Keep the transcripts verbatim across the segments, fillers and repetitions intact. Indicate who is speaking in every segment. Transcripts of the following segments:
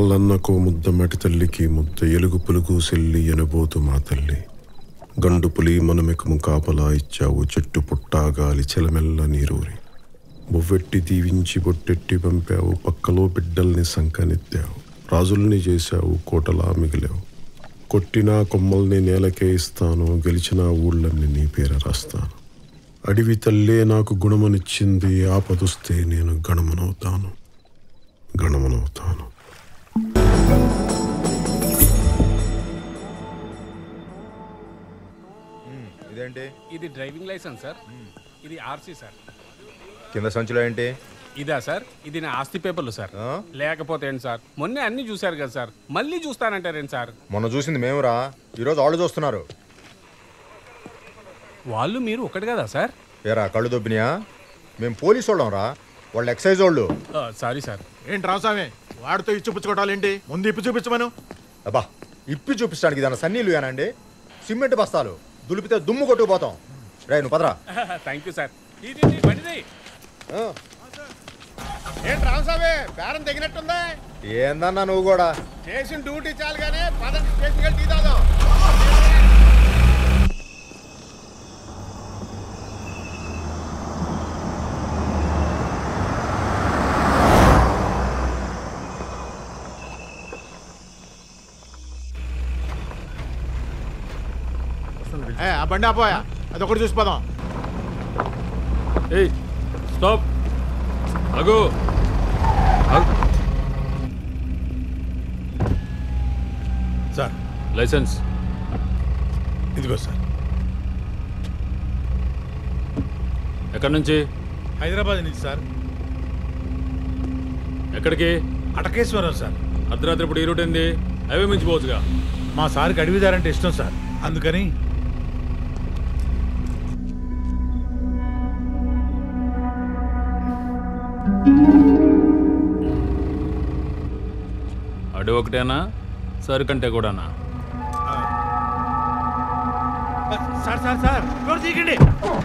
Speaker 1: మల్లన్నకో ముద్ద మటి తల్లికి ముద్ద ఎలుగు పులుగు సెల్లి ఎనబోతు మా తల్లి గండు పులి మనమెకము కాపలా ఇచ్చావు చెట్టు పుట్టా గాలి చెలమెల్ల నీరూరి బొవ్వెట్టి దీవించి బొట్టెట్టి పంపావు పక్కలో బిడ్డల్ని సంకనెత్తావు రాజుల్ని చేశావు కోటలా మిగిలావు కొట్టినా కొమ్మల్ని నేలకే ఇస్తాను గెలిచిన ఊళ్ళన్ని నీ పేర రాస్తాను అడివి తల్లే నాకు గుణమనిచ్చింది ఆపదొస్తే నేను గణమనవుతాను గణమనవుతాను
Speaker 2: ఇదేంటి?
Speaker 3: ఇది డ్రైవింగ్ లైసెన్స్ సార్. ఇది ఆర్సీ సార్.
Speaker 2: కింద సంచులో ఏంటి?
Speaker 3: ఇదా సార్? ఇది నా ఆస్తి పేపర్లు సార్. లేకపోతే ఏంటి సార్, మొన్నే అన్ని చూశారు కదా సార్, మళ్ళీ చూస్తానంటారేంటి సార్?
Speaker 2: మొన్న చూసింది మేమురా, ఈరోజు వాళ్ళు చూస్తున్నారు.
Speaker 3: వాళ్ళు మీరు ఒకటి కదా సార్?
Speaker 2: ఏరా కళ్ళు దొబ్బినాయా? మేము పోలీసు వాళ్ళం రా, వాళ్ళు ఎక్సైజ్ వాళ్ళు.
Speaker 3: Sorry sir.
Speaker 4: ఏంటి రామస్వామి వాడితో ఇచ్చి పుచ్చుకోవటాలేంటి? ముందు ఇప్పి చూపించమను.
Speaker 2: అబ్బా ఇప్పి చూపించడానికి దాని సన్నీళ్ళు ఏనండి, సిమెంట్ బస్తాలు దులిపితే దుమ్ము కొట్టుకుపోతాం. రే నువ్వు పదరా.
Speaker 3: Thank you sir.
Speaker 4: ఏంటి రామస్వామి బేరం తగినట్టుందా?
Speaker 2: ఏందన్నా నువ్వు కూడా
Speaker 4: చేసిన డ్యూటీ చాలు కానీ పదండి స్టేషన్కి వెళ్ళి టీ తాగుదాం. ఆ బండి ఆపోయా, అది ఒకటి చూసిపోదాం.
Speaker 5: ఏయ్ స్టాప్, ఆగు.
Speaker 4: సార్
Speaker 5: లైసెన్స్
Speaker 4: ఇదిగో సార్.
Speaker 5: ఎక్కడి నుంచి?
Speaker 4: హైదరాబాద్ నుంచి సార్.
Speaker 5: ఎక్కడికి?
Speaker 4: అటకేశ్వరం సార్.
Speaker 5: అర్ధరాత్రి ఇప్పుడు ఈ రూట్ ఏంది? హైవే మించిపోవచ్చుగా.
Speaker 4: మా సార్కి అడవిదారంటే ఇష్టం సార్, అందుకని.
Speaker 5: అడవి ఒకటేనా, సరుకంటే కూడానా?
Speaker 4: సార్ సార్ సార్ తీయండి.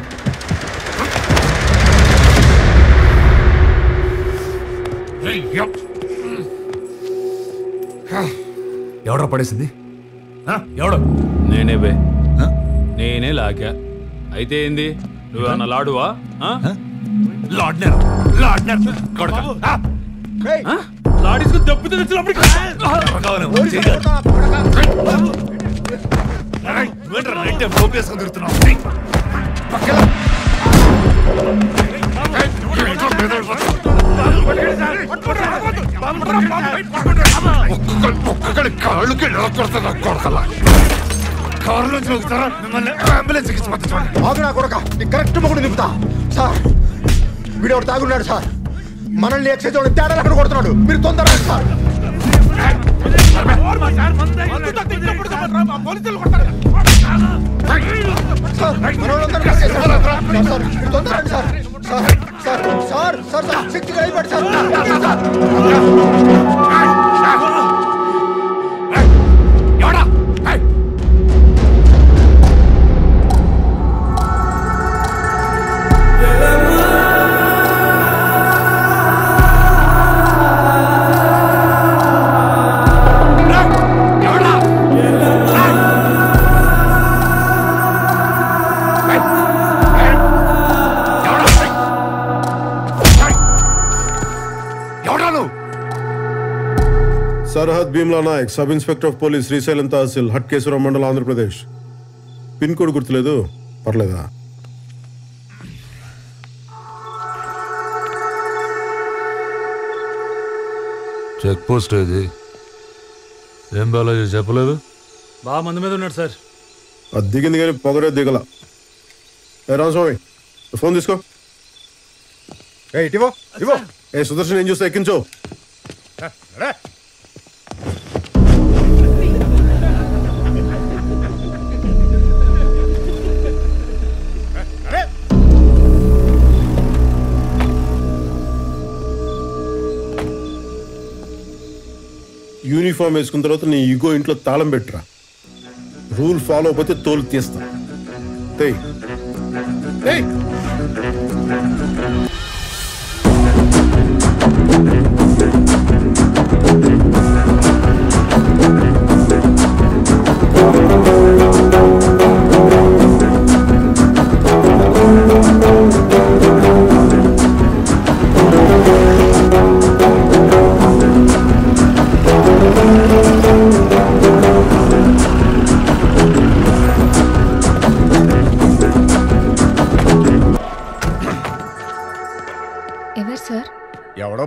Speaker 6: ఎవడో పడేసింది? ఎవడో?
Speaker 5: నేనే బే, నేనే లాగా. అయితే ఏంది, నువ్వేమన్నా లాడువా? లాడీస్కు దెబ్బతో
Speaker 2: కరెక్ట్ మొగుడు నింపుతా సార్. వీడు తాగున్నాడు సార్, మనల్ని ఎక్సైజ్ వాళ్ళు తేడా అక్కడ కొడుతున్నాడు. మీరు తొందరగా సార్. సార్ సార్ సార్ శక్తి కలిపడి సార్.
Speaker 1: सरहद Bheemla Nayak sub inspector of police Srisailam तहसील हटकेश्वरम मंडल आंध्र प्रदेश पिन कोड गुर्तुलेदु पर्लेदा
Speaker 6: చెక్ పోస్ట్ ఇది ఏం బాలాజీ చెప్పలేదు?
Speaker 5: బాగా మంది మీద ఉన్నాడు సార్.
Speaker 1: అది దిగింది కానీ పొగరే దిగల. ఏ రామస్వామి ఫోన్ తీసుకో.
Speaker 2: ఏ ఇటివో ఇవో.
Speaker 1: ఏ సుదర్శన్ ఏం చూస్తా ఎక్కించు. యూనిఫామ్ వేసుకున్న తర్వాత నీ ఈగో ఇంట్లో తాళం పెట్టురా. రూల్ ఫాలో అయిపోతే తోలు తీస్తా. Hey!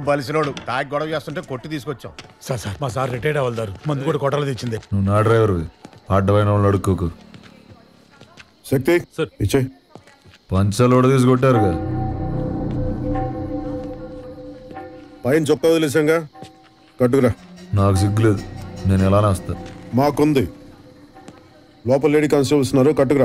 Speaker 2: బలిసినోడు తాగి గొడవ చేస్తుంటే కొట్టి తీసుకొచ్చాం.
Speaker 4: సార్ సార్ మా సార్ రిటైర్డ్ అవ్వదారు మందు కూడా కొట్టాలి తెచ్చింది.
Speaker 6: నువ్వు నా డ్రైవర్వి అడ్డమైన వాళ్ళు అడుక్కోకు.
Speaker 1: శక్తి
Speaker 5: సార్.
Speaker 1: ఇచ్చే
Speaker 6: పంచలోడ తీసుకొట్టారుగా.
Speaker 1: పైన చొక్కా వదిలేసాంగా, కట్టుకురా.
Speaker 6: నాకు సిగ్గులేదు, నేను ఎలానే వస్తా.
Speaker 1: మాకుంది. లోపల లేడీ కానిస్టేబుల్స్ ఉన్నారు, కట్టుకురా.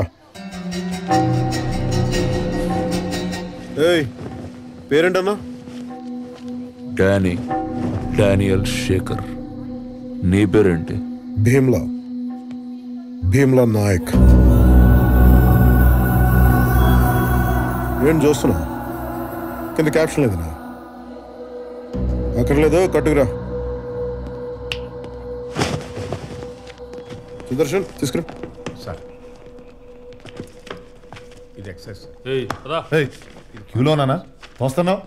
Speaker 1: ఏయ్ పేరేంటన్నా?
Speaker 6: Danny Daniel Shekhar. నీ పేరేంటి?
Speaker 1: భీమ్లా భీమ్లా నాయక్. ఏం చూస్తున్నా? కింద క్యాప్షన్ లేదన్నా? అక్కడ లేదు, కట్టుకురా. సుదర్శన్ తీసుకురా.
Speaker 2: సార్ ఇది ఎక్సైజ్ సార్.
Speaker 5: ఏయ్ పదా.
Speaker 4: క్యూలోనా వస్తున్నావు?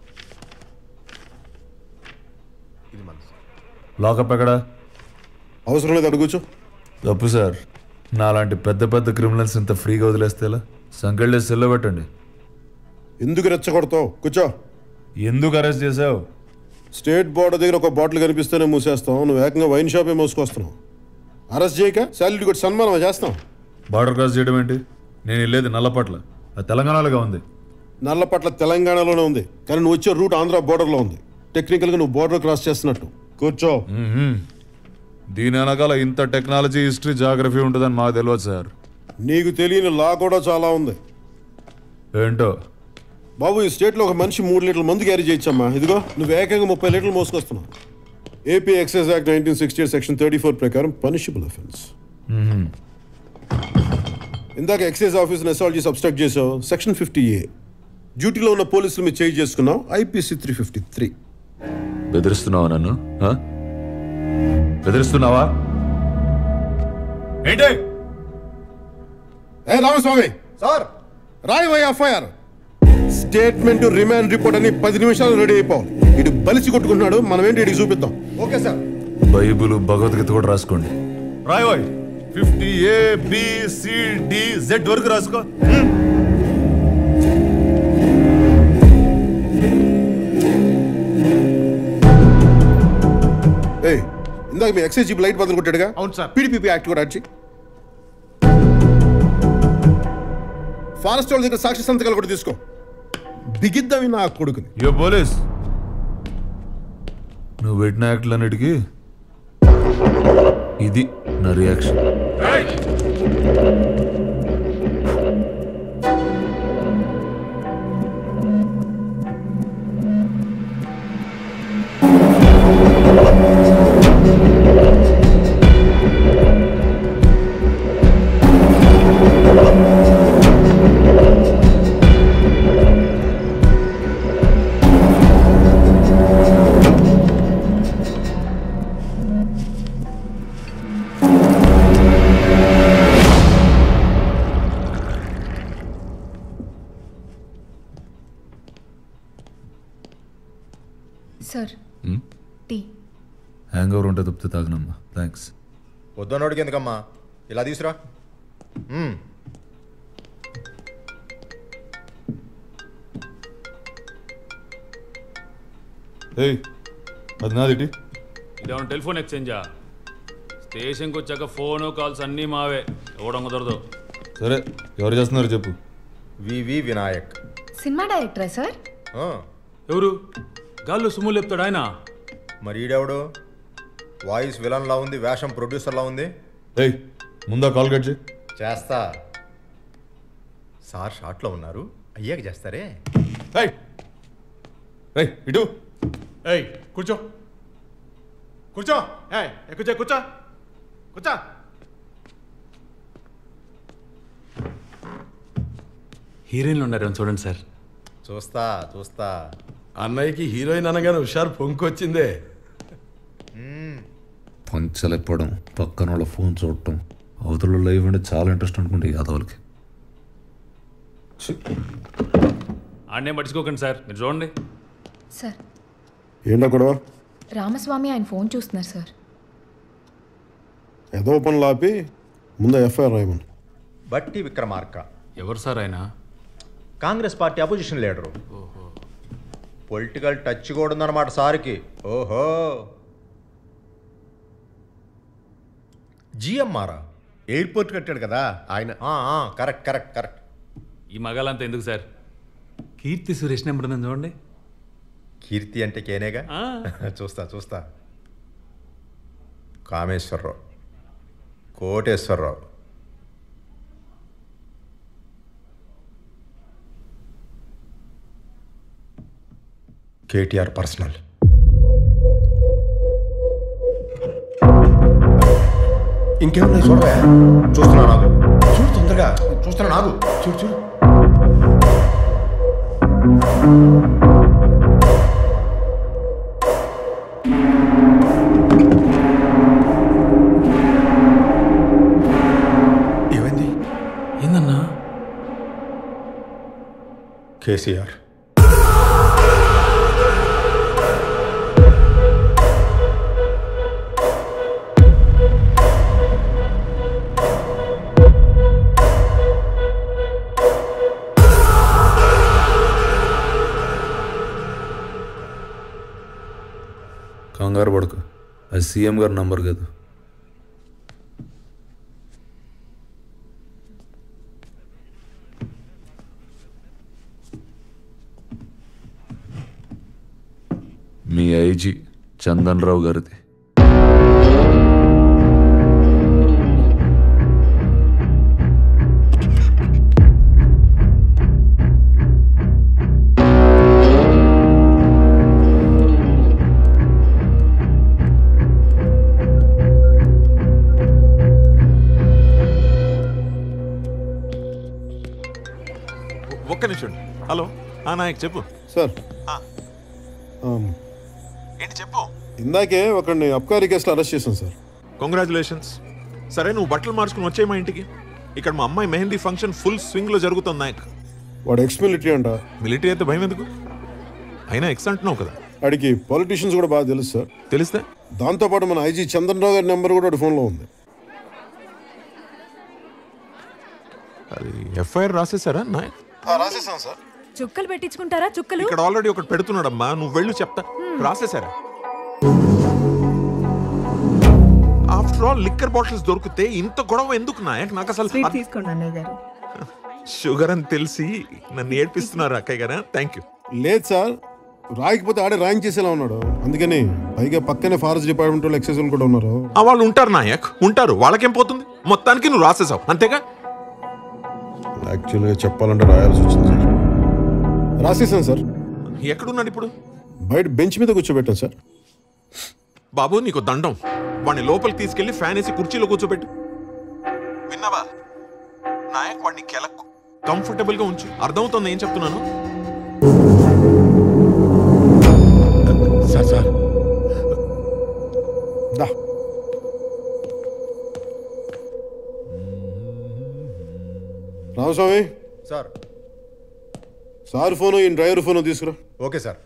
Speaker 2: ఇది మన సార్.
Speaker 6: లాకప్ ఎక్కడా?
Speaker 1: అవసరం లేదు, అడుగు కూర్చో.
Speaker 6: తప్పు సార్, నాలాంటి పెద్ద పెద్ద క్రిమినల్స్ ఇంత ఫ్రీగా వదిలేస్తే ఎలా? సంకెళ్ళేసి సెల్లో పెట్టండి.
Speaker 1: ఎందుకు రెచ్చగొడతావు? కూర్చో.
Speaker 6: ఎందుకు అరెస్ట్ చేసావు?
Speaker 1: స్టేట్ బోర్డర్ దగ్గర ఒక బాటిల్ కనిపిస్తేనే మూసేస్తాం, నువ్వు ఏకంగా వైన్ షాపే మోసుకొస్తున్నావు. అరెస్ట్ చేయక శాలరీ కూడా సన్మానం చేస్తాం.
Speaker 6: బార్డర్ క్రాస్ చేయడం ఏంటి? నేను వెళ్ళేది నల్లపట్ల, అది తెలంగాణలోగా ఉంది.
Speaker 1: నల్లపట్ల తెలంగాణలోనే ఉంది, కానీ నువ్వు వచ్చే రూట్ ఆంధ్ర బోర్డర్లో ఉంది. టెక్నికల్గా నువ్వు బోర్డర్ క్రాస్ చేస్తున్నట్టు. కూర్చో.
Speaker 6: దీని వెనకాల ఇంత టెక్నాలజీ, హిస్టరీ, జాగ్రఫీ ఉంటుందని మాకు తెలియదు సార్.
Speaker 1: నీకు తెలియని లా కూడా చాలా ఉంది.
Speaker 6: ఏంటో
Speaker 1: బాబు, ఈ స్టేట్లో ఒక మనిషి మూడు లీటర్ల మందు క్యారీ చేయొచ్చమ్మా. ఇదిగో నువ్వు ఏకంగా ముప్పై లీటర్లు మోసుకొస్తున్నావు. AP excise act nineteen sixty eight section thirty four ప్రకారం పనిషబుల్ అఫెన్స్. ఇందాక ఎక్సైజ్ ఆఫీస్ని అసాల్ట్ చేసి అబ్స్ట్రాక్ట్ చేసావు, సెక్షన్ ఫిఫ్టీ ఏ. డ్యూటీలో ఉన్న పోలీసులు మీరు చేంజ్ చేసుకున్నావు, ఐపీసీ త్రీ ఫిఫ్టీ త్రీ.
Speaker 6: బెదిరిస్తున్నావా నన్ను? ఆ? బెదిరిస్తున్నావా ఏంటి?
Speaker 1: ఏ రామస్వామి
Speaker 2: సార్
Speaker 1: రాయవై ఎఫ్ఐఆర్. స్టేట్మెంట్, రిమాండ్ రిపోర్ట్ అని పది నిమిషాలు రెడీ అయిపోవాలి. ఇటు బలిసి కొట్టుకుంటున్నాడు, మనం ఏంటి ఇటు చూపిద్దాం.
Speaker 2: Okay sir.
Speaker 6: బైబుల్, భగవద్గీత కూడా రాసుకోండి. రాయవాయ్ fifty A B C D Z వరకు రాసుకో.
Speaker 1: ఏయ్, ఇందాక మీ ఎక్సైజ్ జీప్ లైట్ బదులు కొట్టాడుగా?
Speaker 4: అవును సార్.
Speaker 1: పీడీపీ యాక్ట్ కూడా యాడ్ చేయి. ఫారెస్ట్ వాళ్ళ దగ్గర సాక్షి సంతకాలు కూడా తీసుకో. బిగిద్దామి నా కొడుకుని.
Speaker 6: యో పోలీస్, నువ్వు పెట్టిన యాక్ట్లన్నిటికీ ఇది నా reaction.
Speaker 7: Sir tea.
Speaker 6: Hangover ఉంటే తప్పితే తాగనమ్మా. థ్యాంక్స్.
Speaker 2: వద్దన్నోడికి ఎందుకమ్మా, ఇలా తీసురా.
Speaker 6: ఏయ్, అది నాది.
Speaker 5: ఇదేమన్నా టెలిఫోన్ ఎక్స్చేంజా? స్టేషన్కి వచ్చాక ఫోను కాల్స్ అన్నీ మావే, ఇవ్వడం కుదరదు.
Speaker 6: సరే, ఎవరు చేస్తున్నారు చెప్పు.
Speaker 2: వివి వినాయక్.
Speaker 7: సినిమా డైరెక్టరా సార్?
Speaker 2: ఆ,
Speaker 5: ఎవరు? గాల్లో సుమ్ములు చెప్తాడు ఆయన.
Speaker 2: మరి ఈడెవడు? వాయిస్ విలన్ లా ఉంది, వేషం ప్రొడ్యూసర్ లా ఉంది.
Speaker 6: ఏయ్, ముందా కాల్ కట్ చేయి.
Speaker 2: చేస్తా సార్. షార్ట్లో ఉన్నారు, అయ్యాక చేస్తారే.
Speaker 6: ఏయ్ ఏయ్ ఇటు.
Speaker 4: ఏయ్ కూర్చో కూర్చో. ఏయ్ కూర్చో కూర్చో కూర్చో.
Speaker 5: హీరోయిన్లు ఉన్నారు చూడండి సార్.
Speaker 2: చూస్తా చూస్తా.
Speaker 8: అన్నయ్యకి హీరోయిన్ అనగానే హుషారు పొంకొచ్చిందే.
Speaker 6: పంచలెప్పడం, పక్కన వాళ్ళ ఫోన్ చూడటం, అవతల లైవ్ అంటే చాలా ఇంట్రెస్ట్ అనుకుంటే యాదవులకి.
Speaker 5: ఆడనే పట్టించుకోకండి సార్, మీరు చూడండి.
Speaker 7: సార్
Speaker 1: ఏంటో గొడవ?
Speaker 7: రామస్వామి ఆయన ఫోన్ చూస్తున్నారు సార్.
Speaker 1: ఏదో పనులు ఆపి ముందు ఎఫ్ఐఆర్ రాయమని.
Speaker 2: బట్టి విక్రమార్క
Speaker 5: ఎవరు సార్ ఆయన?
Speaker 2: Congress party opposition leader. Political touch కూడా ఉందన్నమాట సార్కి. ఓహో, జిఎంఆరా ఎయిర్పోర్ట్ కట్టాడు కదా ఆయన. Correct correct correct.
Speaker 5: ఈ మగాలంతా ఎందుకు సార్?
Speaker 9: కీర్తి సురేష్ నెంబర్ ఉందని చూడండి.
Speaker 2: కీర్తి అంటే కేనేగా. చూస్తా చూస్తా. Kameswara Rao, Koteswara Rao, KTR personal. ఇంకేమున్నాయి చూడవా? చూస్తున్నా నాగు, చూడు తొందరగా చూస్తున్నా నాగు, చూడు చూడు. ఏమైంది?
Speaker 9: ఏందన్నా?
Speaker 2: కేసీఆర్.
Speaker 6: కంగారు పడుకు, అది సీఎం గారి నంబర్ కాదు. మీ ఐజీ చందన్ రావు గారిది.
Speaker 10: ఒక్క నిమిషం. హలో నాయక్ చెప్పు
Speaker 1: సార్.
Speaker 10: ఏంటి చెప్పు.
Speaker 1: ఇందాకే ఒకరిని అబ్కారీ కేసులో అరెస్ట్ చేశాను సార్.
Speaker 10: కంగ్రాచులేషన్స్. సరే నువ్వు బట్టలు మార్చుకుని వచ్చే మా ఇంటికి. ఇక్కడ మా అమ్మాయి మెహందీ ఫంక్షన్ ఫుల్ స్వింగ్ లో జరుగుతుంది నాయక్.
Speaker 1: వాడు ఎక్స్ మిలిటరీ అంట.
Speaker 10: మిలిటరీ అయితే భయం ఎందుకు? అయినా ఎక్స్ అంటున్నావు కదా.
Speaker 1: వాడికి పొలిటీషియన్స్ కూడా బాగా తెలుసు సార్.
Speaker 10: తెలిస్తే?
Speaker 1: దాంతోపాటు మన ఐజీ చంద్రరావు గారి నెంబర్ కూడా వాడి ఫోన్లో ఉంది.
Speaker 10: అది ఎఫ్ఐఆర్ రాసేసారా నాయక్?
Speaker 1: రాసేసాను సార్.
Speaker 11: చుక్కలు పెట్టించుకుంటారా? చుక్కలు
Speaker 10: ఇక్కడ ఆల్రెడీ ఒకటి పెడుతున్నాడమ్మా, నువ్వు వెళ్ళు చెప్తా. రాసేసారా? ఆఫ్టర్ ఆల్ లిక్కర్ బాటిల్స్ దొరికితే ఇంత గొడవ ఎందుకు నాయక్? నాకు అసలు
Speaker 11: తీసుకోండి అన్నయ్య గారు.
Speaker 10: షుగర్ అని తెలిసి నన్ను ఏడ్పిస్తున్నారు అక్కయ్య గారా. Thank you.
Speaker 1: లేదు సార్, రాయకపోతే ఆడే రాయించేసేలా ఉన్నాడు. అందుకని పైగా పక్కనే ఫారెస్ట్ డిపార్ట్మెంట్ వాళ్ళు ఎక్సైజ్ కూడా ఉన్నారు.
Speaker 10: వాళ్ళు ఉంటారు నాయక్, ఉంటారు. వాళ్ళకేం పోతుంది? మొత్తానికి నువ్వు రాసేసావు అంతేగా?
Speaker 1: యాక్చువల్గా చెప్పాలంటే రాయాల్సి వచ్చింది సార్. రాసేసాను సార్.
Speaker 10: ఎక్కడున్నాడు ఇప్పుడు?
Speaker 1: బయట బెంచ్ మీద కూర్చోబెట్టాను సార్.
Speaker 10: బాబు నీకు దండం, వాడిని లోపలికి తీసుకెళ్లి ఫ్యాన్ వేసి కుర్చీలో కూర్చోబెట్టు. విన్నావా నాయక్? వాడిని కెలకు కంఫర్టబుల్ గా ఉంచు. అర్థమవుతుంది ఏం చెప్తున్నాను?
Speaker 2: సార్ సార్
Speaker 1: దా. రామస్వామి
Speaker 2: సార్.
Speaker 1: సార్ ఫోను ఈ డ్రైవర్ ఫోను తీసుకురా.
Speaker 2: Okay sir.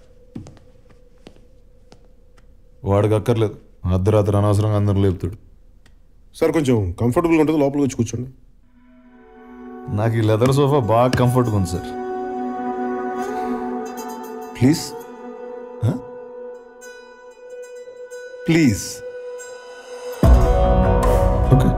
Speaker 6: వాడికి అక్కర్లేదు, అర్ధరాత్రి అనవసరంగా అందరూ లేపుతాడు.
Speaker 1: సార్ కొంచెం కంఫర్టబుల్గా ఉంటుంది, లోపలికి వచ్చి కూర్చోండి.
Speaker 6: నాకు ఈ లెదర్ సోఫా బాగా కంఫర్ట్గా ఉంది సార్.
Speaker 1: Please please.
Speaker 6: ఓకే.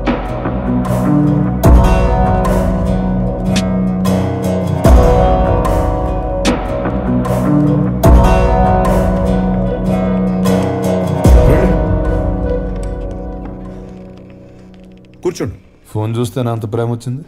Speaker 1: కూర్చోండి.
Speaker 6: ఫోన్ చూస్తే నా అంత ప్రేమ వచ్చింది.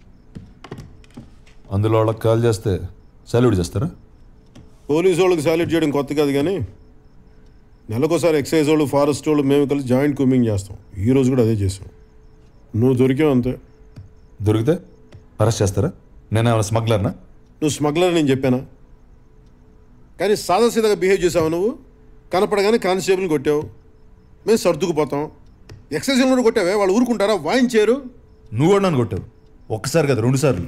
Speaker 6: అందులో వాళ్ళకి కాల్ చేస్తే సాల్యూట్ చేస్తారా?
Speaker 1: పోలీసు వాళ్ళకి సాల్యూట్ చేయడం కొత్త కాదు, కానీ నెలకోసారి ఎక్సైజ్ వాళ్ళు, ఫారెస్ట్ వాళ్ళు మేము కలిసి జాయింట్ కూమింగ్ చేస్తాం. ఈ రోజు కూడా అదే చేసాం. నువ్వు దొరికావు అంతే.
Speaker 6: దొరికితే అరెస్ట్ చేస్తారా? నేను ఏమైనా స్మగ్లర్నా?
Speaker 1: నువ్వు స్మగ్లర్ నేను చెప్పానా? కానీ సాదాసీదాగా బిహేవ్ చేసావు నువ్వు. కనపడగానే కానిస్టేబుల్ని కొట్టావు, మేము సర్దుకుపోతాం. ఎక్సైజ్ కూడా కొట్టావే, వాళ్ళు ఊరుకుంటారా? వాయించారు.
Speaker 6: నువ్వు కూడా నన్ను కొట్టావు, ఒక్కసారి కదా రెండు సార్లు.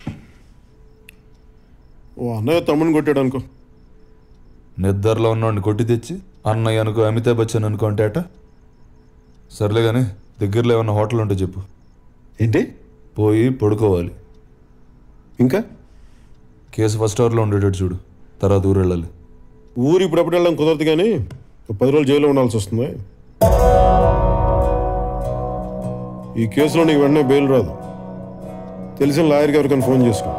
Speaker 1: ఓ అన్నయ్య తమ్ముడిని కొట్టాడు అనుకో.
Speaker 6: నిద్రలో ఉన్నవాడిని కొట్టి తెచ్చి అన్నయ్య అనుకో, అమితాబ్ బచ్చన్ అనుకో అంటే అట. సర్లే కానీ దగ్గరలో ఏమన్నా హోటల్ ఉంటే చెప్పు.
Speaker 1: ఏంటి?
Speaker 6: పోయి పడుకోవాలి.
Speaker 1: ఇంకా
Speaker 6: కేసు ఫస్ట్ అవర్లో ఉండేటట్టు చూడు, తర్వాత ఊరు వెళ్ళాలి.
Speaker 1: ఊరు ఇప్పుడప్పుడు వెళ్ళడం కుదరదు కానీ పది రోజులు జైల్లో ఉండాల్సి వస్తుంది. ఈ కేసులో నీకు వెంటనే బెయిల్ రాదు. తెలిసిన లాయర్కి ఎవరికైనా ఫోన్ చేసుకో.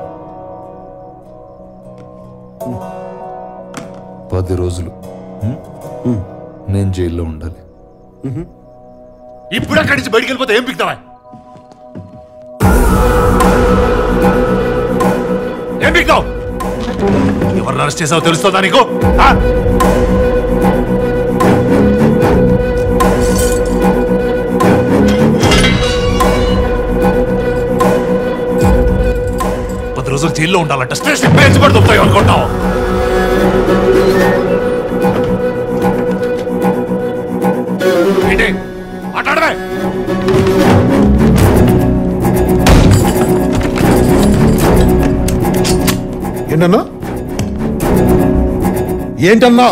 Speaker 6: పది రోజులు నేను జైల్లో ఉండాలి.
Speaker 12: ఇప్పుడు అక్కడి నుంచి బయటికి వెళ్ళిపోతే ఏం పిక్తావా? ఏం పిక్తావు? ఎవరిని అరెస్ట్ చేసావో తెలుస్తుందా నీకు? పది రోజులు జైల్లో ఉండాలంట. స్టేషన్ పేజ్ కూడా దొరుకుతాయి అనుకుంటావు? ఏంటి మాట్లాడవే?
Speaker 2: ఏంటన్నా ఏంటన్నావు?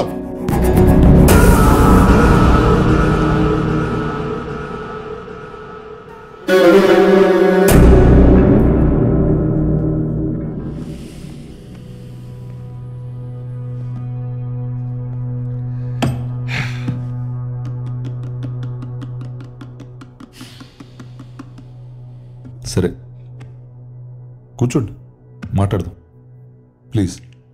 Speaker 6: సరే కూర్చోండి, మాట్లాడదాం ప్లీజ్.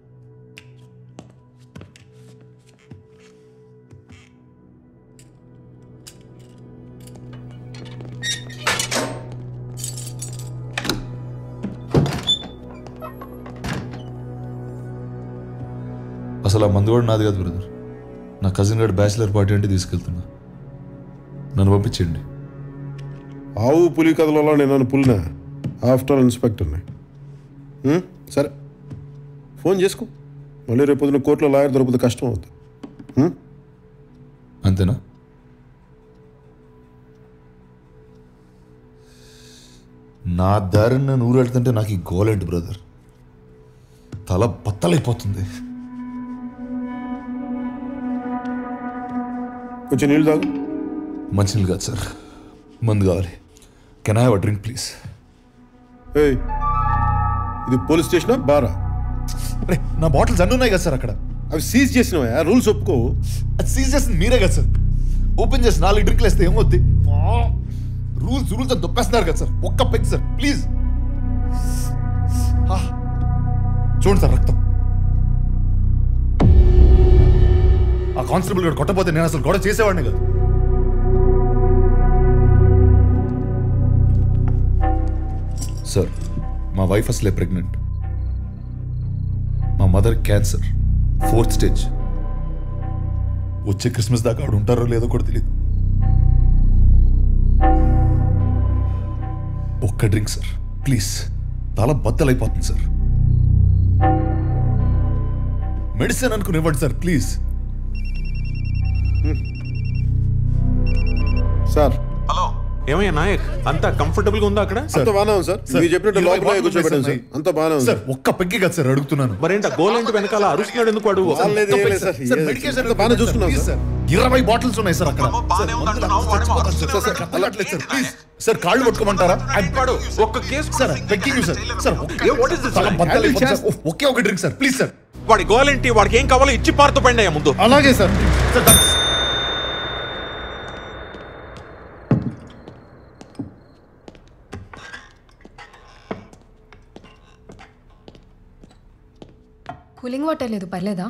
Speaker 6: అసలు ఆ మందు కూడా నాది కాదు బ్రదర్. నా కజిన్ గారు బ్యాచిలర్ పార్టీ అంటే తీసుకెళ్తున్నా. నన్ను పంపించండి.
Speaker 1: ఆవు పులి కథలలో నేను నన్ను పులినా ఆఫ్టర్ ఇన్స్పెక్టర్ని. సరే ఫోన్ చేసుకో. మళ్ళీ రేపు పొద్దున కోర్టులో లాయర్ దొరికితే కష్టం అవుతుంది.
Speaker 6: అంతేనా? నా దారిని నేను ఊరెళ్తుంటే నాకు ఈ గోలేంటి బ్రదర్, తల బత్తలైపోతుంది.
Speaker 1: కొంచెం నీళ్ళు తాగు.
Speaker 6: మంచినీళ్ళు కాదు సార్, మందు కావాలి. Can I have a drink please?
Speaker 1: ఏయ్, ఇది పోలీస్ స్టేషనా బారా?
Speaker 6: అరే నా బాటిల్స్ అన్నీ ఉన్నాయి కదా సార్ అక్కడ.
Speaker 1: అవి సీజ్ చేసినవా? రూల్స్ ఒప్పుకో.
Speaker 6: అది సీజ్ చేసింది మీరే కదా సార్. ఓపెన్ చేసి నాలుగు డ్రింక్లు వేస్తే ఏమవుద్ది? రూల్స్ రూల్స్ అని దొప్పేస్తున్నారు కదా సార్. ఒక్క పెగ్ సార్ ప్లీజ్. చూడండి సార్ రక్తం. ఆ కానిస్టేబుల్ గారు కొట్టపోతే నేను అసలు గొడవ చేసేవాడిని కదా. సార్ మా వైఫ్ అసలే ప్రెగ్నెంట్. మా మదర్ క్యాన్సర్ ఫోర్త్ స్టేజ్. వచ్చే క్రిస్మస్ దాకా ఆవిడ ఉంటారో లేదో కూడా తెలియదు. ఒక్క డ్రింక్ సార్ ప్లీజ్. చాలా బద్దలైపోతుంది సార్. మెడిసిన్ అనుకుని ఇవ్వండి సార్ ప్లీజ్.
Speaker 1: సార్
Speaker 10: హలో, ఏమయ్యా నాయక్, అంతా కంఫర్టబుల్ గా ఉందా అక్కడ?
Speaker 1: అంత బాగానే ఉంది సార్. మీరు చెప్పినట్టు లోపల కూర్చోబెట్టాను సార్. అంత బాగానే ఉంది.
Speaker 6: సార్ ఒక్క పెగ్గి కదా సార్ అడుగుతున్నాను.
Speaker 10: మరేంట గోలేంటి వెనకాల అరుస్తున్నాడు ఎందుకు? అడుగు.
Speaker 1: బాగానే చూసుకున్నాం సార్.
Speaker 6: ఇరవై బాటిల్స్ ఉన్నాయి సార్ అక్కడ. ప్లీజ్ సార్ కాళ్ళు పట్టుకోమంటారా?
Speaker 10: ఒక్క case
Speaker 6: sir pegging sir. Sir ఒకే ఒక డ్రింక్ సార్ ప్లీజ్ సార్.
Speaker 10: వాడి గోలేంటి, వాడికి ఏం కావాలో ఇచ్చి పారుతూ పండి అయ్యా ముందు.
Speaker 6: అలాగే సార్.
Speaker 7: కూలింగ్ వాటర్ లేదు, పర్లేదా?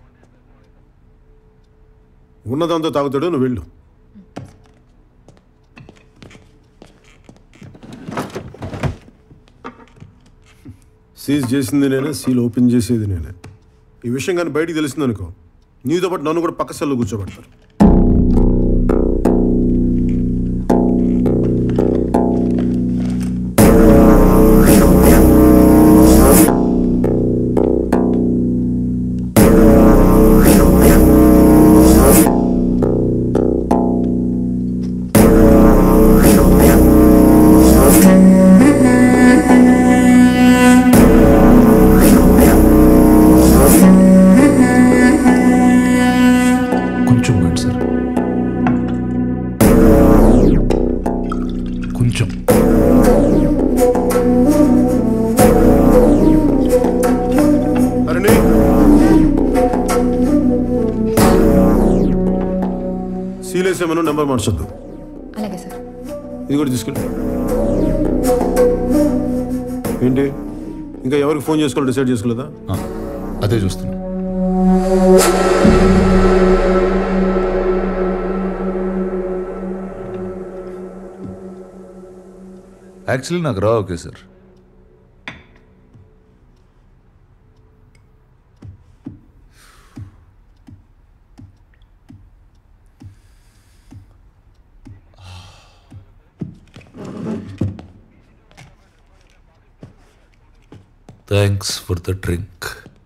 Speaker 1: ఉన్నదంతా తాగుతాడు, నువ్వు వెళ్ళు. సీజ్ చేసింది నేనే, సీల్ ఓపెన్ చేసేది నేనే. ఈ విషయం కానీ బయటికి తెలిసిందనుకో, నీతో పాటు నన్ను కూడా పక్క సెల్లో కూర్చోబెడతారు. మనం నెంబర్ మార్చొద్దు.
Speaker 7: అలాగే సార్.
Speaker 1: ఇది కూడా తీసుకెళ్ళి. ఏంటి ఇంకా ఎవరికి ఫోన్ చేసుకోవాలి డిసైడ్ చేసుకోలేదా?
Speaker 6: అదే చూస్తున్నా. యాక్చువల్లీ నాకు రా okay sir. Thanks for the drink.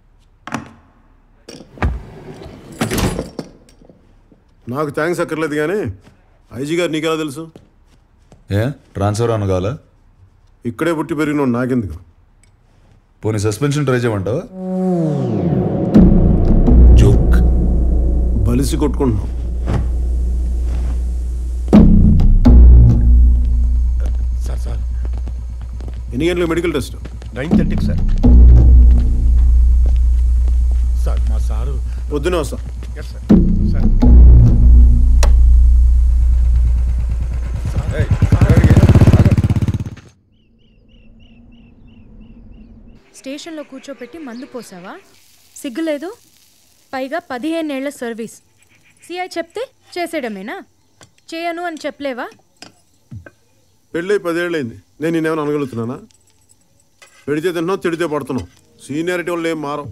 Speaker 1: నాకు థ్యాంక్స్ అక్కర్లేదు కానీ ఐజీ గారు నీకెలా తెలుసు?
Speaker 6: ఏ ట్రాన్స్ఫర్ అనగాల?
Speaker 1: ఇక్కడే పుట్టి పెరిగిన నాకెందుకు?
Speaker 6: పోనీ సస్పెన్షన్ ట్రై చేయమంటావా? జోక్.
Speaker 1: బలిసి కొట్టుకుంటున్నాం.
Speaker 2: సార్ సార్
Speaker 1: ఎన్ని గంటలకు మెడికల్ టెస్ట్?
Speaker 2: నైన్ థర్టీకి సార్. సార్ మా సారు
Speaker 1: పొద్దునే వస్తా.
Speaker 2: Yes sir. సార్
Speaker 11: స్టేషన్లో కూర్చోపెట్టి మందు పోసావా? సిగ్గులేదు? పైగా పదిహేనేళ్ల సర్వీస్. సిఐ చెప్తే చేసేయడమేనా? చేయను అని చెప్పలేవా?
Speaker 1: పెళ్ళి పదేళ్ళైంది. నేను నేనేమైనా అనగలుగుతున్నానా? పెడితే తింటున్నావు, తిడితే పడుతున్నావు. సీనియారిటీ వాళ్ళు ఏం మారం.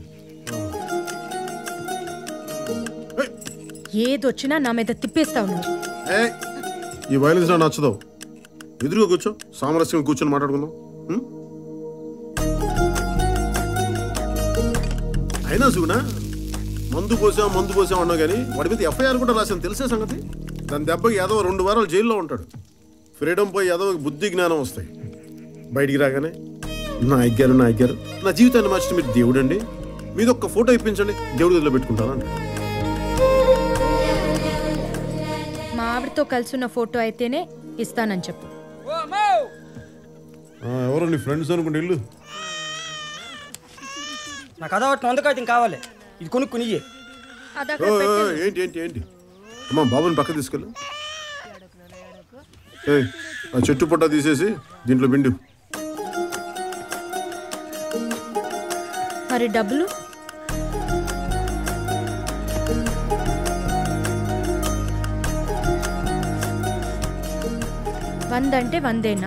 Speaker 11: ఏదొచ్చినా నా మీద తిప్పేస్తావు నువ్వు.
Speaker 1: ఏ ఈ వైలెన్స్ నాకు నచ్చదు. ఎదురుగా కూర్చో, సామరస్యంగా కూర్చొని మాట్లాడుకుందాం. అయినా సుగునా మందు పోసాం మందు పోసాం అన్నావు కానీ వాడి మీద ఎఫ్ఐఆర్ కూడా రాశాను, తెలిసే సంగతి. దాని దెబ్బకి యాదవ రెండు వారాలు జైల్లో ఉంటాడు. ఫ్రీడమ్ పోయి యాదవకి బుద్ధి జ్ఞానం వస్తాయి. బయటికి రాగానే నా అగ్గారు నా అగ్గారు నా జీవితాన్ని మార్చిన మీరు దేవుడు అండి, మీద ఒక్క ఫోటో ఇప్పించండి, దేవుడి గదిలో పెట్టుకుంటాను అంటే.
Speaker 11: మా ఆవిడతో కలిసిన ఫోటో అయితేనే ఇస్తానని చెప్పు.
Speaker 1: ఎవరో నీ ఫ్రెండ్స్ అనుకుంటే ఇల్లు.
Speaker 13: నాకు అదొకటి వందకాయతం కావాలి, ఇది కొనుక్కుని.
Speaker 1: ఏంటి ఏంటి ఏంటి అమ్మా, బాబుని పక్క తీసుకెళ్ళు. ఏ ఆ చెట్టు పొట్ట తీసేసి దీంట్లో పిండి.
Speaker 11: మరి డబ్బులు? వందంటే వందేనా?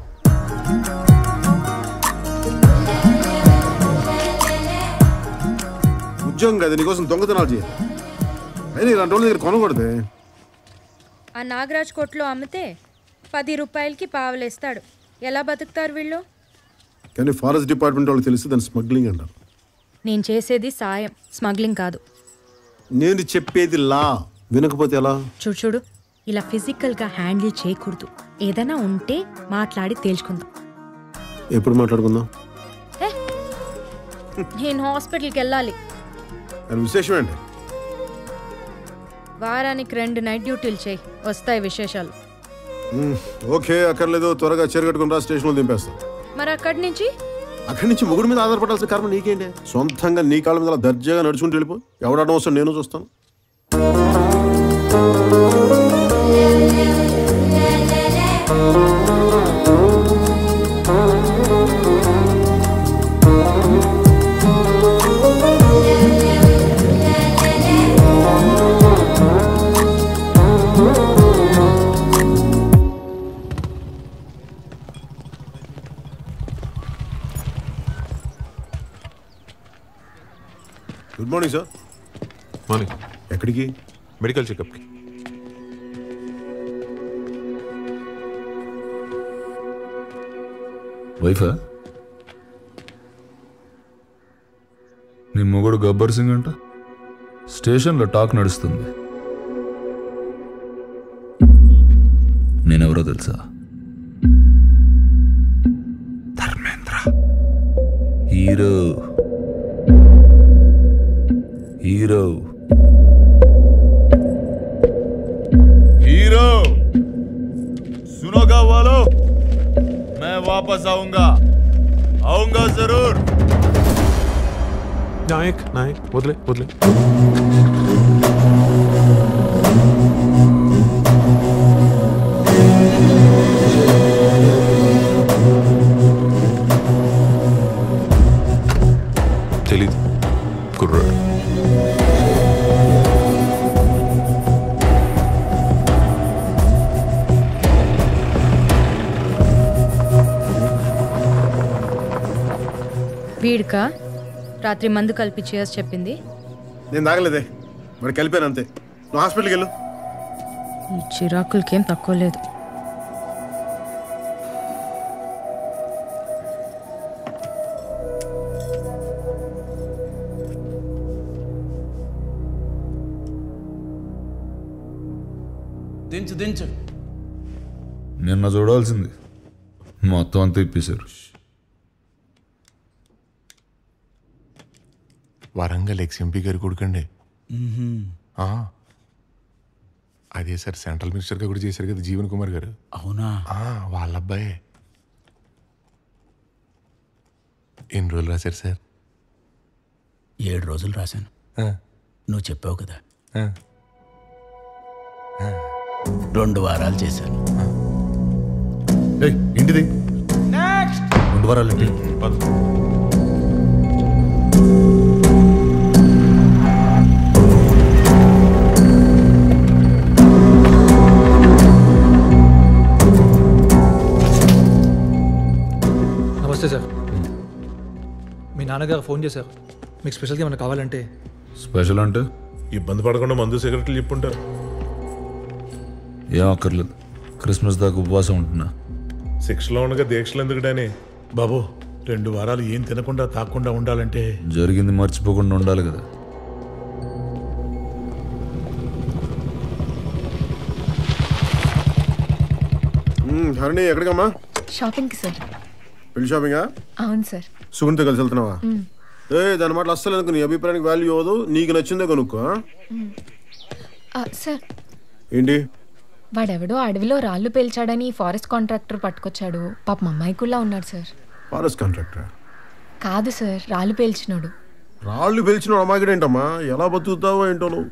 Speaker 1: ఉద్యోగం కదా, నీకోసం దొంగతనాలు చేయాలి. అయినా ఇలాంటి వాళ్ళ దగ్గర కొనకూడదే.
Speaker 11: ఆ నాగరాజ్ కోట్లో అమ్మితే పది రూపాయలకి పావలేస్తాడు. ఎలా బతుకుతారు వీళ్ళు?
Speaker 1: కానీ ఫారెస్ట్ డిపార్ట్మెంట్ వాళ్ళు తెలిసి దాన్ని స్మగ్లింగ్ అంటారు.
Speaker 11: నేను చేసేది సాయం, స్మగ్లింగ్ కాదు.
Speaker 1: నేను చెప్పేది లా, వినకపోతే ఎలా?
Speaker 11: చూడు చూడు, ఇలా ఫిజికల్గా హ్యాండిల్ చేయకూడదు. ఏదైనా ఉంటే మాట్లాడి తేల్చుకుందాం.
Speaker 1: ఎప్పుడు మాట్లాడుకుందాం?
Speaker 11: నేను హాస్పిటల్కి వెళ్ళాలి.
Speaker 1: విశేషం ఏంటి?
Speaker 11: వారానికి రెండు నైట్ డ్యూటీలు చేయి, వస్తాయి విశేషాలు.
Speaker 1: ఓకే, అక్కర్లేదు, త్వరగా చేరగట్టుకుని రా, స్టేషన్లో దింపేస్తా.
Speaker 11: మరి అక్కడి నుంచి?
Speaker 1: అక్కడి నుంచి ముగ్గురు మీద ఆధారపడాల్సిన కర్మ నీకేంటి? సొంతంగా నీ కాళ్ళ మీద దర్జాగా నడుచుకుంటూ వెళ్ళిపో. ఎవడడం వస్తాడు నేను చూస్తాను. Good morning sir.
Speaker 10: మార్నింగ్.
Speaker 1: ఎక్కడికి?
Speaker 10: మెడికల్ చెకప్కి.
Speaker 6: వైఫా? నీ మొగుడు గబ్బర్ సింగ్ అంట. స్టేషన్లో టాక్ నడుస్తుంది. నేనెవరో తెలుసా? ధర్మేంద్ర. హీరో హీరో हीरो सुनोगा वालों, मैं वापस आऊंगा आऊंगा जरूर.
Speaker 10: नायक नायक वदले वदले. తెలీదు కుర్రాడు.
Speaker 11: వీడికా రాత్రి మందు కలిపి చేసి చెప్పింది?
Speaker 2: నేను తాగలేదే, మరి కలిపాను అంతే. నువ్వు హాస్పిటల్కి వెళ్ళు.
Speaker 11: ఈ చిరాకులకేం తక్కువ లేదు.
Speaker 8: దించు దించు.
Speaker 6: నిన్న చూడాల్సింది మొత్తం అంతా ఇప్పేశారు.
Speaker 10: వరంగల్ ఎక్స్ ఎంపీ గారి కొడుకండి. ఆ, అదే సార్ సెంట్రల్ మినిస్టర్గా కూడా చేశారు కదా జీవన్ కుమార్ గారు.
Speaker 9: అవునా?
Speaker 10: వాళ్ళ అబ్బాయే. ఎన్ని రోజులు రాశారు సార్?
Speaker 9: ఏడు రోజులు రాశాను. నువ్వు చెప్పావు కదా, రెండు వారాలు చేశాను.
Speaker 6: ఏంటిది రెండు వారాలు ఏంటి?
Speaker 14: నమస్తే సార్, మీ నాన్నగారు ఫోన్ చేశారు. మీకు స్పెషల్గా ఏమైనా కావాలంటే.
Speaker 6: స్పెషల్ అంటే
Speaker 15: ఇబ్బంది పడకుండా మందు సిగరెట్లు చెప్పుంటారు.
Speaker 6: ఏం అక్కర్లేదు, క్రిస్మస్ దాకా ఉపవాసం ఉంటున్నా.
Speaker 15: శిక్షలో ఉండగా దీక్షలు ఎందుకుడాని
Speaker 4: బాబు, రెండు వారాలు ఏం తినకుండా తాకుండా ఉండాలంటే
Speaker 6: జరిగింది మర్చిపోకుండా ఉండాలి కదా.
Speaker 2: హరిణి ఎక్కడికమ్మా?
Speaker 7: షాపింగ్కి సార్.
Speaker 2: పెళ్లి షాపింగా?
Speaker 7: అవును సార్.
Speaker 2: సుగుణితో కలిసి వెళ్తున్నావా? ఏ దాని మాటలు అస్సలు ఎందుకు, నీ అభిప్రాయానికి వాల్యూ అవ్వదు, నీకు నచ్చిందే కొనుక్కో.
Speaker 7: సార్,
Speaker 2: ఏంటి?
Speaker 7: వాడెవడో అడవిలో రాళ్ళు పేల్చాడని ఫారెస్ట్ కాంట్రాక్టర్ పట్టుకొచ్చాడు. పాప అమ్మాయికుల్లా ఉన్నాడు సార్.
Speaker 2: ఫారెస్ట్ కాంట్రాక్టర్
Speaker 7: కాదు సార్, రాళ్ళు పేల్చినాడు.
Speaker 2: రాళ్ళు పేల్చిన అమ్మాయికి ఏంటమ్మా, ఎలా బతుకుతావో ఏంటో నువ్వు.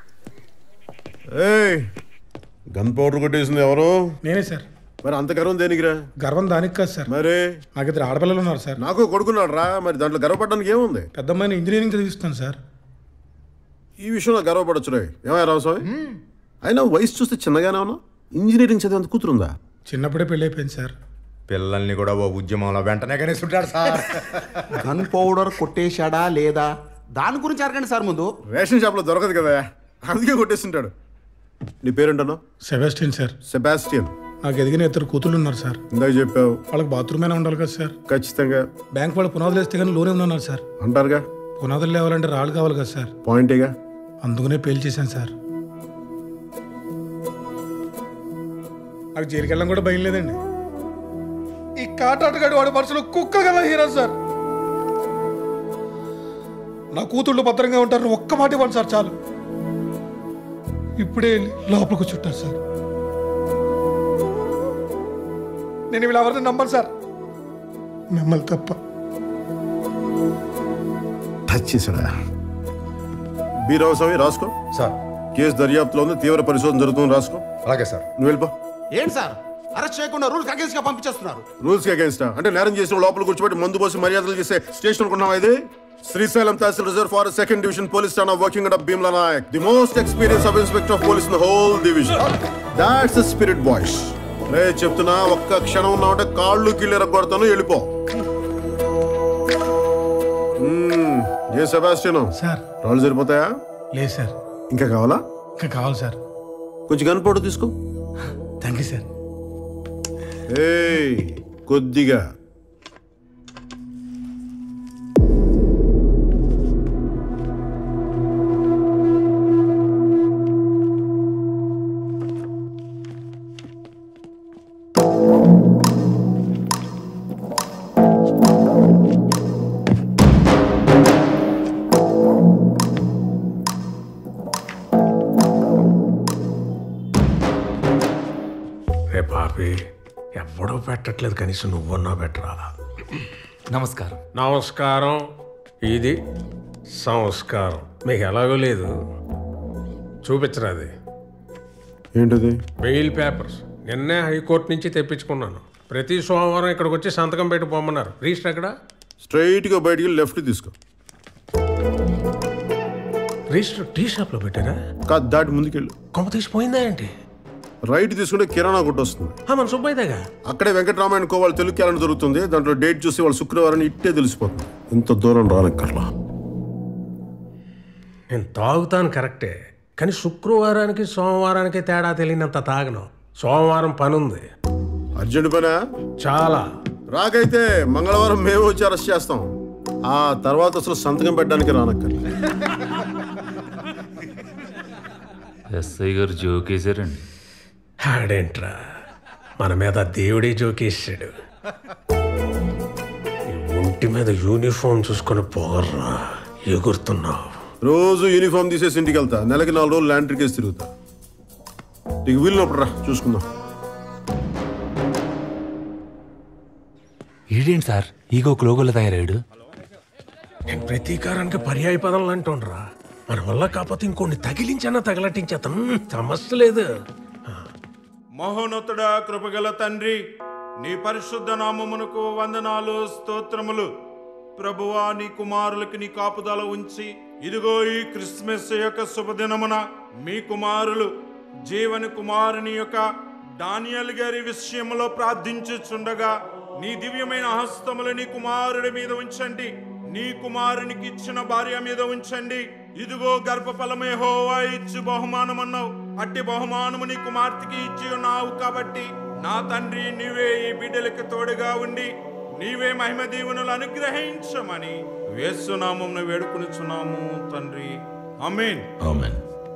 Speaker 2: ఏ గన్ పౌడర్ కొట్టేసింది ఎవరు?
Speaker 16: నేనే సార్.
Speaker 2: మరి అంత గర్వం దేనికిరా?
Speaker 16: గర్వం దానికి కాదు సార్.
Speaker 2: మరి
Speaker 16: నాకు ఇద్దరు ఆడపిల్లలు ఉన్నారు సార్.
Speaker 2: నాకు కొడుకున్నాడు రా, మరి దాంట్లో గర్వపడడానికి ఏముంది?
Speaker 16: పెద్దమ్మాయిని ఇంజనీరింగ్ చదివిస్తాను సార్.
Speaker 2: ఈ విషయంలో గర్వపడచ్చు రే. ఏమయ్య రామస్వామి, అయినా వయసు చూస్తే చిన్నగానే ఉన్నా, ఇంజనీరింగ్ చదివేంత కూతురుందా?
Speaker 16: చిన్నప్పుడే పెళ్ళి అయిపోయింది సార్.
Speaker 2: పిల్లల్ని కూడా ఓ ఉద్యమంలో వెంటనే కనేస్తుంటాడు సార్.
Speaker 17: గన్ పౌడర్ కొట్టేశాడా లేదా దాని గురించి అడగండి సార్ ముందు.
Speaker 2: రేషన్ షాప్లో దొరకదు కదా, అందుకే కొట్టేస్తుంటాడు. నీ పేరేంటన్నా?
Speaker 16: Sebastian sir.
Speaker 2: సెబాస్టియన్.
Speaker 16: నాకు ఎదిగిన ఇద్దరు కూతుళ్ళు ఉన్నారు సార్.
Speaker 2: ఇందాక చెప్పావు.
Speaker 16: వాళ్ళకి బాత్రూమ్ అయినా ఉండాలి కదా సార్.
Speaker 2: ఖచ్చితంగా.
Speaker 16: బ్యాంక్ వాళ్ళు పునాదులు వేస్తే కానీ లోనే ఉన్నారు సార్.
Speaker 2: అంటారుగా.
Speaker 16: పునాదులు లేవాలంటే రాళ్ళు కావాలి కదా సార్.
Speaker 2: పాయింటేగా.
Speaker 16: అందుకనే పెళ్లి చేశాను సార్. నాకు జైలుకి వెళ్ళడం కూడా భయం లేదండి. ఈ కాటాటగాడు వాడి మనసులో కుక్క కదా హీరో సార్. నా కూతుళ్ళు భద్రంగా ఉంటారు, ఒక్క మాట ఇవ్వండి సార్ చాలు. ఇప్పుడే లోపలికి చుట్టారు సార్. నేను వీళ్ళు ఎవరిని నమ్మను సార్, మిమ్మల్ని తప్ప.
Speaker 2: టచ్ చేశాడా? బీరావు స్వామి రాసుకో సార్. కేసు దర్యాప్తులో ఉంది, తీవ్ర పరిశోధన జరుగుతుంది, రాసుకో. అలాగే సార్. నువ్వు వెళ్ళిపో.
Speaker 17: ఏంటి సార్ అరెస్ట్ చేయకుండా రూల్స్ అగేన్స్ గా పంపించేస్తున్నారు?
Speaker 2: రూల్స్ అగేన్స్ట్ అంటే నేరం చేసిన లోపల కూర్చోబెట్టి మందు పోసి మర్యాదలు చేసే స్టేషన్ అనుకున్నావా ఇది? శ్రీశైలం తహసీల్ reserve forest second division police ఠానా working under Bheemla Nayak, the most experience sub inspector of police in the whole division. That's the spirit boys. లే చెప్తున్నా, ఒక్క క్షణం ఉన్నావంటే కాళ్ళు కిళ్ళు ఎరగొడతాను, వెళ్ళిపో. ఏ సెబాస్టియన్
Speaker 16: సార్,
Speaker 2: రాళ్ళు సరిపోతాయా?
Speaker 16: లేదు సార్.
Speaker 2: ఇంకా కావాలా?
Speaker 16: ఇంకా కావాలి సార్.
Speaker 2: కొంచెం గన్ పౌడర్ తీసుకో.
Speaker 16: Thank you sir.
Speaker 2: ఏయ్ కొద్దిగా.
Speaker 12: రే పాపి, ఎవడో పెట్టట్లేదు, కనీసం నువ్వన్నా పెట్టరాదా?
Speaker 9: నమస్కారం.
Speaker 12: నమస్కారం. ఇది సంస్కారం. మీకు ఎలాగో లేదు, చూపించరాది.
Speaker 2: ఏంటది?
Speaker 12: Bail papers. నిన్నే హైకోర్టు నుంచి తెప్పించుకున్నాను. ప్రతి సోమవారం ఇక్కడికి వచ్చి సంతకం పెట్టి పోమన్నారు. రిజిస్టర్ ఎక్కడ?
Speaker 2: స్ట్రైట్గా బయటికి లెఫ్ట్ తీసుకో.
Speaker 12: రిజిస్టర్ టీ షాప్లో పెట్టారా?
Speaker 2: కాదు, దాటి ముందుకెళ్ళు.
Speaker 12: కొమ్మ తీసిపోయిందా ఏంటి?
Speaker 2: రైట్ తీసుకుంటే కిరాణా కొట్టు వస్తుంది.
Speaker 12: మన సుబ్బయ్యగా
Speaker 2: అక్కడే వెంకటరామాయణ కోవాళ్ళు తెలుగు క్యాలెండర్ దొరుకుతుంది. దాంట్లో డేట్ చూసి వాళ్ళు శుక్రవారం ఇట్టే తెలిసిపోతుంది. ఇంత దూరం రానక్కర్లా.
Speaker 12: నేను తాగుతాను కరెక్టే, కానీ శుక్రవారానికి సోమవారానికి తేడా తెలియనంత తాగను. సోమవారం పని ఉంది.
Speaker 2: అర్జెంట్ పనా?
Speaker 12: చాలా.
Speaker 2: రాకైతే మంగళవారం మేము వచ్చి అరెస్ట్ చేస్తాం. ఆ తర్వాత అసలు సంతకం పెట్టడానికి రానక్కర్లా.
Speaker 5: ఎస్ఐ గారు జోకేశారండి.
Speaker 12: ఆడేంట్రా, మన మీద దేవుడే జోకేసాడు. ఒంటి మీద యూనిఫామ్ చూసుకొని పోగర్రా, ఎగురుతున్నావు.
Speaker 2: రోజు యూనిఫామ్ తీసేసి ఇంటికి వెళ్తా. నెలకి నాలుగు రోజులు ల్యాండ్రీ కేసు తిరుగుతా. నీకు వీలునప్పుడు రా, చూసుకుందాం.
Speaker 9: ఈడేంటి సార్ ఈగో లోగోలో తయారాడు?
Speaker 12: నేను ప్రతీకారానికి పర్యాయ పదాలు అంటుండ్రా. మన వల్ల కాకపోతే ఇంకొన్ని తగిలించన్నా తగలటించేతను సమస్య లేదు.
Speaker 18: మహోన్నతుడా, కృపగల తండ్రి, నీ పరిశుద్ధ నామమునకు వందనాలు, స్తోత్రములు. ప్రభువా, నీ కుమారులకి నీ కాపుదల ఉంచి ఇదిగో ఈ క్రిస్మస్ యొక్క శుభదినమున మీ కుమారులు జీవన కుమారుని యొక్క డానియల్ గారి విషయంలో ప్రార్థించుచుండగా నీ దివ్యమైన హస్తములు నీ కుమారుడి మీద ఉంచండి. నీ కుమారునికి ఇచ్చిన భార్య మీద ఉంచండి. ఇదిగో గర్భఫలమే యెహోవా ఇచ్చు బహుమానం అన్నావు. అట్టి బహుమానము నీ కుమార్తెకి ఇచ్చి ఉన్నావు కాబట్టి నా తండ్రి, నీవే ఈ బిడ్డలకు తోడుగా ఉండి నీవే మహిమ దీవెనలు అనుగ్రహించమని యేసునామమున వేడుకొనుచున్నాము తండ్రి. Amen.
Speaker 9: Amen.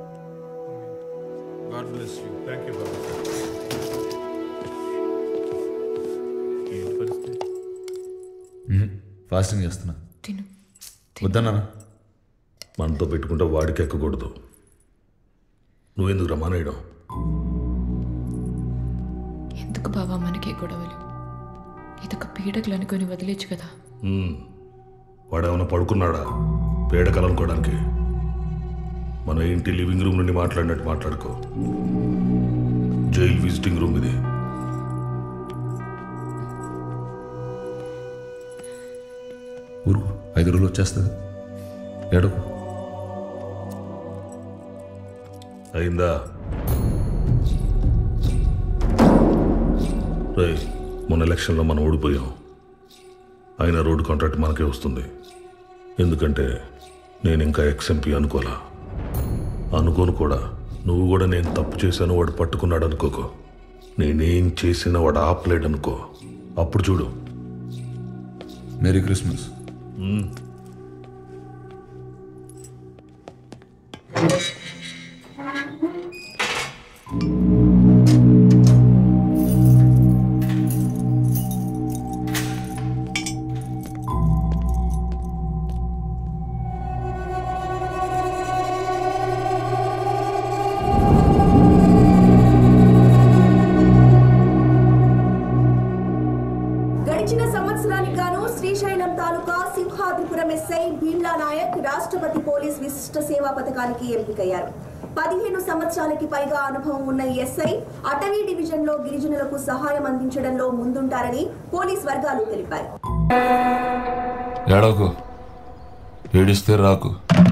Speaker 18: God bless you. Thank you బాబా.
Speaker 6: ఫాస్టింగ్ చేస్తున్నా. వద్దన్నా.
Speaker 19: మనతో పెట్టుకుంటే వాడికి ఎక్కకూడదు. నువ్వెందుకు రమానేయడం?
Speaker 7: ఎందుకు బాబా మనకే గొడవలు? ఇదొక పీడకలు అనుకుని వదిలేచ్చు కదా.
Speaker 19: వాడేమైనా పడుకున్నాడా పీడకలు అనుకోవడానికి? మన ఇంటి లివింగ్ రూమ్ నుండి మాట్లాడినట్టు మాట్లాడుకో. జైలు విజిటింగ్ రూమ్ ఇది.
Speaker 6: ఊరు ఐదు రోజులు వచ్చేస్తుంది. ఏడకు
Speaker 19: అయిందా? రే, మొన్న ఎలక్షన్లో మనం ఓడిపోయాం. అయినా రోడ్డు కాంట్రాక్ట్ మనకే వస్తుంది. ఎందుకంటే నేను ఇంకా ఎక్స్ఎంపీ అనుకోలా. అనుకోను కూడా. నువ్వు కూడా నేను తప్పు చేశాను వాడు పట్టుకున్నాడు అనుకోకో. నేనేం చేసినా వాడు ఆపలేడు అనుకో. అప్పుడు చూడు.
Speaker 6: Merry Christmas.
Speaker 20: గడిచిన సంవత్సరానికి గాను శ్రీశైలం తాలూకా సింహాద్రిపురం ఎస్ఐ భీమ్లా నాయక్ రాష్ట్రపతి పోలీస్ విశిష్ట సేవా పథకానికి ఎంపికయ్యారు. పదిహేను సంవత్సరాలకి పైగా అనుభవం ఉన్న ఈ ఎస్ఐ అటవీ డివిజన్ లో గిరిజనులకు సహాయం అందించడంలో ముందుంటారని పోలీస్ వర్గాలు తెలిపాయి.
Speaker 6: ఏడవకు, ఏడిస్తే రాకు.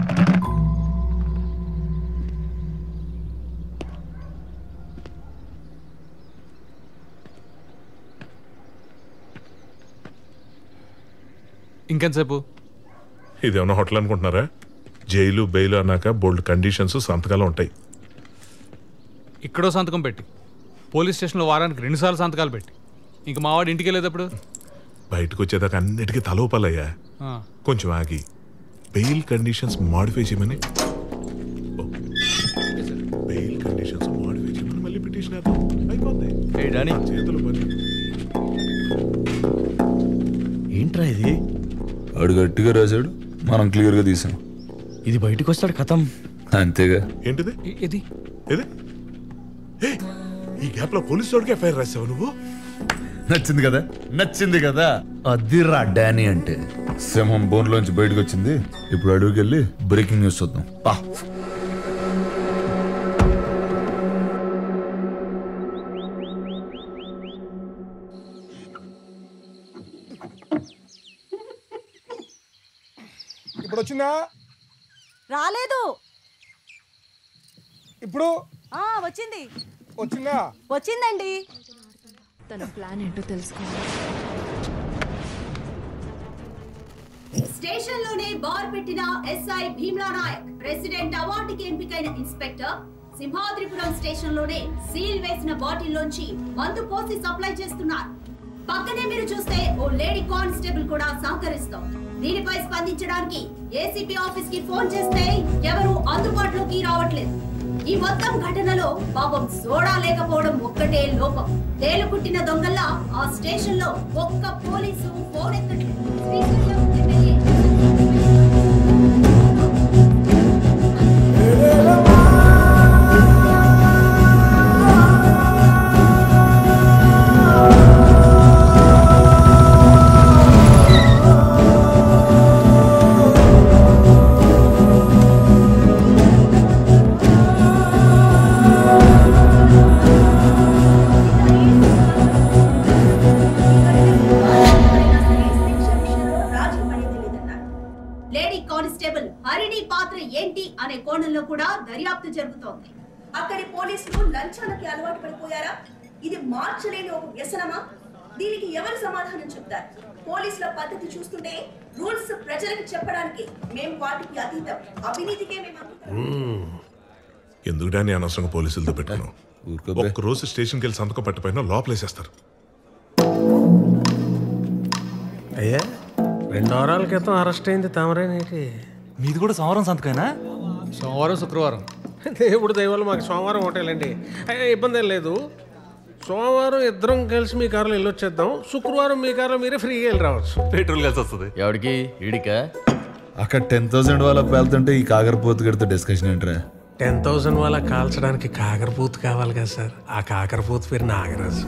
Speaker 15: ఇంకెంతసేపు? ఇదేమన్నా హోటల్ అనుకుంటున్నారా? జైలు బెయిల్ అన్నాక బోల్డ్ కండిషన్స్ సంతకాలు ఉంటాయి.
Speaker 14: ఇక్కడో సంతకం పెట్టి పోలీస్ స్టేషన్లో వారానికి రెండుసార్లు సంతకాలు పెట్టి ఇంక మావాడు ఇంటికి వెళ్ళేటప్పుడు
Speaker 15: బయటకు వచ్చేదాకా అన్నిటికీ తలోపాలయ్యా. కొంచెం ఆగి బెయిల్ కండిషన్స్ మాడిఫై చేయమని బెయిల్ కండిషన్స్ మాడిఫై చేయమని మళ్ళీ పిటిషన్ అయిపోతాయి. చేతులు పని
Speaker 9: ఏంట్రా ఇది?
Speaker 6: వాడు గట్టిగా రాశాడు, మనం క్లియర్గా తీసాం.
Speaker 9: ఇది బయటకు వస్తాడు కథం.
Speaker 6: అంతేగా.
Speaker 15: ఏంటిది?
Speaker 14: ఇది
Speaker 15: ఇది ఈ గ్యాప్ లో పోలీసు వాడికి ఎఫ్ఐఆర్ రాసావు నువ్వు?
Speaker 6: నచ్చింది కదా? నచ్చింది కదా? అదిరా డానీ అంటే. సింహం బోన్లోంచి బయటకు వచ్చింది. ఇప్పుడు అడుగుకి వెళ్ళి బ్రేకింగ్ న్యూస్ చూద్దాం. పా.
Speaker 16: ఇప్పుడు వచ్చిందా?
Speaker 21: రాలేదు.
Speaker 16: ఇప్పుడు
Speaker 21: ఆ వచ్చింది.
Speaker 16: వచ్చిందా?
Speaker 21: వచ్చిందండి.
Speaker 7: తన ప్లాన్ ఏంటో తెలుసుకోవాలి.
Speaker 20: స్టేషన్ లోనే బార్ పెట్టిన ఎస్ఐ భీమ్లా నాయక్ ప్రెసిడెంట్ అవార్డుకి ఎంపికైన ఇన్స్పెక్టర్ సింహాద్రిపురం స్టేషన్ లోనే సీల్ వేసిన బాటిల్ లోంచి మందు పోసి సప్లై చేస్తున్నారు. పక్కనే మీరు చూస్తే ఓ లేడీ కానిస్టేబుల్ కూడా సహకరిస్తాం. దీనిపై స్పందించడానికి ఏసీపీ ఆఫీస్ కి ఫోన్ చేస్తే ఎవరు అందుబాటులోకి రావట్లేదు. ఈ మొత్తం ఘటనలో పాపం సోడా లేకపోవడం ఒక్కటే లోపం. తేలుకుట్టిన దొంగల్లా ఆ స్టేషన్ లో ఒక్క పోలీసు ఫోన్ ఎత్తట్లేదు. లేడీ కానిస్టేబుల్ హరిణి పాత్ర ఏంటి అనే కోణంలో కూడా దర్యాప్తు జరుగుతోంది. అక్కడి పోలీసులు లంచాలకి అలవాటు పడిపోయారా? ఇది మార్చలేని ఒక వ్యసనమా? దీనికి ఎవరు సమాధానం చెప్తారు? పోలీసుల పద్ధతి చూస్తుంటే రూల్స్ ప్రజలకు చెప్పడానికి మేము వాటికి అతీతం, అవినీతికే మేము
Speaker 15: ఎందుకు డాని అనవసరంగా పోలీసులతో పెట్టాను. ఒక్క రోజు స్టేషన్కి వెళ్ళి సంతకం పట్టిపోయినా లోపలేసేస్తారు.
Speaker 12: అయ్యా రెండు వారాల క్రితం అరెస్ట్ అయింది తమరేనేటి?
Speaker 9: మీది కూడా సోమవారం సంతకైనా?
Speaker 14: సోమవారం శుక్రవారం.
Speaker 12: దేవుడు దయవల్ల మాకు సోమవారం హోటలండి. అయ్యా ఇబ్బంది ఏం లేదు. సోమవారం ఇద్దరం కలిసి మీ కారులో వెళ్ళొచ్చేద్దాం. శుక్రవారం మీ కారులో మీరే ఫ్రీగా వెళ్ళి రావచ్చు.
Speaker 9: పెట్రోల్ కలిసి వస్తుంది. ఎవరికి? ఈడికా?
Speaker 6: అక్కడ టెన్ థౌసండ్ వాళ్ళ పేలుతుంటే ఈ కాకరపోతు గడితో డిస్కషన్ ఏంట్రా?
Speaker 12: టెన్ థౌసండ్ వాళ్ళ కాల్చడానికి కాకరపూత్ కావాలి కదా సార్. ఆ కాకరపూత్ పేరు నాగరాజు.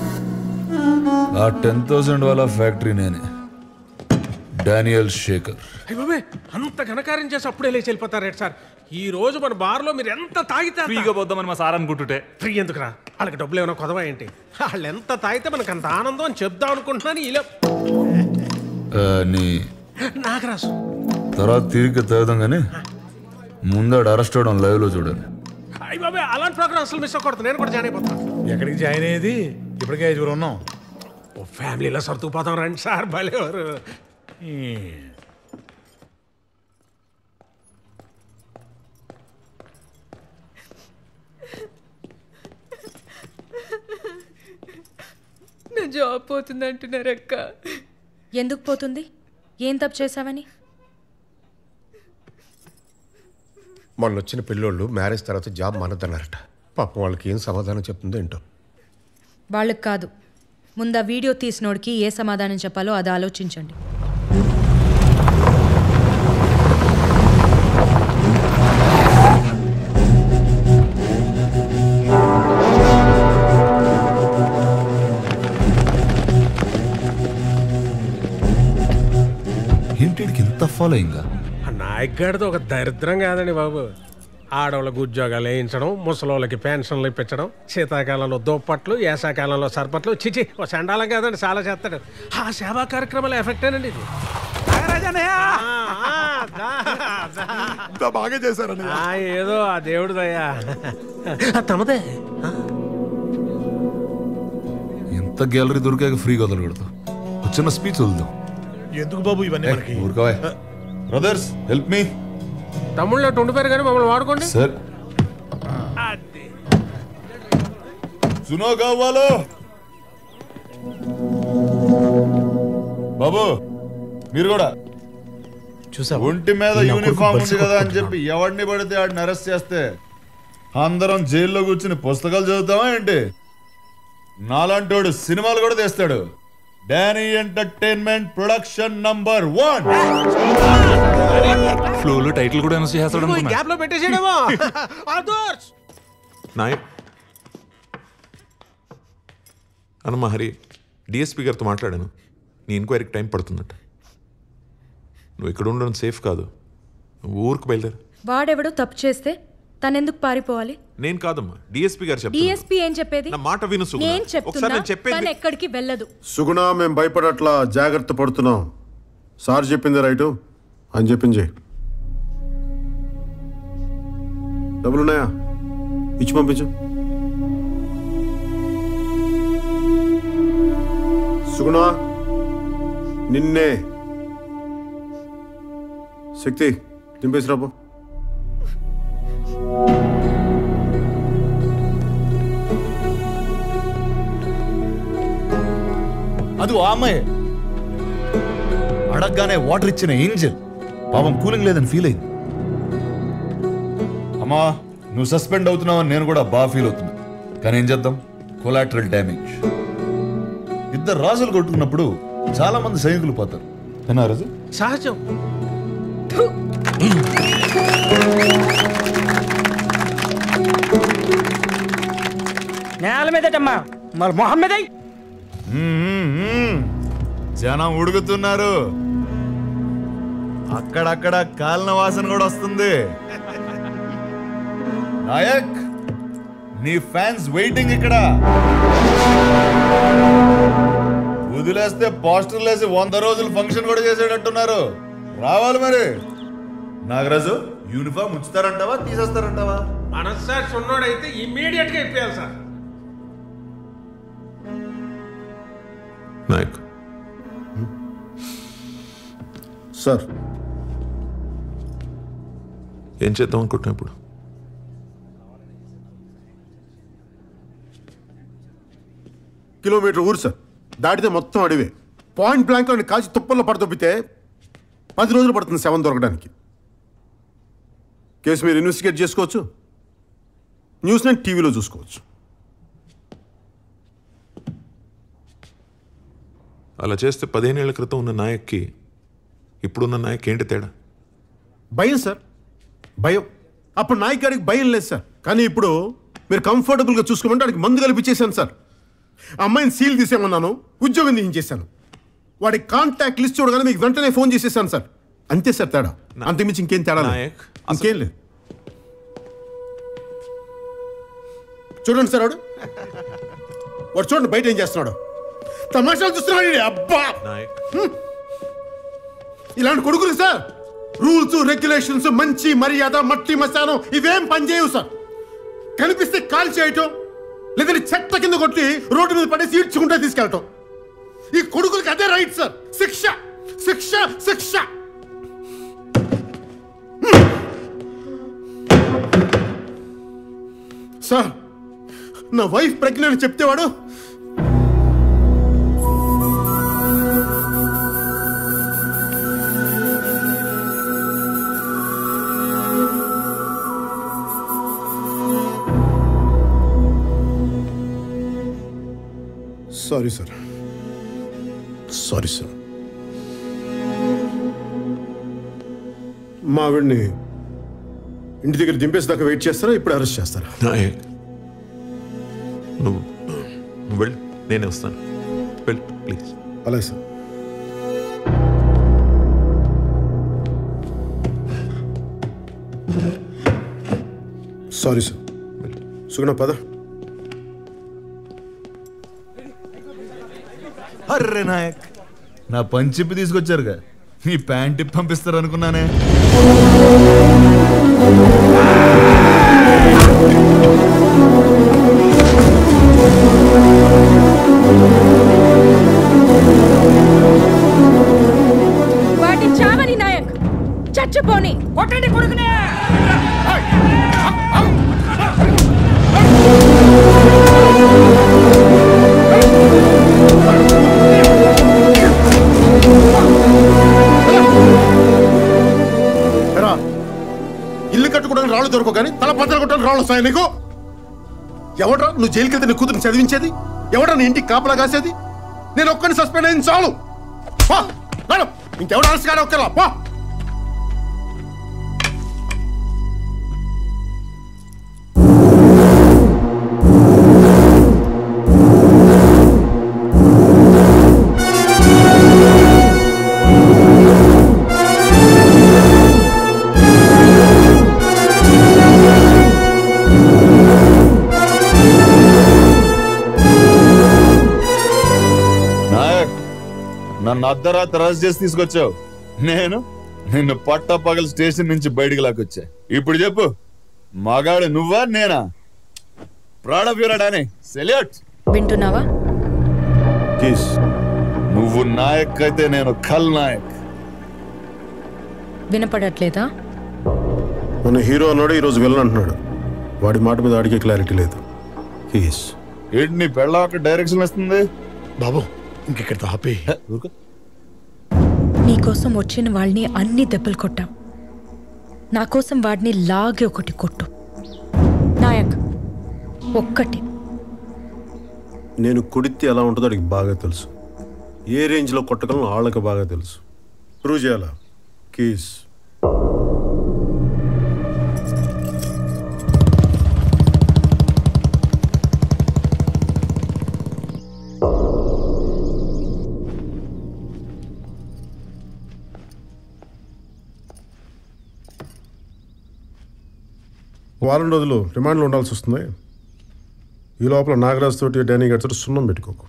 Speaker 6: ఆ టెన్ థౌసండ్ వాళ్ళ ఫ్యాక్టరీ నేనే, డానియల్ శేఖర్.
Speaker 12: అయ్య బాబే, అంత ఘనకార్యం చేసి అప్పుడే లేచి వెళ్ళిపోతారేంటి సార్? ఈ రోజు మన బార్లో మీరు ఎంత తాగితే
Speaker 9: ఫ్రీగా పోద్దామని మా సార్ అనుకుంటుంటే.
Speaker 12: ఫ్రీ ఎందుకురా? వాళ్ళకి డబ్బులు ఏమైనా కొదవా ఏంటి? వాళ్ళు ఎంత తాగితే మనకు అంత ఆనందం అని చెప్దాం అనుకుంటున్నాను. ఇలా
Speaker 6: నీ
Speaker 12: నాగరాజు
Speaker 6: తర్వాత తిరిగి తాగుదాం కానీ ముందాడు అరెస్ట్ అవడం లైవ్ లో చూడండి.
Speaker 12: అయ్య బాబే, అలాంటి ప్రోగ్రామ్ అసలు మిస్ అవ్వకూడదు. నేను కూడా జాయిన్ అయిపోతాను.
Speaker 16: ఎక్కడికి జాయిన్ అయ్యేది? ఇప్పటికే ఐదుగురు ఉన్నాం.
Speaker 12: ఓ ఫ్యామిలీలో సర్దుకుపోతాం రండి సార్. భలేవారు.
Speaker 11: నా జాబ్ పోతుంది అంటున్నారు అక్క. ఎందుకు పోతుంది? ఏం తప్పు చేసావని?
Speaker 22: మొన్న వచ్చిన పిల్లోళ్ళు మ్యారేజ్ తర్వాత జాబ్ మానద్దన్నారట. పాపం వాళ్ళకి ఏం సమాధానం చెప్తుందో ఏంటో.
Speaker 11: వాళ్ళకి కాదు, ముందు ఆ వీడియో తీసినోడికి ఏ సమాధానం చెప్పాలో అది ఆలోచించండి.
Speaker 6: ఏంటికి ఇంత ఫాలోయింగ్?
Speaker 12: ఆ నాయక్ గారితో ఒక దరిద్రం కాదండి బాబు. ఆడవాళ్ళకి ఉద్యోగాలు వేయించడం, ముసలోళ్ళకి పెన్షన్లు ఇప్పించడం, శీతాకాలంలో దుప్పట్లు, వేసాకాలంలో సర్పట్లు. చిచి ఓ చండాలం కాదండి, చాలా చేస్తాడు. ఆ సేవా కార్యక్రమాల ఎఫెక్ట్ అండి ఇది.
Speaker 16: బాగా చేశారండి.
Speaker 12: ఏదో ఆ దేవుడు దయ్యా. తమదే
Speaker 6: ఎంత గ్యాలరీ దొరికాక ఫ్రీ వదలకూడదు. చిన్న స్పీచ్ వదులుదాం.
Speaker 16: ఎందుకు బాబు ఇవన్నీ మనకి?
Speaker 6: ఊరుకోవా బ్రదర్స్, హెల్ప్ మీ.
Speaker 12: తమ్ముళ్ళు ఉండిపోయారు కానీ మమ్మల్ని వాడుకోండి
Speaker 6: సార్. సునో కావాలో బాబు, మీరు కూడా
Speaker 16: చూసా.
Speaker 6: ఒంటి మీద యూనిఫామ్ ఉంది కదా అని చెప్పి ఎవడిని పడితే వాడిని అరెస్ట్ చేస్తే అందరం జైల్లో కూర్చుని పుస్తకాలు చదువుతామా ఏంటి? నాలాంటోడు సినిమాలు కూడా తీస్తాడు. Danny entertainment production number one.
Speaker 9: ఫ్లోలో టైటిల్ కూడా అనౌన్స్ చేస్తాడు.
Speaker 12: గ్యాప్ లో పెట్టేసేయడమో.
Speaker 10: నాయక్ అనమ్మా హరి, డిఎస్పీ గారితో మాట్లాడాను. నీ ఎంక్వైరీకి టైం పడుతుందట. నువ్వు ఇక్కడ ఉండడం సేఫ్ కాదు. నువ్వు ఊరికి బయలుదేరు.
Speaker 11: వాడెవడో తప్పు చేస్తే తనెందుకు పారిపోవాలి?
Speaker 10: నేను కాదమ్మా, డిఎస్పీ గారు చెప్తారు.
Speaker 11: డిఎస్పీ ఏం చెప్పేది?
Speaker 10: నా మాట విను సుగుణ.
Speaker 11: నేను చెప్తున్నా,
Speaker 10: నేను చెప్పేది
Speaker 11: తను ఎక్కడికి వెళ్ళదు.
Speaker 2: సుగుణ, మేము భయపడట్లా, జాగ్రత్త పడుతున్నాం. సార్ చెప్పింది రైటు. అని చెప్పింది చేయి. డబ్బులున్నాయా? ఇచ్చి పంపించు. సుగుణ, నిన్నే. శక్తి దింపేసి రాబో.
Speaker 6: అది ఆ అమ్మాయి అడగగానే వాటర్ ఇచ్చిన ఏంజల్ పాపం కూలింగ్ లేదని ఫీల్ అయింది. అమ్మా నువ్వు సస్పెండ్ అవుతున్నావని నేను కూడా బాగా ఫీల్ అవుతున్నా. కానీ ఏం చేద్దాం, కొలాటరల్ డ్యామేజ్. ఇద్దరు రాజులు కొట్టుకున్నప్పుడు చాలా మంది సైనికులు పోతారు. ఏనా రాజు?
Speaker 12: సహజం.
Speaker 3: నేల మీదటమ్మా మరి మొహం మీద
Speaker 6: జనం ఉడుకుతున్నారు. అక్కడక్కడ కాలిన వాసన కూడా వస్తుంది. నాయక్, నీ ఫ్యాన్స్ వెయిటింగ్ ఇక్కడ. వదిలేస్తే పోస్టర్లు వేసి వంద రోజులు ఫంక్షన్ కూడా చేసేటట్టున్నారు. రావాలి మరి. నాగరాజు, యూనిఫామ్ ఉంచుతారంటావా తీసేస్తారంటావా?
Speaker 12: మనస్సాక్షి ఉన్నోడైతే ఇమ్మీడియట్ గా ఇప్పేయాలి సార్.
Speaker 10: నాయక్
Speaker 2: సార్,
Speaker 10: ఏం చేద్దాం అనుకుంటున్నా ఇప్పుడు?
Speaker 2: కిలోమీటర్ ఊరు సార్, దాటితే మొత్తం అడివే. పాయింట్ బ్లాంక్ లో కాల్చి తుప్పల్లో పడతొప్పితే పది రోజులు పడుతుంది శవం దొరకడానికి. కేసు మీరు ఇన్వెస్టిగేట్ చేసుకోవచ్చు, న్యూస్ నేను టీవీలో చూసుకోవచ్చు.
Speaker 10: అలా చేస్తే పదిహేనేళ్ల క్రితం ఉన్న నాయక్కి ఇప్పుడున్న నాయక్ ఏంటి తేడా?
Speaker 2: భయం సార్, భయం. అప్పుడు నాయక్ గారికి భయం లేదు సార్. కానీ ఇప్పుడు మీరు కంఫర్టబుల్గా చూసుకోమంటే వాడికి మందు కలిపించేశాను సార్. అమ్మాయిని సీల్ తీసేమన్నాను, ఉద్యోగం తీయించేశాను. వాడి కాంటాక్ట్ లిస్ట్ చూడగానే మీకు వెంటనే ఫోన్ చేసేసాను సార్. అంతే సార్ తేడా, అంతకుమించి ఇంకేం తేడా లేదు. ఇంకేం లేదు. చూడండి సార్, వాడు వాడు చూడండి బయట ఏం చేస్తున్నాడు. తమాషాలు చూస్తున్నాడు. అబ్బా, ఇలాంటి కొడుకులు సార్ రూల్స్ రెగ్యులేషన్స్ మంచి మర్యాద మట్టి మశానం ఇవేం పనిచేయవు సార్. కనిపిస్తే కాల్ చేయటం, లేదంటే చెత్త కింద కొట్టి రోడ్డు మీద పడేసి ఈడ్చుకుంటే తీసుకెళ్ళటం. ఈ కొడుకులకి అదే రైట్ సార్. శిక్ష శిక్ష శిక్ష. సార్, నా వైఫ్ ప్రెగ్నెంట్ చెప్తేవాడు సారీ సార్, సారీ సార్. మా ఆవిడ్ని ఇంటి దగ్గర దింపేసేదాకా వెయిట్ చేస్తారా, ఇప్పుడు అరెస్ట్ చేస్తారా?
Speaker 10: నాయక్, నువ్వు నువ్వు వెళ్ళు, నేనే వస్తాను. వెళ్ళు ప్లీజ్.
Speaker 2: అలాగే సార్. Sorry sir. సుగుణ పద.
Speaker 6: అర్రే నాయక్, నా పంచిప్పి తీసుకొచ్చారుగా, నీ ప్యాంట్ ఇప్పి పంపిస్తారు అనుకున్నానే.
Speaker 11: వాటి చావని నాయక్, చచ్చిపోని కొట్టండి కొడుకునే.
Speaker 2: ఇల్లు కట్టుకోవడానికి రాళ్ళు దొరకవు కానీ తల పద్దలు కొట్టడానికి రాళ్ళు వస్తాయి నీకు. ఎవడ్రా నువ్వు జైలుకి వెళ్తే నీ కూతురు చదివించేది? ఎవడ్రా నీ ఇంటికి కాపలా కాసేది? నేను ఒక్కరిని సస్పెండ్ అయింది చాలు. ఇంకెవడు ఆలస్యగా ఒక్కలా పో.
Speaker 6: నన్ను అర్ధరాత్రి అరెస్ట్ చేసి తీసుకొచ్చావు. నేను నిన్ను పట్టపగల స్టేషన్ నుంచి బయటికి లాక్కొచ్చా. ఇప్పుడు చెప్పు, మగాడు నువ్వా నేనా? Proud of your Danny. Salute.
Speaker 11: వింటున్నావా?
Speaker 2: కేస్
Speaker 6: నువ్వు నాయక్ అయితే నేను ఖల్ నాయక్.
Speaker 11: వినపడట్లేదా?
Speaker 2: మన హీరో అన్నాడు, ఈరోజు విలన్ అంటున్నాడు. వాడి మాట మీద వాడికి క్లారిటీ లేదు. కేస్
Speaker 6: ఏంటి నీ పెళ్ళ ఒక డైరెక్షన్ వస్తుంది?
Speaker 16: బాబు ఇంకెక్కడ ఆపే.
Speaker 11: నీకోసం వచ్చిన వాళ్ళని అన్ని దెబ్బలు కొట్టాం. నా కోసం వాడిని లాగి ఒకటి కొట్టు. నాయక్ ఒక్కటి.
Speaker 2: నేను కొడితే ఎలా ఉంటుందో వాడికి బాగా తెలుసు. ఏ రేంజ్లో కొట్టగలను వాళ్ళకి బాగా తెలుసు. ప్రూవ్ చేయాలా? కేస్ వారం రోజులు రిమాండ్లో ఉండాల్సి వస్తుంది. ఈ లోపల నాగరాజ్ తోటి డానీ గారి తోటి సున్నం పెట్టుకోకు.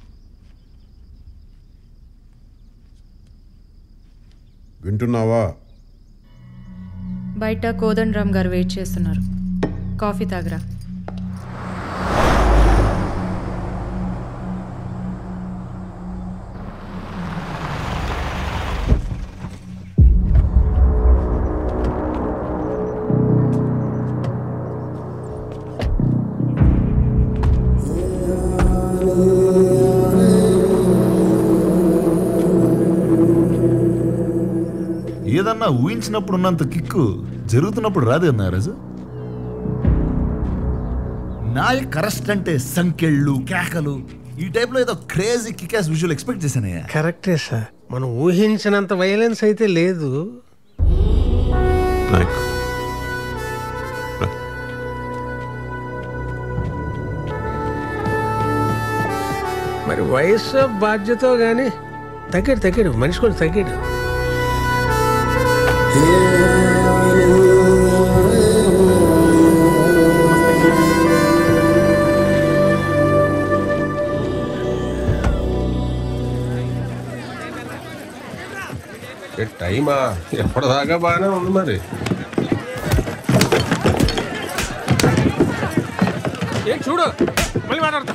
Speaker 2: వింటున్నావా?
Speaker 11: బయట కోదండరామ్ గారు వెయిట్ చేస్తున్నారు. కాఫీ తాగరా.
Speaker 6: ఏదన్నా ఊహించినప్పుడు ఉన్నంత కిక్కు జరుగుతున్నప్పుడు రాదు నారాజు. నాయక్ అరెస్ట్ అంటే సంకెళ్ళు, కేకలు, ఈ టైప్ లో ఏదో క్రేజీ కికాస్ విజువల్ ఎక్స్పెక్ట్ చేశానయ్యా.
Speaker 12: కరెక్టే సార్, మనం ఊహించినంత వైలెన్స్ అయితే లేదు. మరి వయసు బాధ్యత గానీ తగ్గాడు తగ్గాడు మనిషి కూడా తగ్గాడు.
Speaker 1: టైమా ఎప్పటిదాకా బాగానే ఉంది. మరి
Speaker 12: ఏం చూడు, మళ్ళీ మాట్లాడతా.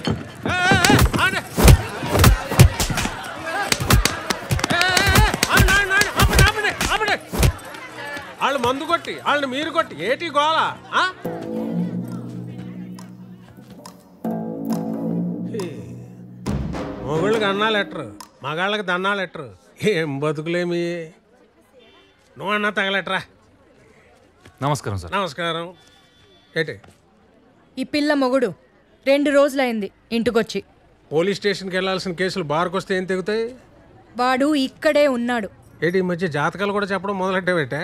Speaker 12: వాళ్ళు మందు కొట్టి వాళ్ళని మీరు కొట్టి ఏటి గోలా? మొగుళ్ళకి అన్నా లెటరు, మగాళ్ళకి దన్నా లెటరు. ఏం బతుకులేమి. నువ్వు అన్నా తగలెట్రా.
Speaker 9: నమస్కారం సార్.
Speaker 12: నమస్కారం. ఏటి
Speaker 11: ఈ పిల్ల మొగుడు రెండు రోజులైంది ఇంటికొచ్చి.
Speaker 12: పోలీస్ స్టేషన్కి వెళ్ళాల్సిన కేసులు బార్కు వస్తే ఏం తెగుతాయి?
Speaker 11: వాడు ఇక్కడే ఉన్నాడు.
Speaker 12: ఏంటి ఈ మధ్య జాతకాలు కూడా చెప్పడం మొదలెట్టావేటే?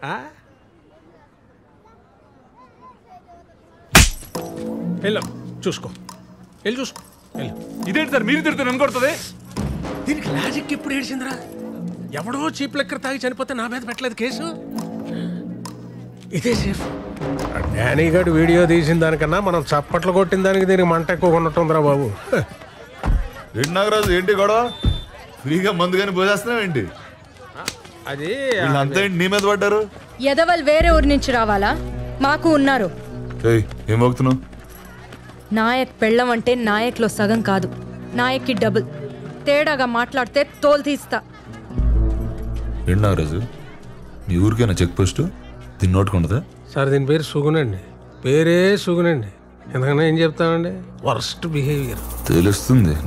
Speaker 12: వెళ్ళు చూసుకో, వెళ్ళి చూసుకో వెళ్ళు.
Speaker 9: ఇదేంటి సార్ మీరు తిడుతున్నారు నన్ను కొడుతుంది?
Speaker 12: దీనికి లాజిక్ ఎప్పుడు ఏడ్చిందిరా? ఎవడో చీప్ లెక్కర్ తాగి చనిపోతే నా మీద పెట్టలేదు కేసు. ఇదే సేఫ్. డానీ గారు వీడియో తీసిన దానికన్నా మనం చప్పట్లు కొట్టిన దానికి దీనికి మంట ఎక్కువ ఉన్నట్టుందిరా బాబు.
Speaker 6: ఏంటి నాగరాజు, ఏంటి గొడవ? ఫ్రీగా మందు కానీ పోసేస్తున్నావు ఏంటి?
Speaker 12: అది
Speaker 6: అంతా నీ మీద పడ్డారు.
Speaker 11: ఎదవల్ వేరే ఊరి నుంచి రావాలా? మాకు ఉన్నారు.
Speaker 6: ఏం మోగుతున్నావు?
Speaker 11: నాయక్ పెళ్ళం అంటే నాయక్లో సగం కాదు, నాయక్కి డబుల్. తేడాగా మాట్లాడితే తోలు తీస్తా.
Speaker 6: ఏంటి నాగరాజు, మీ ఊరికైనా చెక్ పోస్ట్ దీన్ని నోటుకుంటుందా?
Speaker 12: సార్ దీని పేరు సుగునండి. పేరే సుగునండి. ఎందుకన్నా ఏం చెప్తానండి, వర్స్ట్ బిహేవియర్.
Speaker 6: తెలుస్తుంది.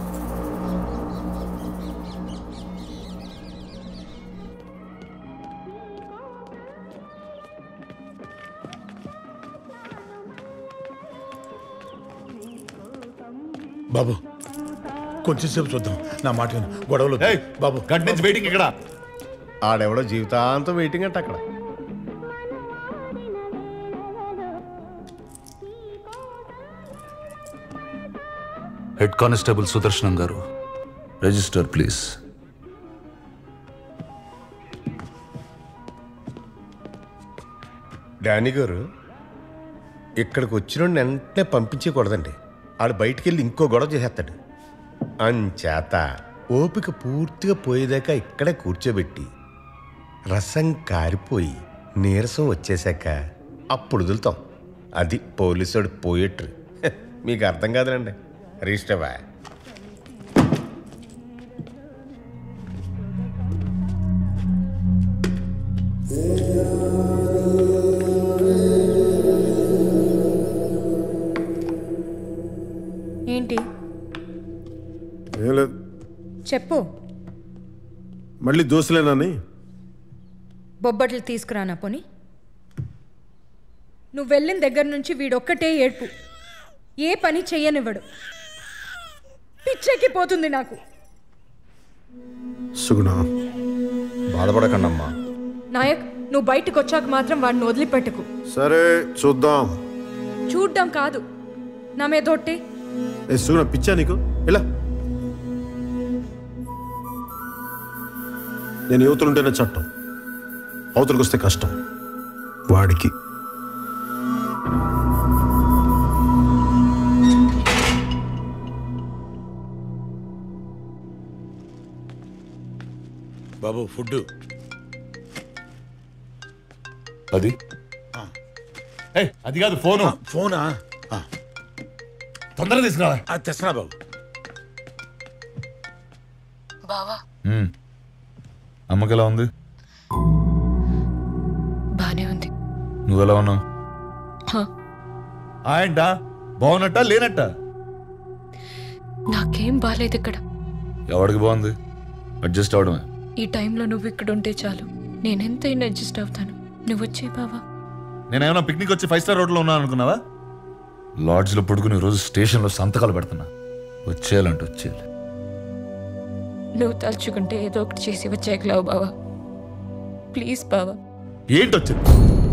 Speaker 16: బాబు కొంచెం సేపు చూద్దాం, నా మాట విను. గొడవలు బాబు.
Speaker 6: గంట నుంచి వెయిటింగ్ ఇక్కడ.
Speaker 22: ఆడెవడో జీవితాంతం వెయిటింగ్ అంటే అక్కడ.
Speaker 13: హెడ్ కానిస్టేబుల్ సుదర్శనం గారు, రిజిస్టర్ ప్లీజ్.
Speaker 22: డానీ గారు, ఇక్కడికి వచ్చిన వెంటనే పంపించకూడదండి. ఆడు బయటికి వెళ్ళి ఇంకో గొడవ చేసేస్తాడు. అంచేత ఓపిక పూర్తిగా పోయేదాకా ఇక్కడే కూర్చోబెట్టి రసం కారిపోయి నీరసం వచ్చేసాక అప్పుడు వదులుతాం. అది పోలీసుడు పోయేట్రు. మీకు అర్థం కాదులండి. రిజిస్టర్వా?
Speaker 11: ఏంటి
Speaker 2: ఏం లేదు.
Speaker 11: చెప్పు.
Speaker 2: మళ్ళీ దోశలేనాని?
Speaker 11: బొబ్బట్లు తీసుకురానా పోని? నువ్వు వెళ్ళిన దగ్గర నుంచి వీడొక్కటే ఏడ్పు. ఏ పని చెయ్యనివ్వడు. పిచ్చెక్కి పోతుంది నాకు.
Speaker 2: సుగుణ,
Speaker 22: బాధపడకండమ్మా.
Speaker 11: నాయక్, నువ్వు బయటకు వచ్చాక మాత్రం వాడిని వదిలిపెట్టకు.
Speaker 2: సరే చూద్దాం.
Speaker 11: చూడ్డం కాదు, నా మీద ఒట్టే.
Speaker 2: ఏ సుగుణ, పిచ్చా నీకు? ఇలా నేను యువతలుంటేనే చట్టం, అవతలకు వస్తే కష్టం. వాడికి
Speaker 4: బాబు ఫుడ్
Speaker 6: అది అది కాదు ఫోను.
Speaker 4: ఫోనా?
Speaker 6: తొందరగా తీసుకురా.
Speaker 4: తెస్తున్నా బాబు.
Speaker 7: బావా
Speaker 6: అమ్మకి ఎలా ఉంది?
Speaker 7: బానే ఉంది.
Speaker 6: నువ్వెలా ఉన్నావు? ఏంట బాగున్నట్ట లేనట్ట?
Speaker 7: నాకేం బాలేదు ఇక్కడ.
Speaker 6: ఎవడికి బాగుంది? అడ్జస్ట్ అవడమే.
Speaker 7: ఈ టైంలో నువ్వు ఇక్కడ ఉంటే చాలు, నేనెంతైనా అడ్జస్ట్ అవుతాను. నువ్వు వచ్చే బావా.
Speaker 6: నేనేమన్నా పిక్నిక్ వచ్చి ఫైవ్ స్టార్ హోటల్లో ఉన్నాను అనుకున్నావా? లాడ్జ్లో పడుకుని రోజు స్టేషన్లో సంతకాలు పెడుతున్నా. వచ్చేయాలంటే వచ్చేయాలి.
Speaker 7: నువ్వు తలుచుకుంటే ఏదో ఒకటి చేసి వచ్చేయగలవు బావా. ప్లీజ్ బావా.
Speaker 6: ఏంటి వచ్చింది?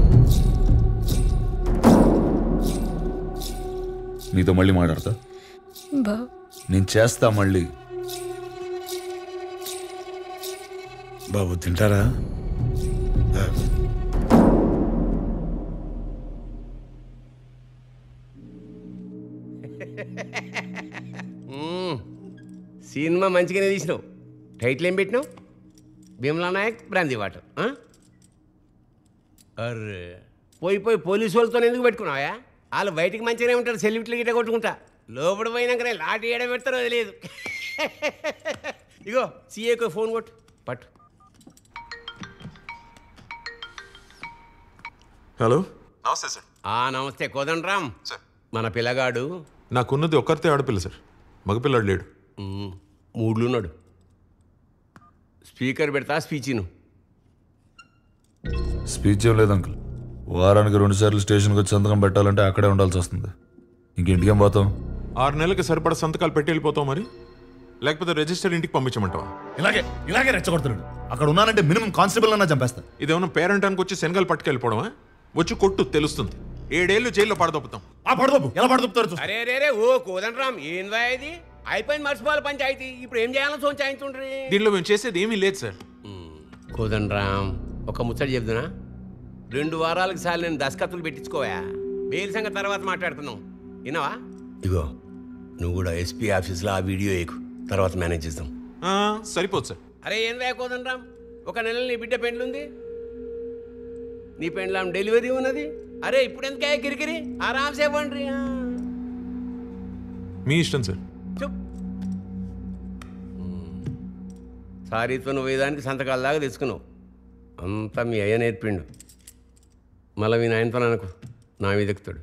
Speaker 6: నీతో మళ్ళీ మాట్లాడతా.
Speaker 7: బావా
Speaker 6: నేను చేస్తా మళ్ళీ.
Speaker 4: బాబు తింటారా?
Speaker 8: సినిమా మంచిగానే తీసినావు. టైటిల్ ఏం పెట్టినావు? Bheemla Nayak brandy water. అర్రే, పోయి పోయి పోలీసు వాళ్ళతో ఎందుకు పెట్టుకున్నావా? వాళ్ళు బయటికి మంచిగానే ఉంటారు, సెల్యూట్లు గిట్ట కొట్టుకుంటా. లోపల పోయినాకనే లాటి ఏడ పెడతారో తెలియదు. ఇగో సీఏకు ఫోన్ కొట్టు. పట్టు.
Speaker 10: హలో, నమస్తే సార్.
Speaker 8: నమస్తే కోదండరామ్ సార్. మన పిల్లగాడు
Speaker 10: నాకున్నది ఒక్కరితే ఆడపిల్ల సార్, మగపిల్లాడు లేడు.
Speaker 8: మూడులున్నాడు. స్పీకర్ పెడతా స్పీచ్ను.
Speaker 6: స్పీచ్ ఏం లేదు అంకుల్. వారానికి రెండు సార్లు స్టేషన్కి వచ్చి సంతకం పెట్టాలంటే అక్కడే ఉండాల్సి వస్తుంది. ఇంకెంటికేం పోతాం?
Speaker 10: ఆరు నెలలకి సరిపడా సంతకాలు పెట్టి వెళ్ళిపోతాం మరి, లేకపోతే రిజిస్టర్ ఇంటికి పంపించమంటావా?
Speaker 6: ఇలాగే ఇలాగే రెచ్చగొడుతున్నాడు. అక్కడ ఉన్నానంటే మినిమం కానిస్టేబుల్ అన్నా చంపేస్తా.
Speaker 10: ఇదేమన్నా పేరెంటానికి వచ్చి శనగలు పట్టుకెళ్ళిపోవడమా? వచ్చి కొట్టు, తెలుస్తుంది. ఏడేళ్ళు జైల్లో పడదొప్పుతాం.
Speaker 6: ఆ పడదొప్పు ఎలా పడదొప్పుతారు?
Speaker 8: అరే రే రే ఓ కోదండరామ్, ఏందా ఇది? అయిపోయింది మర్చిపోవాలి పంచాయతీ. ఇప్పుడు ఏం చేయాలో సోంచాయించుండ్రి.
Speaker 10: దీనిలో మేము చేసేది ఏమీ లేదు సార్.
Speaker 8: కోదండరామ్, ఒక ముచ్చట చెప్తున్నా. రెండు వారాలకు సార్లు నేను దస్కత్తులు పెట్టించుకోవా. బెయిల్ సంగతి తర్వాత మాట్లాడుకుందాం. విన్నావా? ఇగో నువ్వు కూడా ఎస్పీ ఆఫీస్లో ఆ వీడియో ఎక్కు, తర్వాత మేనేజ్ చేద్దాం.
Speaker 10: సరిపోదు సార్.
Speaker 8: అరే ఏం వేయకోదండ్రామ్, ఒక నెల నీ బిడ్డ పెండ్లుంది, నీ పెండ్లాం డెలివరీ ఉన్నది. అరే ఇప్పుడు ఎందుకే కిరికిరి? ఆరామ్సే పండ్రి.
Speaker 10: మీ ఇష్టం సార్.
Speaker 8: సారీతో నువ్వు వేదానికి సంతకాల దాకా తెచ్చుకున్నావు. అంతా మీ అయ్య నేర్పిండు. మళ్ళీ మీ నాయనతో అనుకో, నా మీద ఎక్కుతాడు.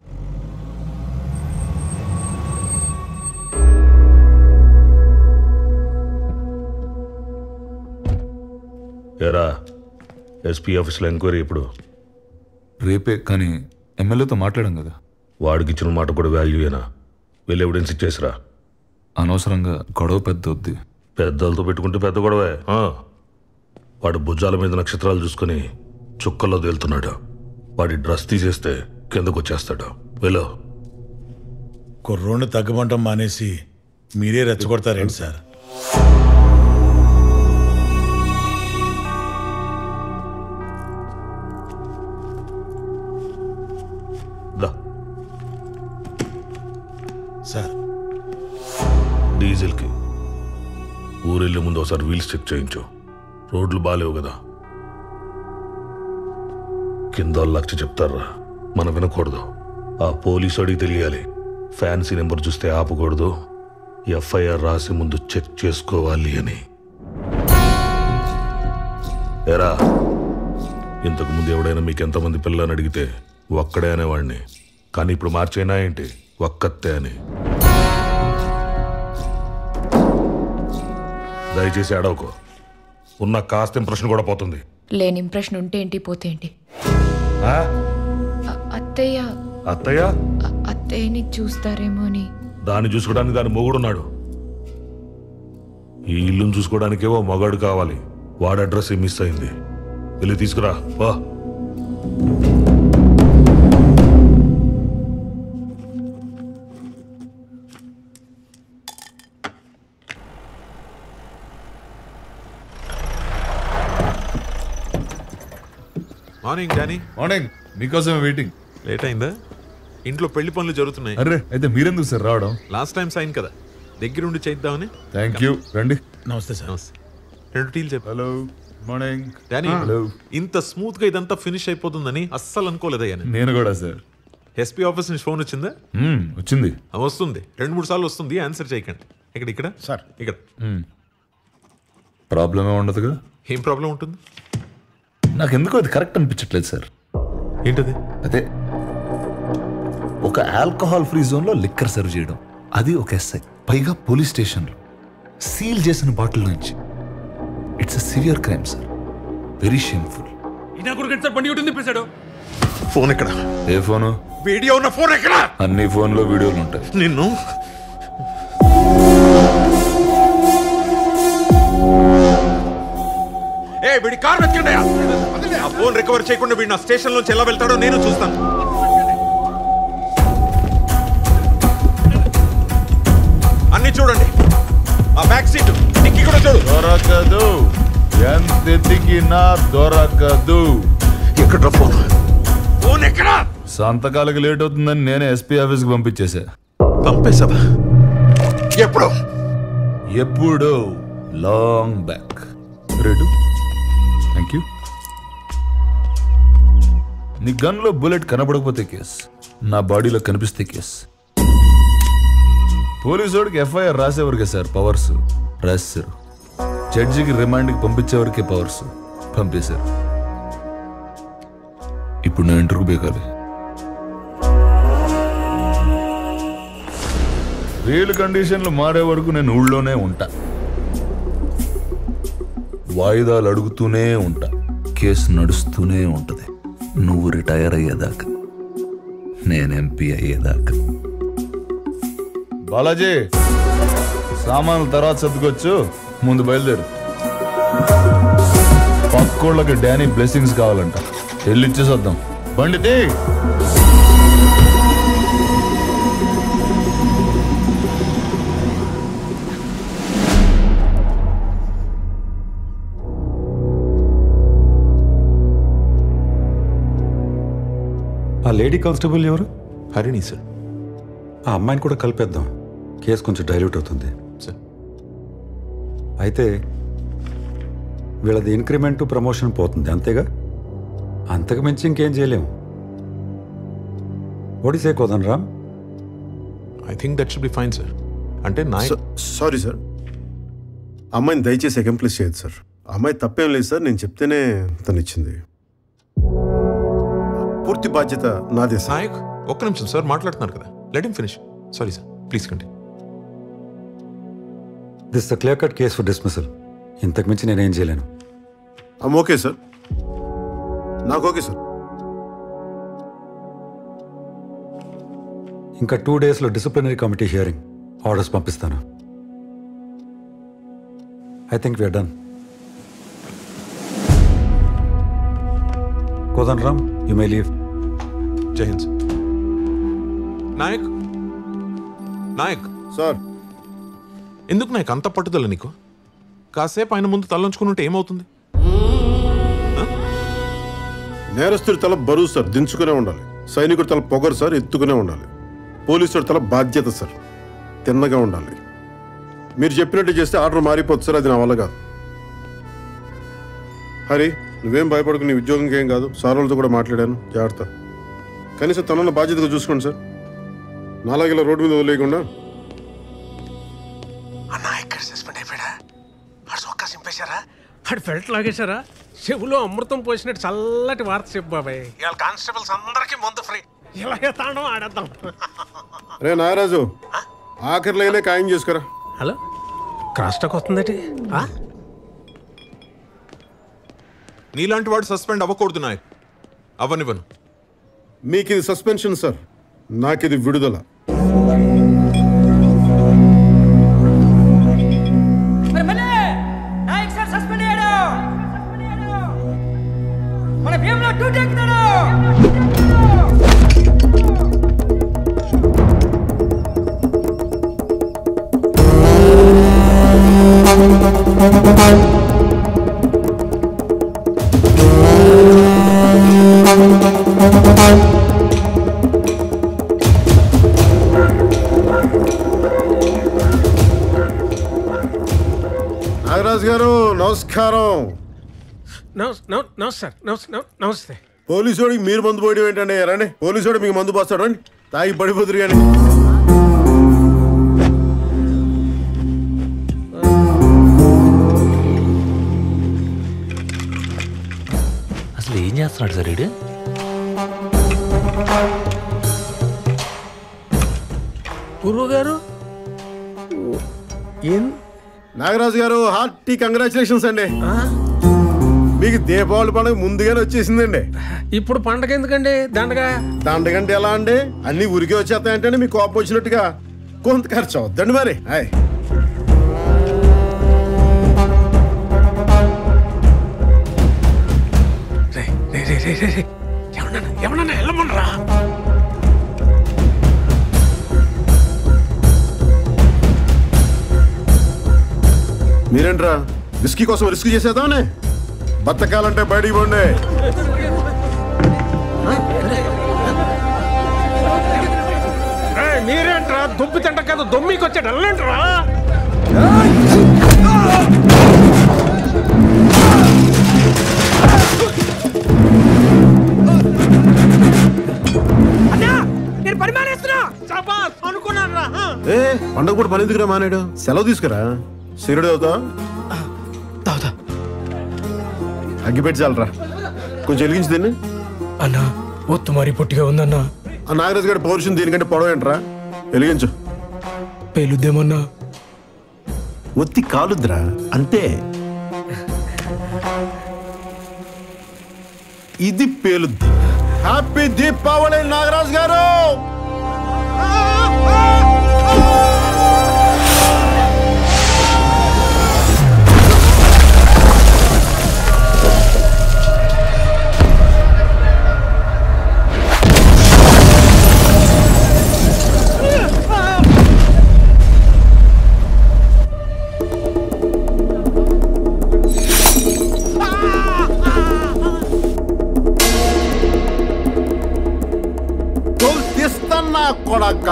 Speaker 19: ఎరా ఎస్పీ ఆఫీస్లో ఎంక్వైరీ ఇప్పుడు
Speaker 6: రేపే, కానీ ఎమ్మెల్యేతో మాట్లాడాం కదా.
Speaker 19: వాడికి ఇచ్చిన మాట కూడా వాల్యూయేనా? వెళ్ళి ఎవిడెన్స్ ఇచ్చేసిరా.
Speaker 6: అనవసరంగా గొడవ పెద్ద వద్ది.
Speaker 19: పెద్దలతో పెట్టుకుంటే పెద్ద గొడవే. వాడు భుజాల మీద నక్షత్రాలు చూసుకుని చుక్కల్లో తేలుతున్నాడు. వాడి డ్రెస్ తీసేస్తే కిందకు వచ్చేస్తాడు. వెళ్ళు.
Speaker 4: కుర్రోని తగ్గమంటం మానేసి మీరే రెచ్చగొడతారేంటి సార్? సార్
Speaker 19: డీజిల్కి ఊరెళ్ళే ముందు ఒకసారి వీల్స్ చెక్ చేయించు. రోడ్లు బాగాలేవు కదా, కింద లక్ష చెప్తారా, మనం వినకూడదు. ఆ పోలీసు అడిగి తెలియాలి. ఫ్యాన్సీ నెంబర్ చూస్తే ఆపకూడదు, ఎఫ్ఐఆర్ రాసి ముందు చెక్ చేసుకోవాలి అని. ఎరా, ఇంతకు ముందు ఎవడైనా మీకు ఎంతమంది పిల్లని అడిగితే ఒక్కడే అనేవాడిని, కానీ ఇప్పుడు మార్చైనా ఏంటి ఒక్కతే అని. దయచేసి అడవకో, ఉన్న కాస్త ఇంప్రెషన్ కూడా పోతుంది.
Speaker 7: లేని ఇంప్రెషన్ ఉంటే ఏంటి పోతే ఏంటి.
Speaker 19: ఆ?
Speaker 7: అ- అత్తయ్య
Speaker 19: అత్తయ్య
Speaker 7: అ- అత్తయ్యని చూస్తారేమో అని.
Speaker 19: దాన్ని చూసుకోవడానికి దాని మొగుడున్నాడు. ఈ ఇల్లును చూసుకోవడానికే ఓ మగాడు కావాలి. వాడి అడ్రస్ మిస్ అయింది. వెళ్ళి తీసుకురా వా.
Speaker 10: Morning Danny.
Speaker 6: మార్నింగ్. మీకోసమే వెయిటింగ్.
Speaker 10: లేట్ అయిందా? ఇంట్లో పెళ్లి పనులు జరుగుతున్నాయి.
Speaker 6: అరే, అయితే మీరెందుకు సార్ రావడం?
Speaker 10: లాస్ట్ టైం సైన్ కదా, దగ్గరుండి చేద్దామని.
Speaker 6: Thank you. రండి.
Speaker 4: నమస్తే సార్.
Speaker 10: నమస్తే. రెండు టీలు చెప్పు.
Speaker 6: Hello morning.
Speaker 10: Danny,
Speaker 6: hello.
Speaker 10: ఇంత స్మూత్ గా ఇదంతా ఫినిష్ అయిపోతుందని అస్సలు అనుకోలేదయ్యా.
Speaker 6: నేను కూడా సార్.
Speaker 10: ఎస్పీ ఆఫీస్ నుంచి ఫోన్ వచ్చిందా?
Speaker 6: మ్మ్, వచ్చింది.
Speaker 10: ఆ, వస్తుంది. రెండు మూడు సార్లు వస్తుంది, ఆన్సర్ చేయకండి. ఇక్కడ ఇక్కడ
Speaker 22: సార్
Speaker 10: ఇక్కడ
Speaker 6: ప్రాబ్లం ఏ ఉండదుగా.
Speaker 10: ఏం ప్రాబ్లం ఉంటుంది?
Speaker 6: నాకు ఎందుకో అది కరెక్ట్ అనిపించట్లేదు సార్.
Speaker 10: ఏంటది?
Speaker 6: అదే ఒక ఆల్కహాల్ ఫ్రీ జోన్ లో లిక్కర్ సర్వ్ చేయడం, అది ఒక ఎస్ఐ, పైగా పోలీస్ స్టేషన్లో సీల్ చేసిన బాటిల్ నుంచి. It's a severe crime sir. Very shameful.
Speaker 10: Phone ఎక్కడ?
Speaker 6: ఏ ఫోను?
Speaker 10: వీడియో ఉన్న ఫోన్ ఎక్కడ?
Speaker 6: అన్ని ఫోన్లో వీడియోలు ఉంటాయి.
Speaker 10: నిన్ను ఏ వీడి కార్ వెతకండి. ఆ ఫోన్ రికవర్ చేయకుండా వీడు నా స్టేషన్ నుంచి ఎలా వెళ్తాడో నేను చూస్తాను. అన్ని చూడండి. ఆ బ్యాక్ సీట్ డిక్కీ కూడా చూడు.
Speaker 6: దొరకదు, ఎంత ఎతికినా దొరకదు.
Speaker 10: ఎక్కడ ఫోన్? ఫోన్ ఎక్కడ?
Speaker 6: సంతకాలకు లేట్ అవుతుందని నేనే ఎస్పీ ఆఫీస్కి పంపించేసా.
Speaker 10: పంపేసావా? ఎప్పుడు?
Speaker 6: ఎప్పుడు? Long back. Ready? Thank you. నీ గన్లో బుల్లెట్ కనపడకపోతే కేస్, నా బాడీలో కనిపిస్తే కేస్. పోలీసోడికి ఎఫ్ఐఆర్ రాసేవరకే సార్ పవర్స్, రాశారు. జడ్జికి రిమాండ్కి పంపించేవరకే పవర్స్, పంపేశారు. ఇప్పుడు నేను ఇంటర్వ్యూ బేకాలి. రియల్ కండిషన్లు మారే వరకు నేను ఊళ్ళోనే ఉంటా. వాయిదాలు అడుగుతూనే ఉంటా. కేసు నడుస్తూనే ఉంటది. నువ్వు రిటైర్ అయ్యేదాకా, నేను ఎంపీ అయ్యేదాకా. బాలాజీ, సామాన్లు తర్వాత సర్దుకొచ్చు, ముందు బయలుదేరు. పక్కోళ్ళకి డానీ బ్లెస్సింగ్స్ కావాలంట, వెళ్ళి ఇచ్చేసొద్దాం. బండితే
Speaker 5: ఆ లేడీ కానిస్టేబుల్ ఎవరు?
Speaker 10: హరిణి సార్.
Speaker 5: ఆ అమ్మాయిని కూడా కలిపేద్దాం, కేసు కొంచెం డైల్యూట్ అవుతుంది
Speaker 10: సార్.
Speaker 5: అయితే వీళ్ళది ఇంక్రిమెంట్ ప్రమోషన్ పోతుంది, అంతేగా? అంతకు మించి ఇంకేం చేయలేము. ఒడిసే Kodan Ram.
Speaker 10: I think that should be fine sir. అంటే నా
Speaker 2: సారీ సార్, అమ్మాయిని దయచేసి అకంప్లిష్ చేయదు సార్. అమ్మాయి తప్పేం లేదు సార్, నేను చెప్తేనే తను ఇచ్చింది. పూర్తి బాధ్యత నాదే సార్.
Speaker 10: నాయక్, ఒక్క నిమిషం సార్, మాట్లాడుతున్నారు కదా, let him finish. Sorry sir, please continue.
Speaker 5: This the clear cut case for dismissal. ఇంతకు మించి నేనేం చేయలేను.
Speaker 2: ఐమ్ ఓకే సార్, నాకు ఓకే సార్.
Speaker 5: ఇంకా టూ డేస్లో డిసిప్లినరీ కమిటీ హియరింగ్ ఆర్డర్స్ పంపిస్తాను. I think we are done. Kodan Ram, you may leave.
Speaker 10: జై హింద్ సార్. నాయక్, నాయక్
Speaker 2: సార్,
Speaker 10: ఎందుకు నాయక్ అంత పట్టుదల నీకు? కాసేపు ఆయన ముందు తలంచుకుని ఉంటే ఏమవుతుంది?
Speaker 2: నేరస్తుడి తల బరువు సార్, దించుకునే ఉండాలి. సైనికుడి తల పొగరు సార్, ఎత్తుకునే ఉండాలి. పోలీసుడి తల బాధ్యత సార్, తిన్నగా ఉండాలి. మీరు చెప్పినట్టు చేస్తే ఆర్డర్ మారిపోతుంది సార్, అది నా వల్ల కాదు. హరి, నువ్వేం భయపడకు, నీ ఉద్యోగంకి ఏం కాదు. సార్ వాళ్ళతో కూడా మాట్లాడాను, జాగ్రత్త. కనీసం తనన్న బాధ్యతగా చూసుకోండి సార్. నాలాగే ఇలా రోడ్డు మీద వదిలేయకుండా.
Speaker 12: అన్నా ఇక్కడ సస్పెండ్ అయిపోయాడా? ఆడు చొక్కా చింపేశారా? ఆడు బెల్ట్ లాగేశారా? చెవులో అమృతం పోసినట్టు చల్లటి వార్త చెప్పు బాబాయ్. ఇవాళ కానిస్టేబుల్స్ అందరికీ ముందు ఫ్రీ. ఇలాగే తాండం ఆడేద్దాం.
Speaker 2: రే నాగరాజు, ఆఖరి లైలే ఖాయం చేసుకురా.
Speaker 12: హలో, క్రాస్ టాక్ వస్తుందటి.
Speaker 10: నీలాంటి వాడు సస్పెండ్ అవ్వకూడదు నాయక్. అవ్వనివ్వను.
Speaker 2: మీకు ఇది సస్పెన్షన్ సార్, నాకు ఇది విడుదల.
Speaker 3: మన భీమ్లో డ్యూటీ ఎక్కుతాడు.
Speaker 2: నాగరాజు గారు నమస్కారం.
Speaker 12: నమస్తే నమస్తే.
Speaker 2: పోలీసు వాడికి మీరు మందు పోయడం ఏంటండి? రండి, పోలీసు వాడు మీకు మందు పోస్తాడు, రండి తాగి పడిపోతురు. కానీ
Speaker 13: అసలు ఏం చేస్తున్నాడు సార్ వీడు?
Speaker 12: గురువు గారు ఏం?
Speaker 2: నాగరాజు గారు హార్టీ కంగ్రాచులేషన్స్ అండి. మీకు దీపావళి పండుగ ముందుగానే వచ్చేసిందండి.
Speaker 12: ఇప్పుడు పండగ ఎందుకండి? దండగ
Speaker 2: దండగంటే ఎలా అండి? అన్ని ఉరికి వచ్చేస్తాయంటే మీకు కోపం వచ్చినట్టుగా కొంత ఖర్చు అవుద్దండి. మరి హాయ్
Speaker 12: ఏమన్నా వెళ్ళమనరా?
Speaker 2: మీరేంట్రా విస్కీ కోసం రిస్క్ చేసేద్దామనే? బతకాలంటే బయటికి పోండి.
Speaker 12: మీరేంట్రా దుబ్బి తింట కదా దొమ్మికి వచ్చాడు వెళ్ళంట్రా.
Speaker 3: నేను పని మానేస్తున్నా.
Speaker 12: అనుకున్నాను.
Speaker 2: ఏ పండగ కూడా పని ఎందుకురా మానేడు? సెలవు తీసుకురా. సిగరెట్ అవుతా
Speaker 3: తాగుతా.
Speaker 2: అగ్గిపెట్టి చాలరా, కొంచెం వెలిగించి దీన్ని.
Speaker 3: అన్నా ఒత్తు మరి పొట్టిగా ఉందన్నా.
Speaker 2: ఆ నాగరాజు గారి పౌరుషం దీనికంటే పొడవ ఏంట్రా? వెలిగించు.
Speaker 3: పేలుద్దేమన్నా?
Speaker 2: ఒత్తి కాలుద్రా అంతే. ఇది పేలుద్ది. హ్యాపీ దీపావళి నాగరాజు గారు. కొడక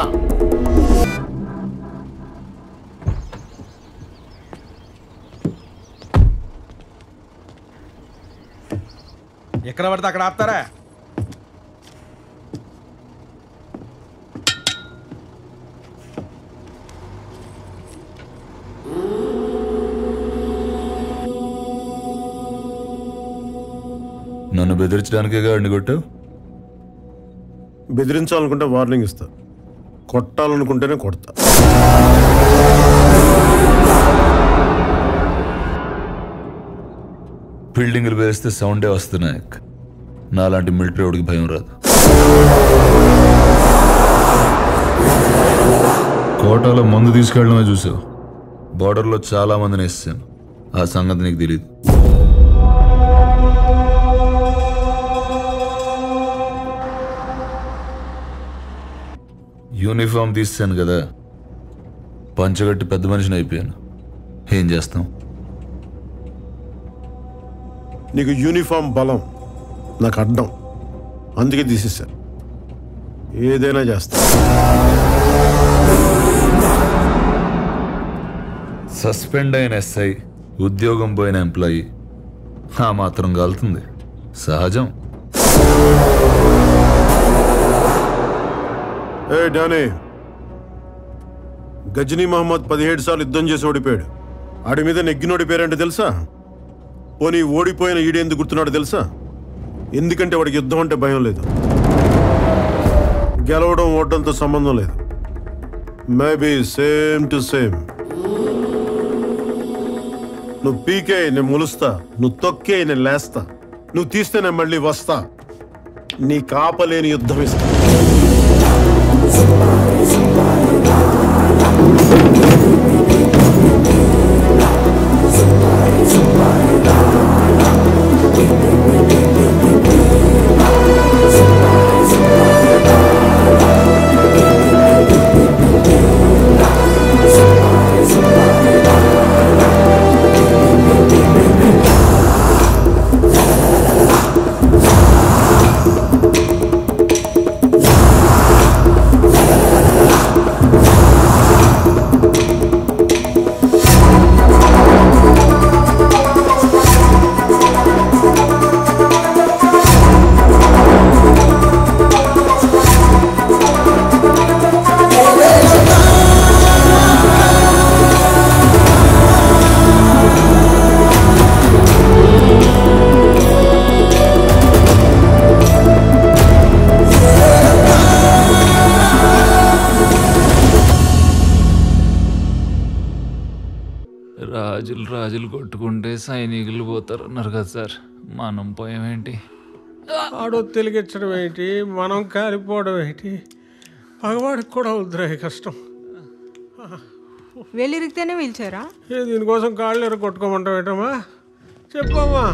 Speaker 17: ఎక్కడ పడితే అక్కడ ఆపుతారా?
Speaker 13: నన్ను బెదిరించడానికే గాడిని కొట్టావు?
Speaker 2: బెదిరించాలనుకుంటే వార్నింగ్ ఇస్తా, కొట్టాలనుకుంటేనే కొడతా.
Speaker 13: బిల్డింగ్లు వేస్తే సౌండే వస్తున్నాయి. నాలాంటి మిలిటరీ వాడికి భయం రాదు. కోటాలో మందు తీసుకెళ్ళడమే చూసావు. బార్డర్లో చాలా మందిని వేసాను. ఆ సంగతి నీకు తెలియదు. యూనిఫామ్ తీసాను కదా, పంచగట్టి పెద్ద మనిషిని అయిపోయాను. ఏం చేస్తాం?
Speaker 2: నీకు యూనిఫామ్ బలం, నాకు అడ్డం, అందుకే తీసేశాను. ఏదైనా చేస్తా.
Speaker 13: సస్పెండ్ అయిన ఎస్ఐ, ఉద్యోగం పోయిన ఎంప్లాయీ, ఆ మాత్రం కాలుతుంది, సహజం.
Speaker 2: ఏ డానీ, గజనీ మహమ్మద్ పదిహేడు సార్లు యుద్ధం చేసి ఓడిపోయాడు. ఆడి మీద నెగ్గినోడి పేరంటే తెలుసా? పోనీ ఓడిపోయిన ఈడేందుకు గుర్తున్నాడు తెలుసా? ఎందుకంటే వాడికి యుద్ధం అంటే భయం లేదు. గెలవడం ఓటంతో సంబంధం లేదు. Maybe same to same. నువ్వు పీకే నేను ములుస్తా, నువ్వు తొక్కే నేను లేస్తా, నువ్వు తీస్తే నేను మళ్ళీ వస్తా. నీ కాపలేని యుద్ధం ఇస్తా.
Speaker 9: రాజులు రాజులు కొట్టుకుంటే సైనికులు పోతారు అన్నారు కదా సార్, మనం పోయామేంటి?
Speaker 12: ఆడో తెలిగించడం ఏంటి, మనం కాలిపోవడం ఏంటి? పగవాడికి కూడా వద్దురాయి కష్టం.
Speaker 18: వెళ్ళిరిగితేనే పిలిచారా?
Speaker 12: ఏ దీనికోసం కాళ్ళు ఎర కొట్టుకోమంటావు ఏంటమ్మా? చెప్పమ్మా.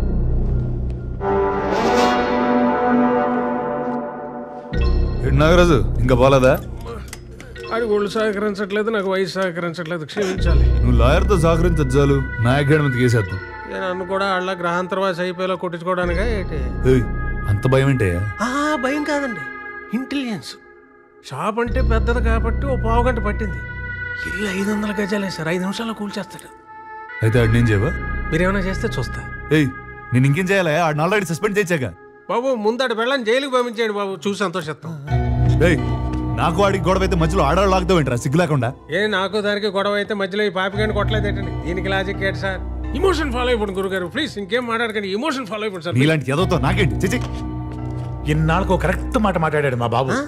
Speaker 13: నాగరాజు ఇంకా పోలేదా?
Speaker 12: అది ఒళ్ళు సహకరించట్లేదు, నాకు వయసు సహకరించట్లేదు, క్షమించాలి.
Speaker 13: నువ్వు లాయర్తో సహకరించదు చాలు, నాయక్ గడి మీద కేసేద్దాం.
Speaker 12: నన్ను కూడా వాళ్ళ గ్రహాంతరవాసి అయిపోయేలా కొట్టించుకోవడానికా ఏంటి?
Speaker 13: అంత భయం ఏంటే?
Speaker 12: భయం కాదండి, ఇంటెలిజెన్స్. షాప్ అంటే పెద్దది కాబట్టి ఓ పావు గంట పట్టింది. ఇల్లు ఐదు వందల గజాలు వేసారు, ఐదు నిమిషాల్లో కూల్చేస్తాడు.
Speaker 13: అయితే ఆడు నేను చేయవా?
Speaker 12: మీరేమైనా చేస్తే చూస్తా.
Speaker 13: ఏయ్ నేను ఇంకేం చేయాలా? ఆడిని ఆల్రెడీ సస్పెండ్ చేశాక.
Speaker 12: బాబు ముందడు వెళ్ళని జైలుకి పంపించేయండి బాబు, చూసి సంతోషిస్తాం.
Speaker 13: ఏయ్ నాకు వాడికి గొడవ అయితే మధ్యలో ఆడవాళ్ళు లాగుతావు ఏంట్రా సిగ్గు లేకుండా?
Speaker 12: ఏ నాకు దానికి గొడవ అయితే మధ్యలో ఈ పాపిగాని కొట్టలేదు ఏంటండి? దీనికి లాజిక్ ఏంటి సార్? ఇమోషన్ ఫాలో అయిపోండి గురుగారు, ప్లీజ్ ఇంకేం మాట్లాడకండి, ఇమోషన్ ఫాలో అయిపోండి సార్.
Speaker 13: ఇలాంటి ఎదవుతో నాకేంటి చిచి.
Speaker 4: ఇన్నాళ్ళకు కరెక్ట్ మాట మాట్లాడాడు మా బాబు.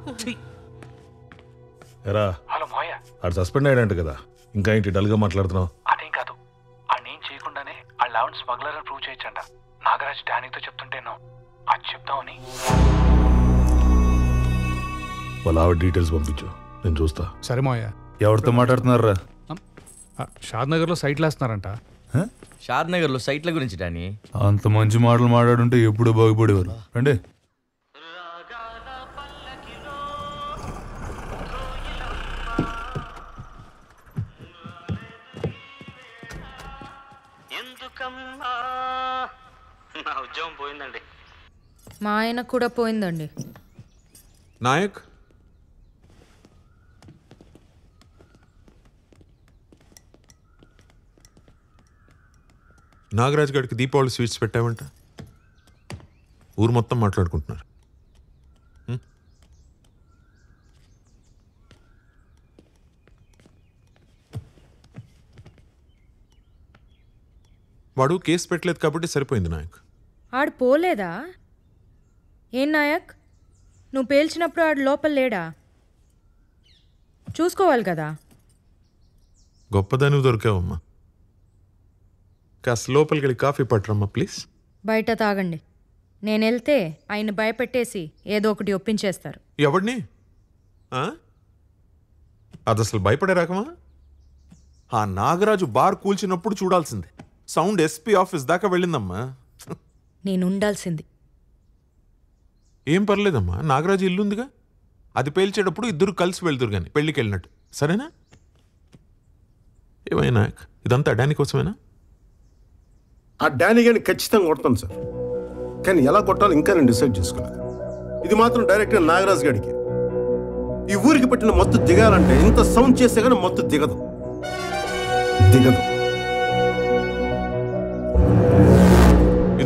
Speaker 19: ఎరా
Speaker 9: హలో మోయ,
Speaker 19: ఆడు సస్పెండ్ అయ్యాడంట కదా, ఇంకా ఏంటి డల్గా మాట్లాడుతున్నావు?
Speaker 9: అదేం కాదు, ఆడు నేను చేయకుండానే ఆ లెవెన్ స్మగ్లర్ అని ప్రూవ్ చేయొచ్చంట. నాగరాజ్ డానీతో చెప్తుంటేనో అది చెప్తామని.
Speaker 19: వాళ్ళ ఆవిడ డీటెయిల్స్ పంపించు, నేను చూస్తా.
Speaker 14: సరే మోయ.
Speaker 13: ఎవరితో మాట్లాడుతున్నారా?
Speaker 14: షాద్ నగర్లో సైట్లు వేస్తున్నారంట.
Speaker 21: షాద్ నగర్లో సైట్ల గురించి డానీ.
Speaker 13: అంత మంచి మాటలు మాట్లాడుంటే ఎప్పుడు బాగుపడేవారు. రండి.
Speaker 23: నా ఉద్యోగం పోయిందండి.
Speaker 11: మా ఆయన కూడా పోయిందండి.
Speaker 10: నాయక్ నాగరాజ్ గారికి దీపావళి స్వీట్స్ పెట్టామంట, ఊరు మొత్తం మాట్లాడుకుంటున్నారు. వాడు కేసు పెట్టలేదు కాబట్టి సరిపోయింది నాయక్.
Speaker 11: ఆడు పోలేదా? ఏం నాయక్, నువ్వు పేల్చినప్పుడు ఆడు లోపల లేడా? చూసుకోవాలి కదా.
Speaker 10: గొప్పదాని దొరికావమ్మా. కాస్త లోపలికి వెళ్ళి కాఫీ పట్టరమ్మా ప్లీజ్.
Speaker 11: బయట తాగండి, నేను వెళ్తే ఆయన భయపెట్టేసి ఏదో ఒకటి ఒప్పించేస్తారు.
Speaker 10: ఎవడిని? అది అసలు భయపడే రకమా? ఆ నాగరాజు బార్ కూల్చినప్పుడు చూడాల్సిందే. సౌండ్ ఎస్పీ ఆఫీస్ దాకా వెళ్ళిందమ్మా.
Speaker 11: నేను ఉండాల్సింది.
Speaker 10: ఏం పర్లేదమ్మా, నాగరాజు ఇల్లుందిగా, అది పేల్చేటప్పుడు ఇద్దరు కలిసి వెళ్తురు కానీ పెళ్ళికి వెళ్ళినట్టు, సరేనా? ఏమైనా ఇదంతా డానీ కోసమేనా?
Speaker 2: ఆ డానీ గాని ఖచ్చితంగా కొడతాను సార్, కానీ ఎలా కొట్టాలో ఇంకా నేను డిసైడ్ చేసుకోలేదు. ఇది మాత్రం డైరెక్ట్గా నాగరాజ్ గారికి. ఈ ఊరికి పెట్టిన మొత్తం దిగాలంటే ఇంత సౌండ్ చేస్తే కానీ మొత్తం దిగదు దిగదు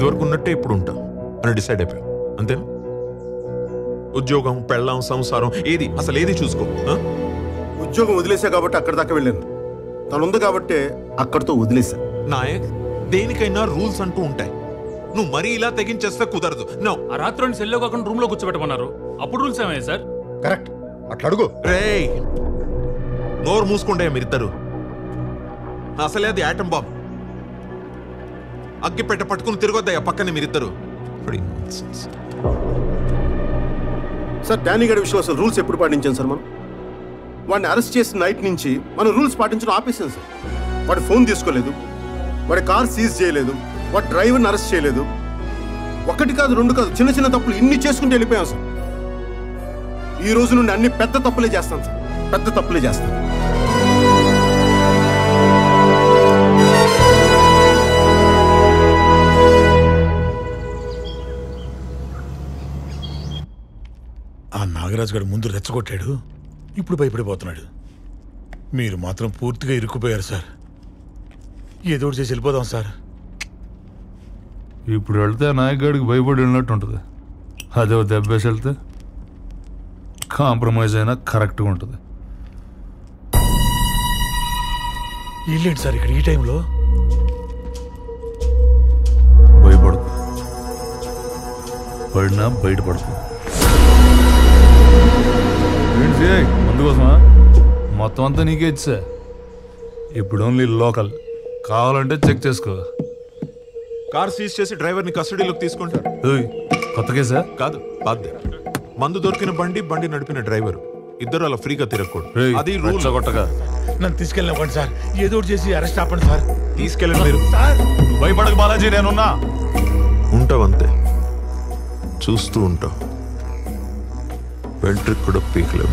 Speaker 10: ఇదివరకు ఉన్నట్టే ఇప్పుడు ఉంటా అని డిసైడ్ అయిపోయావు అంతేనా? ఉద్యోగం, పెళ్ళాం, సంసారం ఏది అసలు ఏది చూసుకో.
Speaker 2: ఉద్యోగం వదిలేసా కాబట్టి అక్కడ దాకా వెళ్ళాను. తను ఉంది కాబట్టి అక్కడితో వదిలేసా.
Speaker 10: నాయక్, దేనికైనా రూల్స్ అంటూ ఉంటాయి. నువ్వు మరీ ఇలా తెగించేస్తే కుదరదు. నో,
Speaker 15: ఆ రాత్రి సెల్లో కాకుండా రూమ్ లో కూర్చోబెట్టమన్నారు. అప్పుడు రూల్స్ ఏమయ్యాయి సార్?
Speaker 2: కరెక్ట్, అట్లా అడుగు.
Speaker 10: రేయ్, నోరు మూసుకుంటే మీరిద్దరు. అసలే అది యాటం బాంబ్. అగ్గి పెట్ట పట్టుకుని తిరగొద్దయ్యా పక్కనే మీరిద్దరు.
Speaker 2: సార్, డానీ గడి విషయంలో అసలు రూల్స్ ఎప్పుడు పాటించాను సార్? మనం వాడిని అరెస్ట్ చేసిన నైట్ నుంచి మనం రూల్స్ పాటించడం ఆపేసాం సార్. వాడి ఫోన్ తీసుకోలేదు, వాడి కార్ సీజ్ చేయలేదు, వాడి డ్రైవర్ని అరెస్ట్ చేయలేదు. ఒకటి కాదు, రెండు కాదు, చిన్న చిన్న తప్పులు ఇన్ని చేసుకుంటూ వెళ్ళిపోయాం సార్. ఈ రోజు నుండి అన్ని పెద్ద తప్పులే చేస్తాను సార్, పెద్ద తప్పులే చేస్తాను.
Speaker 6: ఆ నాగరాజు గారు ముందు రెచ్చగొట్టాడు, ఇప్పుడు భయపడిపోతున్నాడు. మీరు మాత్రం పూర్తిగా ఇరుక్కుపోయారు సార్. ఏదో ఒకటి చేసి వెళ్ళిపోదాం సార్.
Speaker 13: ఇప్పుడు వెళ్తే నాయకుడికి భయపడి వెళ్ళినట్టు ఉంటుంది. అదే దెబ్బేసి వెళ్తే కాంప్రమైజ్ అయినా కరెక్ట్గా ఉంటుంది.
Speaker 6: ఇల్లేంటి సార్ ఇక్కడ ఈ టైంలో?
Speaker 13: భయపడకు, పడినా బయటపడకు. ఏంటి ముందు కోసమా? మొత్తం అంతా నీకే ఇచ్చా. ఇప్పుడు ఓన్లీ లోకల్, కావాలంటే చెక్ చేసుకో.
Speaker 10: కార్ సీజ్ చేసి డ్రైవర్ని కస్టడీలోకి తీసుకుంటారు.
Speaker 13: కొత్త కేసా?
Speaker 10: కాదు, బాధ్య. మందు దొరికిన బండి, బండి నడిపిన డ్రైవర్ ఇద్దరు అలా ఫ్రీగా తిరగకూడదు. అది రూల్.
Speaker 13: కొట్టగా
Speaker 6: నన్ను తీసుకెళ్ళినవ్వండి సార్. ఏదో ఒకటి చేసి అరెస్ట్ ఆపండి సార్.
Speaker 10: తీసుకెళ్ళండి మీరు.
Speaker 13: నువ్వు భయపడకు బాలాజీ, నేనున్నా.
Speaker 10: ఉంటావంతే, చూస్తూ ఉంటావు. వెంట్రుకు కూడా పీకలేవు.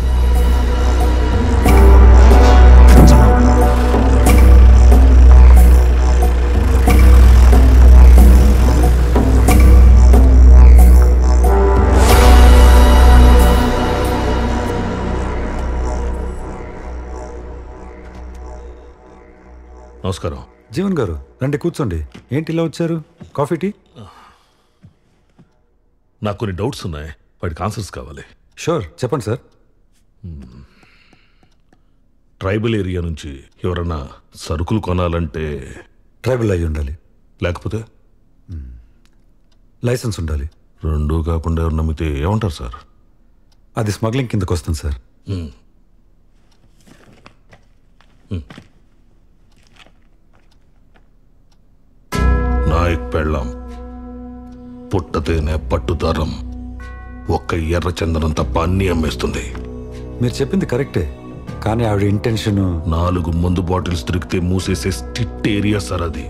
Speaker 19: నమస్కారం.
Speaker 5: జీవన్ గారు రండి, కూర్చోండి. ఏంటి ఇలా వచ్చారు? Coffee, tea?
Speaker 19: నాకు కొన్ని డౌట్స్ ఉన్నాయి, వాటికి ఆన్సర్స్ కావాలి.
Speaker 5: షూర్, చెప్పండి సార్.
Speaker 19: ట్రైబల్ ఏరియా నుంచి ఎవరన్నా సరుకులు కొనాలంటే
Speaker 5: ట్రైబల్ అయి ఉండాలి,
Speaker 19: లేకపోతే
Speaker 5: లైసెన్స్ ఉండాలి.
Speaker 19: రెండూ కాకుండా ఎవరు నమ్మితే ఏమంటారు సార్?
Speaker 5: అది స్మగ్లింగ్ కిందకు వస్తుంది సార్.
Speaker 19: నాయక్ పెళ్ళాం పుట్టతేనే పట్టుదారం ఒక్క ఎర్ర చందనం తప్ప అన్నీ అమ్మేస్తుంది.
Speaker 5: మీరు చెప్పింది కరెక్టే, కానీ ఆవిడ ఇంటెన్షన్
Speaker 19: నాలుగు మందు బాటిల్స్ దొరికితే మూసేసే స్ట్రిక్ట్ ఏరియా సార్ అది.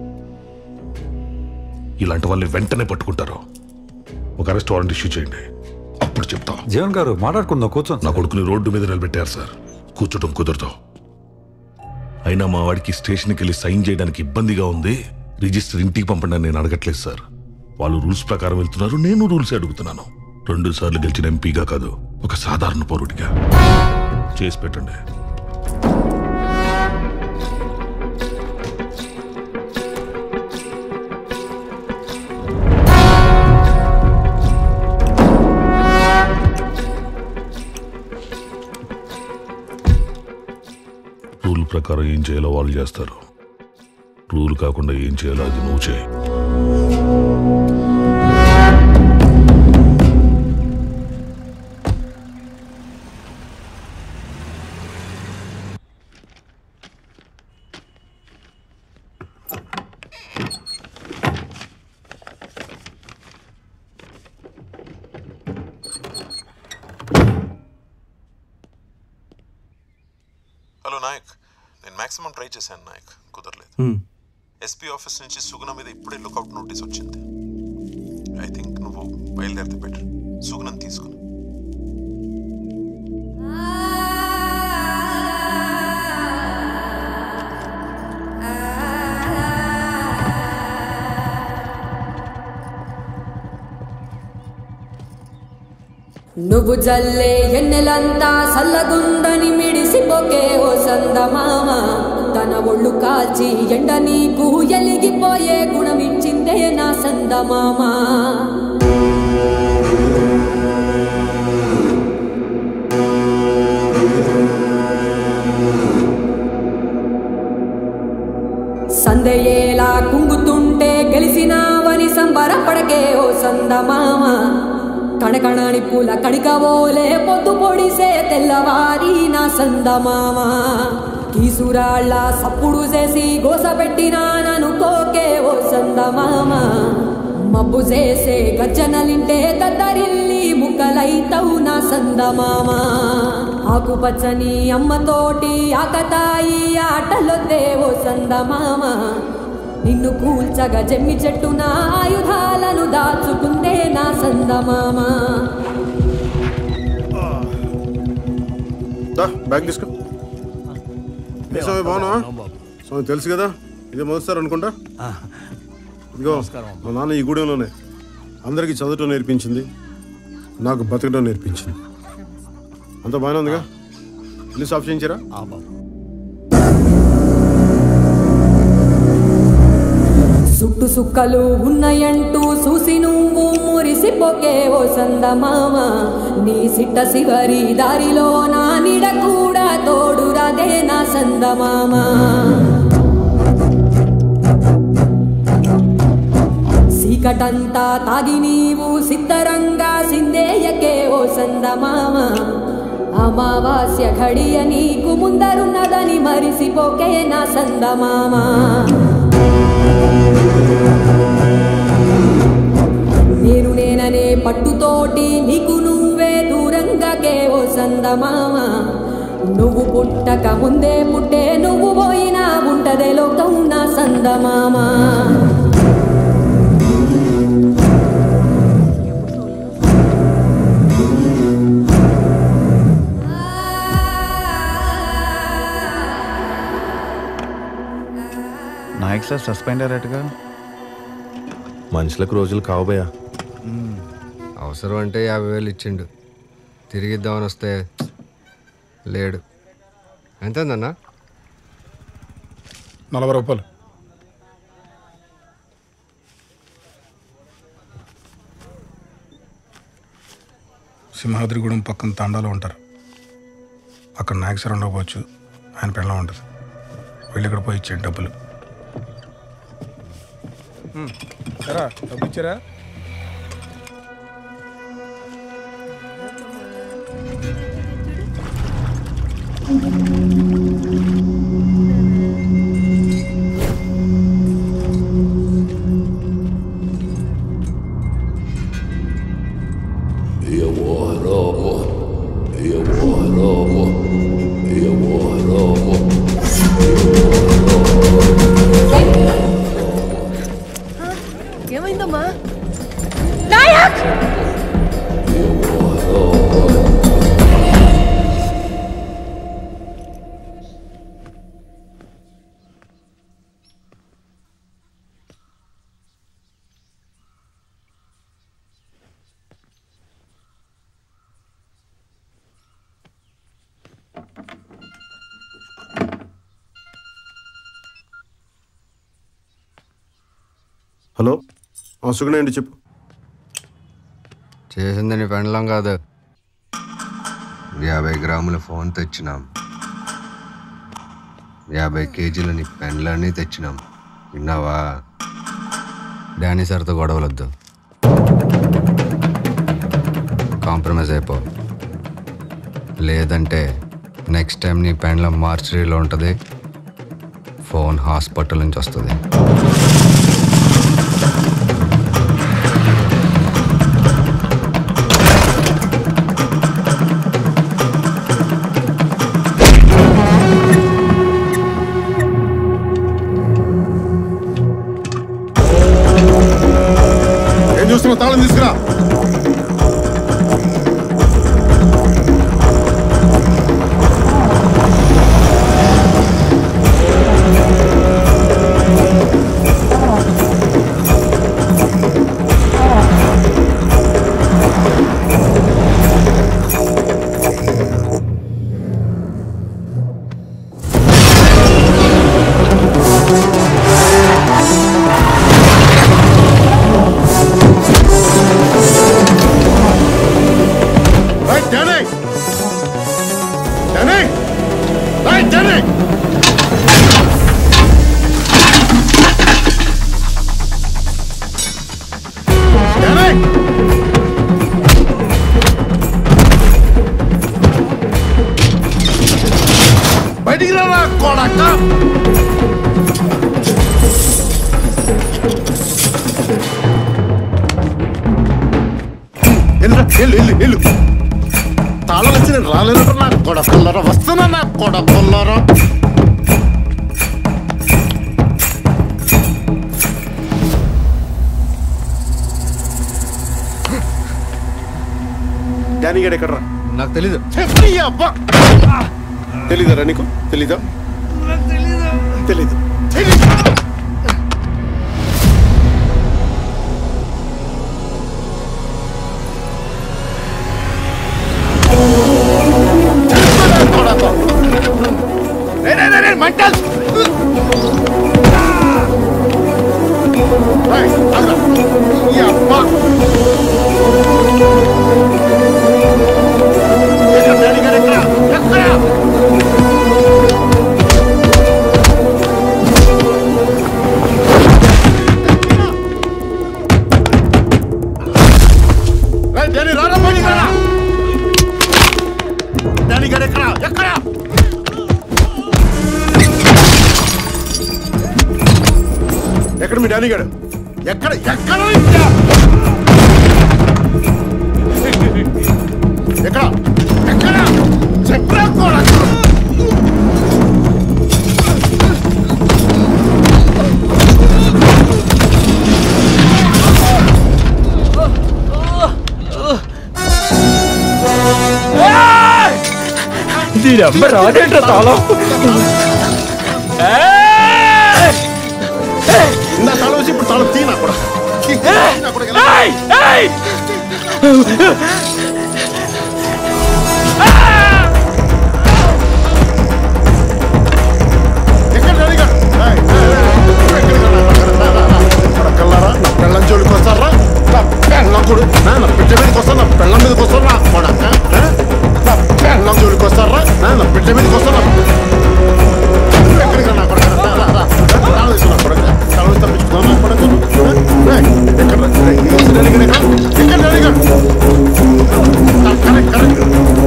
Speaker 19: ఇలాంటి వాళ్ళని వెంటనే పట్టుకుంటారు. ఒక అరెస్ట్ వారెంట్ ఇష్యూ చేయండి, అప్పుడు చెప్తా.
Speaker 5: జీవన్ గారు మాట్లాడుకుందాం, కూర్చోండి.
Speaker 19: నా కొడుకుని రోడ్డు మీద నిలబెట్టారు సార్, కూర్చోటం కుదరదు. అయినా మా వాడికి స్టేషన్కి వెళ్ళి సైన్ చేయడానికి ఇబ్బందిగా ఉంది. రిజిస్టర్ ఇంటికి పంపండి అని నేను అడగట్లేదు సార్. వాళ్ళు రూల్స్ ప్రకారం వెళ్తున్నారు, నేను రూల్స్ అడుగుతున్నాను. రెండు సార్లు గెలిచిన ఎంపీగా కాదు, ఒక సాధారణ పౌరుడిగా చేసి పెట్టండి. రూల్ ప్రకారం ఏం చేయాలో వాళ్ళు చేస్తారు. రూల్ కాకుండా ఏం చేయాలో అది నువ్వు చేయి.
Speaker 10: హలో నాయక్, నేను మాక్సిమం ట్రై చేశాను నాయక్, కుదరలేదు. ఎస్పీ ఆఫీస్ నుంచి సుగుణ మీద ఇప్పుడే లుకౌట్ నోటీస్ వచ్చింది. ఐ థింక్ నువ్వు బయలుదేరితే బెటర్. సుగుణం తీసుకుని
Speaker 18: నువ్వు జల్లే ఎన్నెలంతా సల్లగుందని మిడిసిపోకే ఓ సందమామ. తన ఒళ్ళు కాల్చి ఎండ నీకు ఎలిగిపోయే గుణమిచ్చింది చేరుకుందే నా సందమామ సందయేలా కుంగుతుంటే గెలిసినావని సంబరపడకే ఓ సందమామ కణకణని పూల కణికవోలే పొద్దు పొడిసే తెల్లవారి నా సందమామ కీసురాళ్ళ సప్పుడు చేసి గోసపెట్టినా ననుకోకే ఓ సందమామ మబ్బు చేసే గజ్జనలింటే దద్దరిల్లి ముక్కలైతవు నా సందమామ ఆకుపచ్చని అమ్మతోటి ఆకతాయి ఆటలొద్దే ఓ సందమామ నిన్ను కూల్చగా జమ్మి చెట్టు నా ఆయుధాలను దాచుకుందే నా సందమామ
Speaker 2: బ్యాగ్ తీసుకో స్వామి బాగున్నా స్వామి తెలుసు కదా ఇదే మొదటిసారి అనుకుంటా ఇదిగో మా నాన్న ఈ గూడెంలోనే అందరికీ చదవటం నేర్పించింది నాకు బతకడం నేర్పించింది అంత బాగానే ఉందిగా ఇల్లు సాఫ్ చేయించారా
Speaker 18: సుట్టు సుక్కలు ఉన్నాయంటూ చూసి నువ్వు మురిసిపోకే ఓ సందమామ నీ సిట్ట శివరి దారిలో నా నిడ కూడా తోడురాదే నా సందమామ సీకటంతా తాగి నీవు సిద్ధరంగా సిందేయకే ఓ సందమామ అమావాస్య ఘడియ నీకు ముందరున్నదని మరిసిపోకే నా సందమామ నేను నేననే పట్టుతోటి నీకు నువ్వే దూరంగాకే ఓ సందమామ నువ్వు పుట్టక ముందే పుట్టే నువ్వు పోయినా ఉంటదే లోకం నా సందమామ
Speaker 1: నాయక్ సార్ సస్పెండ్ అయ్యారటగా
Speaker 16: మనుషులకు రోజులు కావబోయా
Speaker 20: అవసరం అంటే యాభై వేలు ఇచ్చిండు తిరిగిద్దామని వస్తే లేడు ఎంతన్నా
Speaker 24: నలభై రూపాయలు సింహాద్రిగూడెం పక్కన తాండాలో ఉంటారు అక్కడ నాయక్ సార్ ఉండకపోవచ్చు ఆయన పెళ్ళం ఉంటుంది వెళ్ళి ఇక్కడ పోయి ఇచ్చేయండి డబ్బులు సరా డబ్బు ఇచ్చారా
Speaker 25: ఏమైందమ్మా నాయక్
Speaker 2: హలో సుగుణ ఏంటి చెప్పు
Speaker 20: చేసిందని పెండలం కాదు యాభై గ్రాముల ఫోన్ తెచ్చినాం యాభై కేజీలని పెండ్లన్నీ తెచ్చినాం విన్నావా డానీ సార్తో గొడవలొద్దు కాంప్రమైజ్ అయిపో లేదంటే నెక్స్ట్ టైం నీ పెండ్లం మార్చరీలో ఉంటుంది ఫోన్ హాస్పిటల్ నుంచి వస్తుంది
Speaker 2: ఏం చూస్తున్నావు తాళం తీసుకురా వెళ్ళు వెళ్ళు వెళ్ళు తాళం వచ్చి నేను రాలేదు నా కొడకల్లరా వస్తున్నా నా కొడకల్లరా డానీ గడ్ ఎక్కడరా
Speaker 17: నాకు తెలీదు
Speaker 2: అబ్బా తెలీదరా నీకు తెలీదా తెలీదు మంటల్ అబ్బా ఎక్కడ మీ డానీ గారు ఎక్కడ ఎక్కడ ఎక్కడ ఎక్కడ చెప్పరా కూడా
Speaker 3: దీని అమ్మ రాదేంట్రా తాళం
Speaker 2: ఇందా తాళం వచ్చి ఇప్పుడు తాళం తీనా కూడా కల్లారా నా పెళ్ళం జోలికి వస్తారా నా పెళ్ళం కూడా నా బిడ్డ మీదకి వస్తా నా పెళ్ళం మీదకి వస్తారా కొడక నా పెళ్ళం జోలికి వస్తారా నా బిడ్డ మీదకి వస్తారా ఎక్కడికి నా కొడక తాళం వేసు నా కొడక తాళం వేసి తప్పించుకున్నా నా కొడక ఎక్కడ ఎక్కడ అడిగాడు కరెక్ట్ కరెక్ట్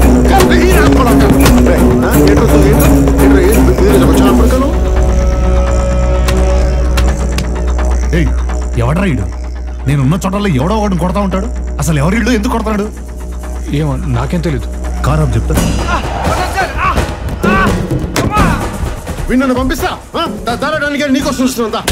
Speaker 13: ఎవడ్రా ఇడు నేనున్న చోటల్లో ఎవడో ఒకటి కొడతా ఉంటాడు అసలు ఎవరిళ్ళు ఎందుకు కొడతాడు
Speaker 14: ఏమో నాకేం తెలీదు
Speaker 13: కారు చెప్తా
Speaker 2: వీణ్ణను పంపిస్తా దారాడానికి నీకోసం చూస్తున్నా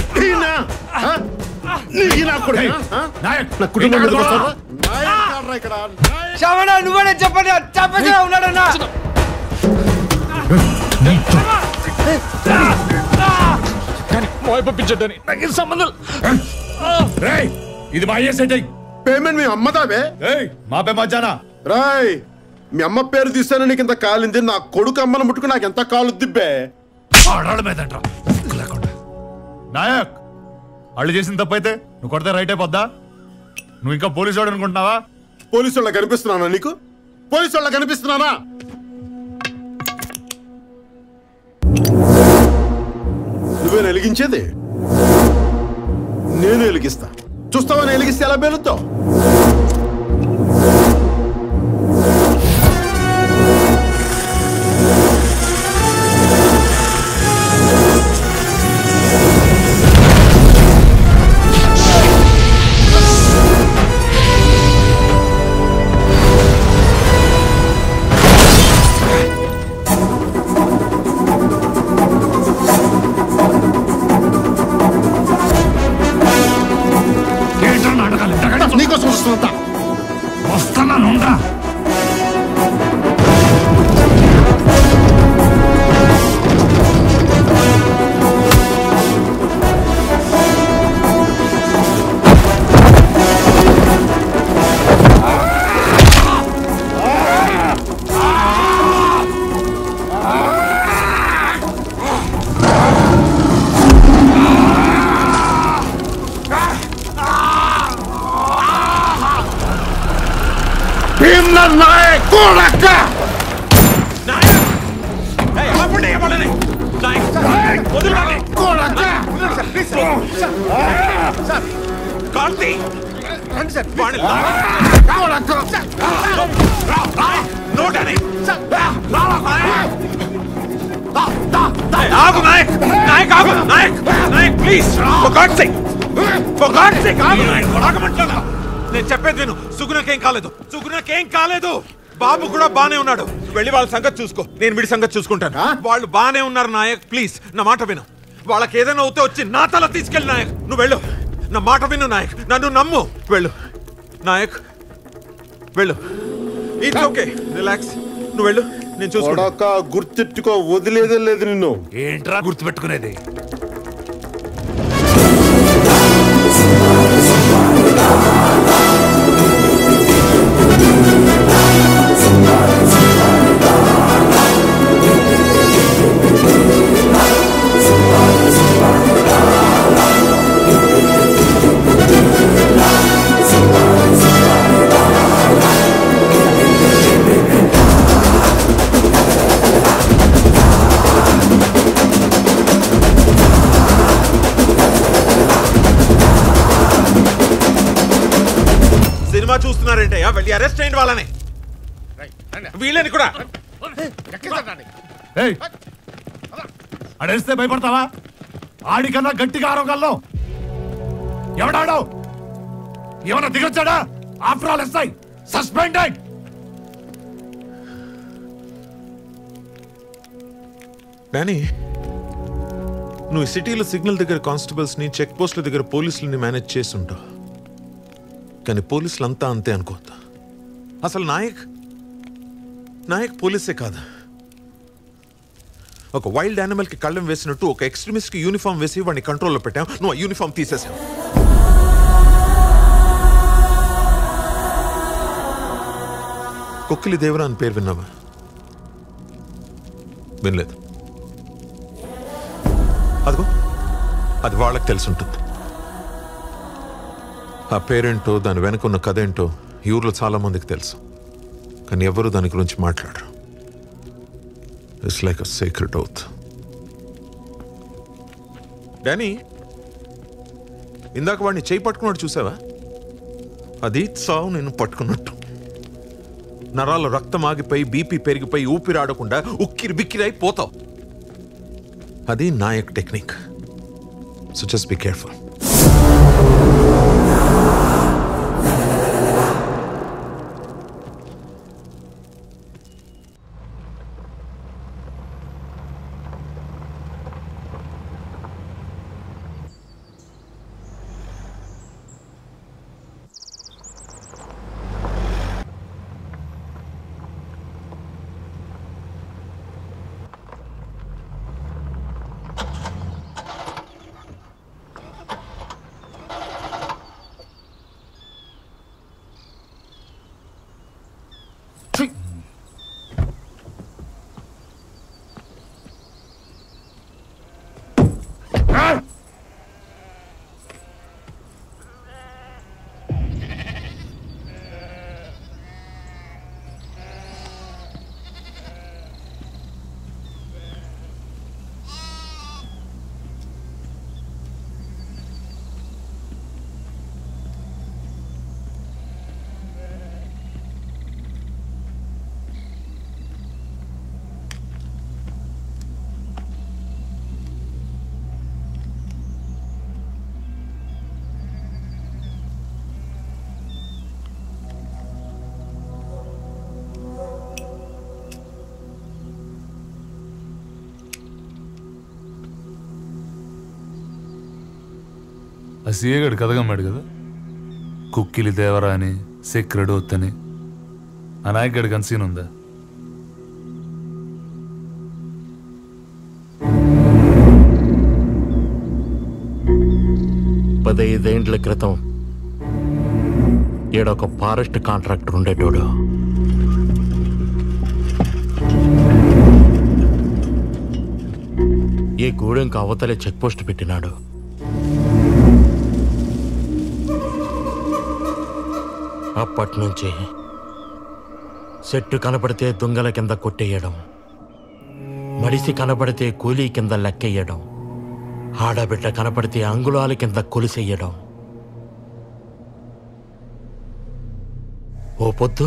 Speaker 2: నా కుటుంబం మీదకి వస్తారా ఇక్కడ
Speaker 17: నువ్వే చెప్పండి చెప్పగా ఉన్నాడన్నా
Speaker 14: పంపించండి నాకు సంబంధం
Speaker 13: ఇది మా సెట్
Speaker 2: పేమెంట్ మీ అమ్మదావే
Speaker 13: మా పే మధ్యాహ్న
Speaker 2: రాయ్ మీ అమ్మ పేరు తీస్తాను నీకు ఇంత కాలింది నా కొడుకు అమ్మను ముట్టుకు నాకు ఎంత కాలు దిబ్బే
Speaker 13: నాయక్ వాళ్ళు చేసిన తప్పైతే నువ్వు కొడితే రైట్ అయిపోద్దా నువ్వు ఇంకా పోలీసు వాడు అనుకుంటున్నావా
Speaker 2: పోలీసు వాళ్ళ కనిపిస్తున్నానా నీకు పోలీసు వాళ్ళ కనిపిస్తున్నానా నువ్వేనా వెలిగించేది నేను వెలిగిస్తా చూస్తావా నేను వెలిగిస్తే ఎలా పేలుతావు నీకోసం వస్తున్నా
Speaker 13: వస్తాను
Speaker 2: నాయక్ కొడక
Speaker 3: ఆగు నాయక్ నాయక్ ఆగు Nayak Nayak please for God's sake for God's sake ఆగు నాయక్ ఆగమంటారా
Speaker 10: నేను చెప్పేది విను. సుగుణకేం కాలేదు, సుగుణకేం కాలేదు. బాబు కూడా బానే ఉన్నాడు. వెళ్ళి వాళ్ళ సంగతి చూసుకో, నేను వీడి సంగతి చూసుకుంటాను. వాళ్ళు బానే ఉన్నారు నాయక్, ప్లీజ్ నా మాట విను. వాళ్ళకి ఏదైనా అవుతే వచ్చి నా తల తీసుకెళ్ళి నాయక్. నువ్వు వెళ్ళు, నా మాట విను నాయక్, నన్ను నమ్ము. వెళ్ళు నాయక్, వెళ్ళు. It's okay, relax. నువ్వు వెళ్ళు, నేను చూసుకో.
Speaker 2: గుర్తెట్టుకో, వదిలేదే లేదు నిన్ను.
Speaker 4: ఏంట్రా గుర్తుపెట్టుకునేది?
Speaker 10: సినిమా చూస్తున్నారంటే వెళ్ళి అరెస్ట్ అయ్యింది వాళ్ళని, వీళ్ళని కూడా.
Speaker 4: అడేస్తే భయపడతావా? ఆడికన్నా గట్టిగా ఆరోగల్లో ఎవడాడో ఏమన్నా దిగొచ్చాడా? After all SI suspended.
Speaker 10: Danny, నువ్వు సిటీలో సిగ్నల్ దగ్గర కానిస్టేబుల్స్ ని, చెక్ పోస్టుల దగ్గర పోలీసులని మేనేజ్ చేస్తుంటావు. కానీ పోలీసులంతా అంతే అనుకోద్దా. అసలు నాయక్ నాయక్ పోలీసే కాదు. ఒక వైల్డ్ యానిమల్ కి కళ్ళం వేసినట్టు ఒక ఎక్స్ట్రీమిస్ట్ కి యూనిఫామ్ వేసి వాడిని కంట్రోల్లో పెట్టాం. నువ్వు ఆ యూనిఫామ్ తీసేసావు. కొక్కిలి దేవరా అని పేరు విన్నావా? వినలేదు. అదిగో అది వాళ్ళకి తెలుసుంటుంది. ఆ పేరేంటో, దాని వెనక ఉన్న కథ ఏంటో ఈ ఊర్లో చాలా మందికి తెలుసు. కానీ ఎవరు దాని గురించి మాట్లాడరు. It's like a secret oath. Danny, ఇందాక వాడిని చేయి పట్టుకున్నాడు చూసావా? అది సావు నేను పట్టుకున్నట్టు. నరాలు రక్తం ఆగిపోయి, బీపీ పెరిగిపోయి, ఊపిరాడకుండా ఉక్కిరి బిక్కిరై పోతావు. అది Nayak technique. So just be careful.
Speaker 13: ఆ సీఏ గడు కథగమ్మాడు కదా, కుక్కిలి దేవరా అని, సెక్రెడ్ ఓత్ అని. ఆ నాయక్ గడికి అంత సీన్ ఉందా?
Speaker 7: పదైదేండ్ల క్రితం ఈడొక ఫారెస్ట్ కాంట్రాక్టర్ ఉండేటోడు. ఈ గూడెంకి అవతలే చెక్ పోస్ట్ పెట్టినాడు. అప్పటి నుంచి చెట్టు కనపడితే దొంగల కింద కొట్టేయడం, మడిసి కనపడితే కూలీ కింద లెక్కెయ్యడం, ఆడబిడ్డ కనపడితే అంగుళాల కింద కొలిసెయ్యడం. ఓ పొద్దు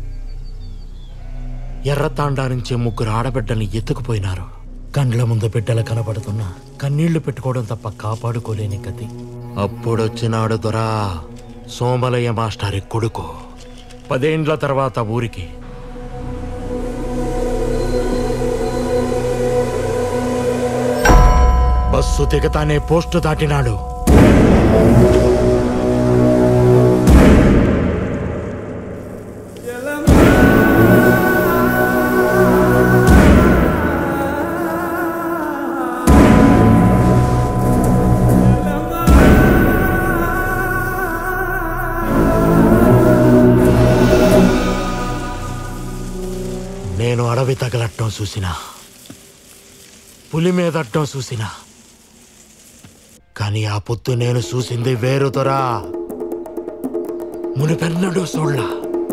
Speaker 7: ఎర్రతాండా నుంచి ముగ్గురు ఆడబిడ్డల్ని ఎత్తుకుపోయినారు. కండ్ల ముందు బిడ్డలు కనపడుతున్నా కన్నీళ్లు పెట్టుకోవడం తప్ప కాపాడుకోలేని గతి. అప్పుడొచ్చినాడు దొరా సోమలయ్య మాస్టారి కొడుకు పదేండ్ల తర్వాత ఊరికి. బస్సు దిగతానే పోస్టు దాటినాడు. నేను అడవి తగలట్టం చూసినా, పులి మీదట్టం చూసినా, కానీ ఆ పొత్తు నేను చూసింది వేరుతోరా. మునిపెన్నడూ చూడలా.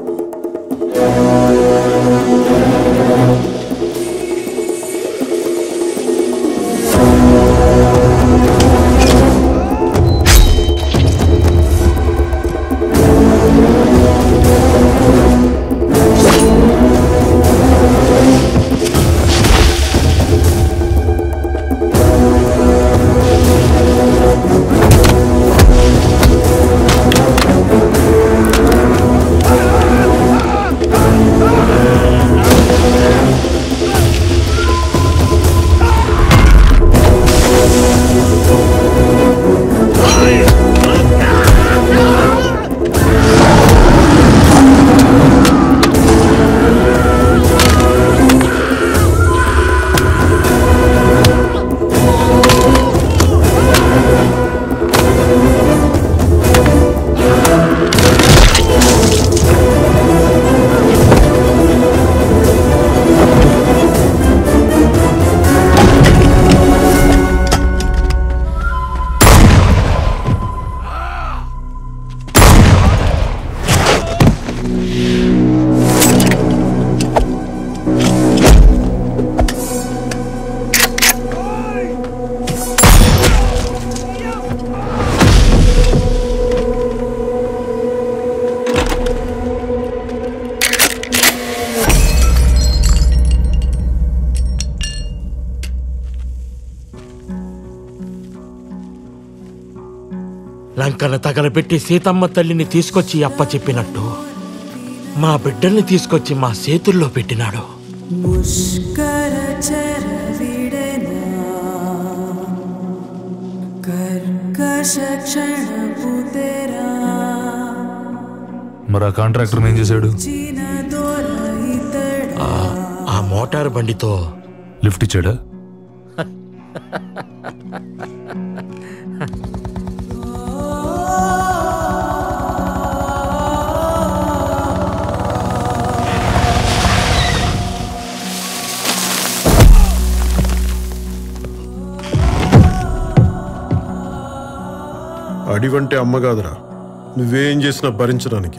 Speaker 7: లంకను తగలబెట్టి సీతమ్మ తల్లిని తీసుకొచ్చి అప్ప చెప్పినట్టు మా బిడ్డల్ని తీసుకొచ్చి మా చేతుల్లో పెట్టినాడు.
Speaker 13: మరి ఆ కాంట్రాక్టర్ ఏం చేశాడు?
Speaker 7: ఆ మోటార్ బండితో
Speaker 13: లిఫ్ట్ ఇచ్చాడా?
Speaker 2: అడివంటే అమ్మ కాదురా, నువ్వేం చేసినా భరించడానికి.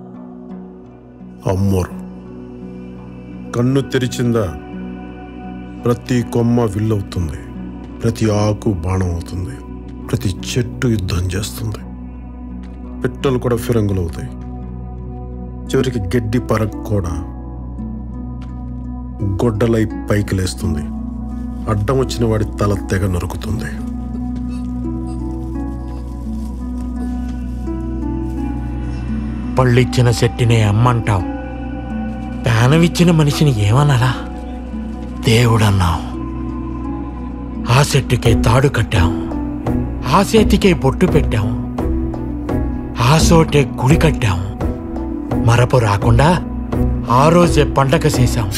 Speaker 2: అమ్మోరు కన్ను తెరిచిందా ప్రతి కొమ్మ విల్లవుతుంది, ప్రతి ఆకు బాణం అవుతుంది, ప్రతి చెట్టు యుద్ధం చేస్తుంది, పిట్టలు కూడా ఫిరంగులు అవుతాయి, చివరికి గడ్డి పరక్ కూడా గొడ్డలై పైకి లేస్తుంది, అడ్డం వచ్చిన వాడి తల తెగ నరుకుతుంది.
Speaker 7: పళ్ళిచ్చిన చెట్టునే అమ్మంటావు, ప్రాణమిచ్చిన మనిషిని ఏమనాలా? దేవుడన్నావు. ఆ చెట్టుకే తాడు కట్టాం, ఆ చేతికే బొట్టు పెట్టాం, ఆ చోటే గుడి కట్టాం. మరపు రాకుండా ఆ రోజే పండగ చేశాం.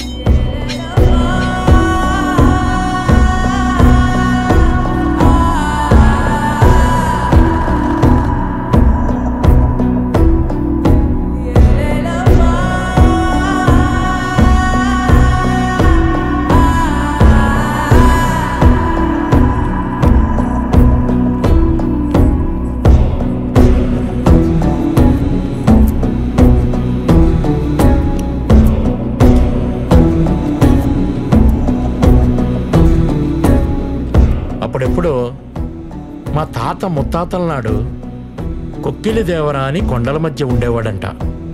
Speaker 7: అప్పుడెప్పుడు మా తాత ముత్తాతల నాడు కొక్కిలి దేవరా అని కొండల మధ్య ఉండేవాడంట.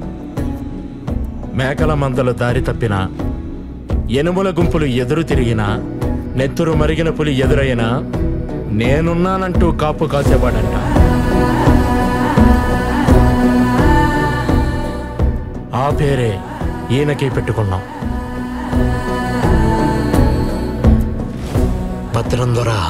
Speaker 7: మేకల మందలు దారి తప్పినా, ఎనుముల గుంపులు ఎదురు తిరిగినా, నెత్తురు మరిగిన పులి ఎదురైనా నేనున్నానంటూ కాపు కాసేవాడంట. పేరే ఈయనకే పెట్టుకున్నాం. భద్రం దొరా.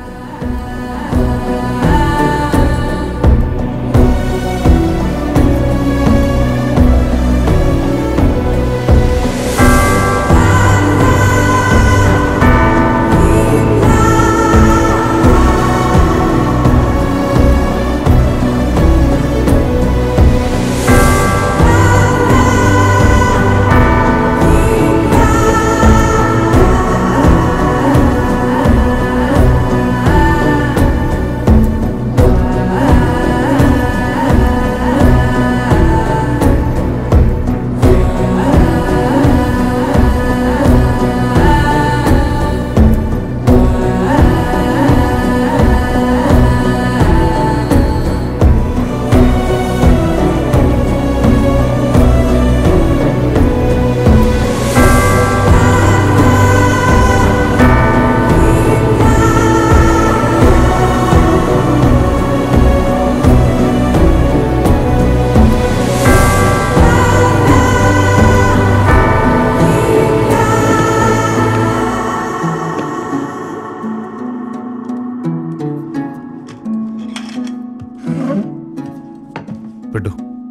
Speaker 13: పెట్టు.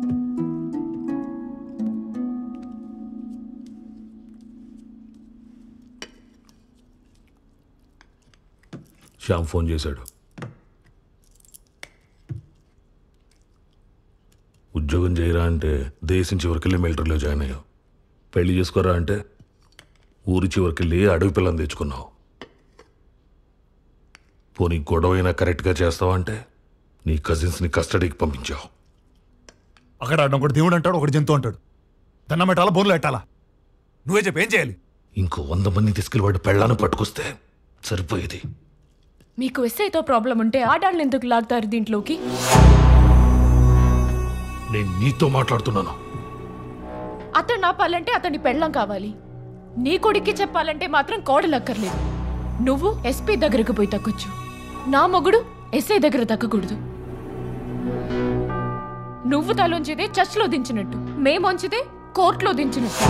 Speaker 19: శ్యామ్ ఫోన్ చేశాడు. ఉద్యోగం చేయరా అంటే దేశం చివరికెళ్ళి మిలిటరీలో జాయిన్ అయ్యావు. పెళ్లి చేసుకోరా అంటే ఊరి చివరికెళ్ళి అడవి పిల్లని తెచ్చుకున్నావు. పోనీ గొడవైనా కరెక్ట్గా చేస్తావంటే నీ కజిన్స్ని కస్టడీకి పంపించావు.
Speaker 13: అక్కడ ఆడడం ఒకటి దేవుడు అంటాడు, ఒకటి జంతువు అంటాడు. దండం పెట్టాలా, బోన్లు పెట్టాలా? నువ్వే చెప్పు, ఏం చేయాలి?
Speaker 19: ఇంకో వంద మంది తీసుకెళ్ళి వాడు పెళ్ళాన్ని పట్టుకొస్తే సరిపోయేది.
Speaker 8: మీకు ఎస్ఐతో ప్రాబ్లం ఉంటే ఆడాళ్ళని ఎందుకు లాగుతారు దీంట్లోకి?
Speaker 19: నేను నీతో మాట్లాడుతున్నాను.
Speaker 8: అతను ఆపాలంటే అతని పెళ్ళం కావాలి. నీ కొడుక్కి చెప్పాలంటే మాత్రం కోడలక్కర్లేదు. నువ్వు ఎస్పీ దగ్గరకు పోయి తగ్గొచ్చు, నా మొగుడు ఎస్ఐ దగ్గర తగ్గకూడదు. నువ్వు తలొంచితే చర్చ్లో దించినట్టు, మేమొంచితే కోర్టులో దించినట్టు.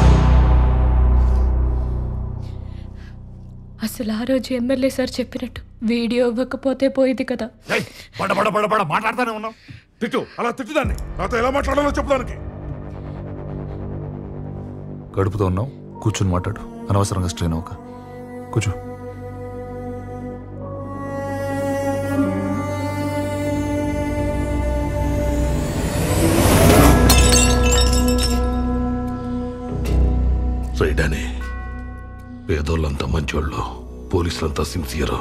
Speaker 8: అసలు ఆ రోజు ఎమ్మెల్యే సార్ చెప్పినట్టు వీడియో ఇవ్వకపోతే పోయేది కదా.
Speaker 13: మాట్లాడుతూనే ఉన్నావు.
Speaker 9: తిట్టు, అలా తిట్టుదాన్ని. నాతో ఎలా మాట్లాడాలో చెప్పడానికి.
Speaker 13: గడుపుతూ ఉన్నావు, కూర్చుని మాట్లాడు. అనవసరంగా స్ట్రెయిన్ అవ్వక కూర్చో.
Speaker 19: రైడానే పేదోళ్ళంతా మంచోళ్ళు, పోలీసులంతా సిన్సియర్.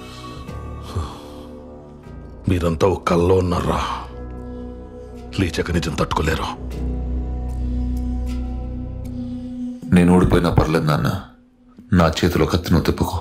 Speaker 19: మీరంతా ఒక కల్లో ఉన్నారా? లేచక నిజం తట్టుకోలేరు.
Speaker 12: నేను ఓడిపోయినా పర్లేదు నాన్న, నా చేతిలో కత్తిను తిప్పుకో.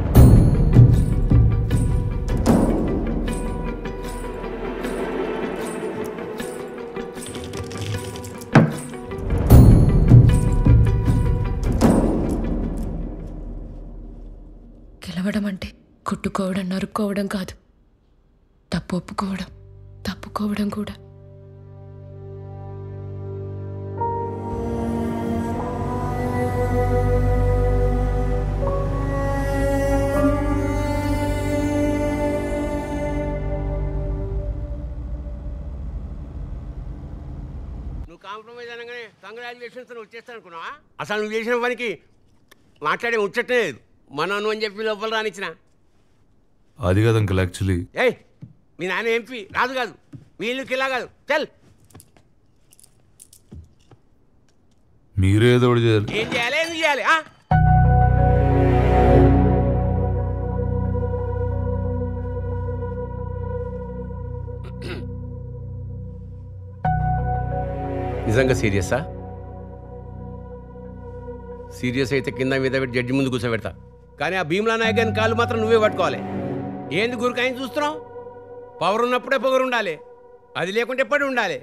Speaker 8: గెలవడం అంటే కొట్టుకోవడం, నరుక్కోవడం కాదు. తప్పు ఒప్పుకోవడం, తప్పుకోవడం కూడా.
Speaker 16: నువ్వు కాంప్రమైజ్ అనగానే కంగ్రాచులేషన్స్ వచ్చేస్తాను అనుకున్నావా? అసలు నువ్వు చేసిన పనికి మాట్లాడే ముచ్చటే లేదు. మనం నువ్వు అని చెప్పి లోపల రానిచ్చిన
Speaker 13: అది కాదు అంకుల్, యాక్చువల్లీ
Speaker 16: ఏయ్ మీ నాన్న ఎంపీ రాదు కాదు, మీ ఇల్లుకి ఇలా కాదు. చల్,
Speaker 13: మీరే ఏదో ఒకటి చేయాలి.
Speaker 16: ఏం చేయాలి, ఎందుకు చేయాలి? నిజంగా సీరియసా? సీరియస్ అయితే కింద మీద పెట్టి జడ్జి ముందు కూర్చోబెడతా. కానీ ఆ భీమ్లా నాయక్ గారిని కాళ్ళు మాత్రం నువ్వే పట్టుకోవాలి. ఏంది గురికాయని చూస్తున్నావు? పవర్ ఉన్నప్పుడే పొగరు ఉండాలి, అది లేకుంటే ఎప్పటి ఉండాలి.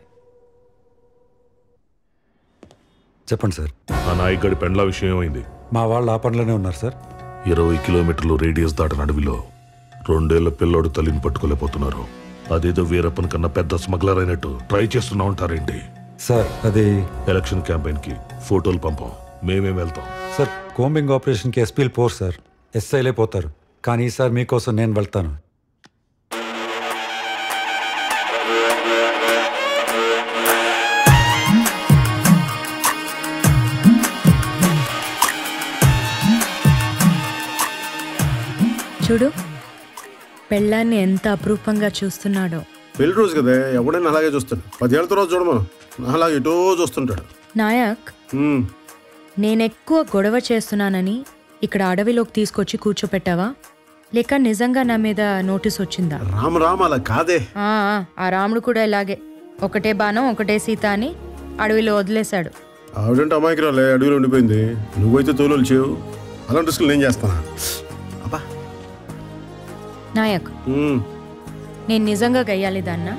Speaker 5: చెప్పండి సార్.
Speaker 19: ఆ నాయక్ గడి పెండ్ల విషయం ఏమైంది?
Speaker 5: మా వాళ్ళు ఆ పనిలోనే ఉన్నారు సార్.
Speaker 19: ఇరవై కిలోమీటర్లు రేడియస్ దాటిన అడవిలో రెండేళ్ల పిల్లోడు తల్లిని పట్టుకోలేకపోతున్నారు. అదేదో వీరప్పని కన్నా పెద్ద స్మగ్లర్ అయినట్టు ట్రై చేస్తున్నా ఉంటారేంటి?
Speaker 5: సార్ అది
Speaker 19: ఎలక్షన్ క్యాంపెయిన్కి ఫోటోలు పంపాం, మేమేం వెళ్తాం.
Speaker 5: సార్ కోంబింగ్ ఆపరేషన్కి ఎస్పీలు పోరు సార్, ఎస్ఐలే పోతారు. కానీ ఈసారి మీకోసం నేను వెళ్తాను.
Speaker 11: చూడు, పెళ్ళాన్ని ఎంత అపురూపంగా చూస్తున్నాడో.
Speaker 2: పెళ్లి రోజు కదా, ఎవడైనా అలాగే చూస్తాడు. పదేళ్ల తర్వాత చూడమను, అలాగే ఎటో చూస్తుంటాడు.
Speaker 11: నాయక్, నేనెక్కువ గొడవ చేస్తున్నానని ఇక్కడ అడవిలోకి తీసుకొచ్చి కూర్చోపెట్టావా, లేక నిజంగా నా మీద నోటీస్ వచ్చిందా?
Speaker 2: రామ రామ అలా కాదే.
Speaker 11: ఆ ఆ రాముడు కూడా ఇలాగే, ఒకటే బాణం ఒకటే సీత అని అడవిలో వదిలేశాడు.
Speaker 2: ఆవిడంటే అమాయకురాలే, అడవిలో ఉండిపోయింది. నువ్వైతే తోలు చేవు, అలాంటి రిస్కులు నేను చేస్తానా?
Speaker 11: నాయక్, నేను నిజంగా గయ్యాలి దాన్నా?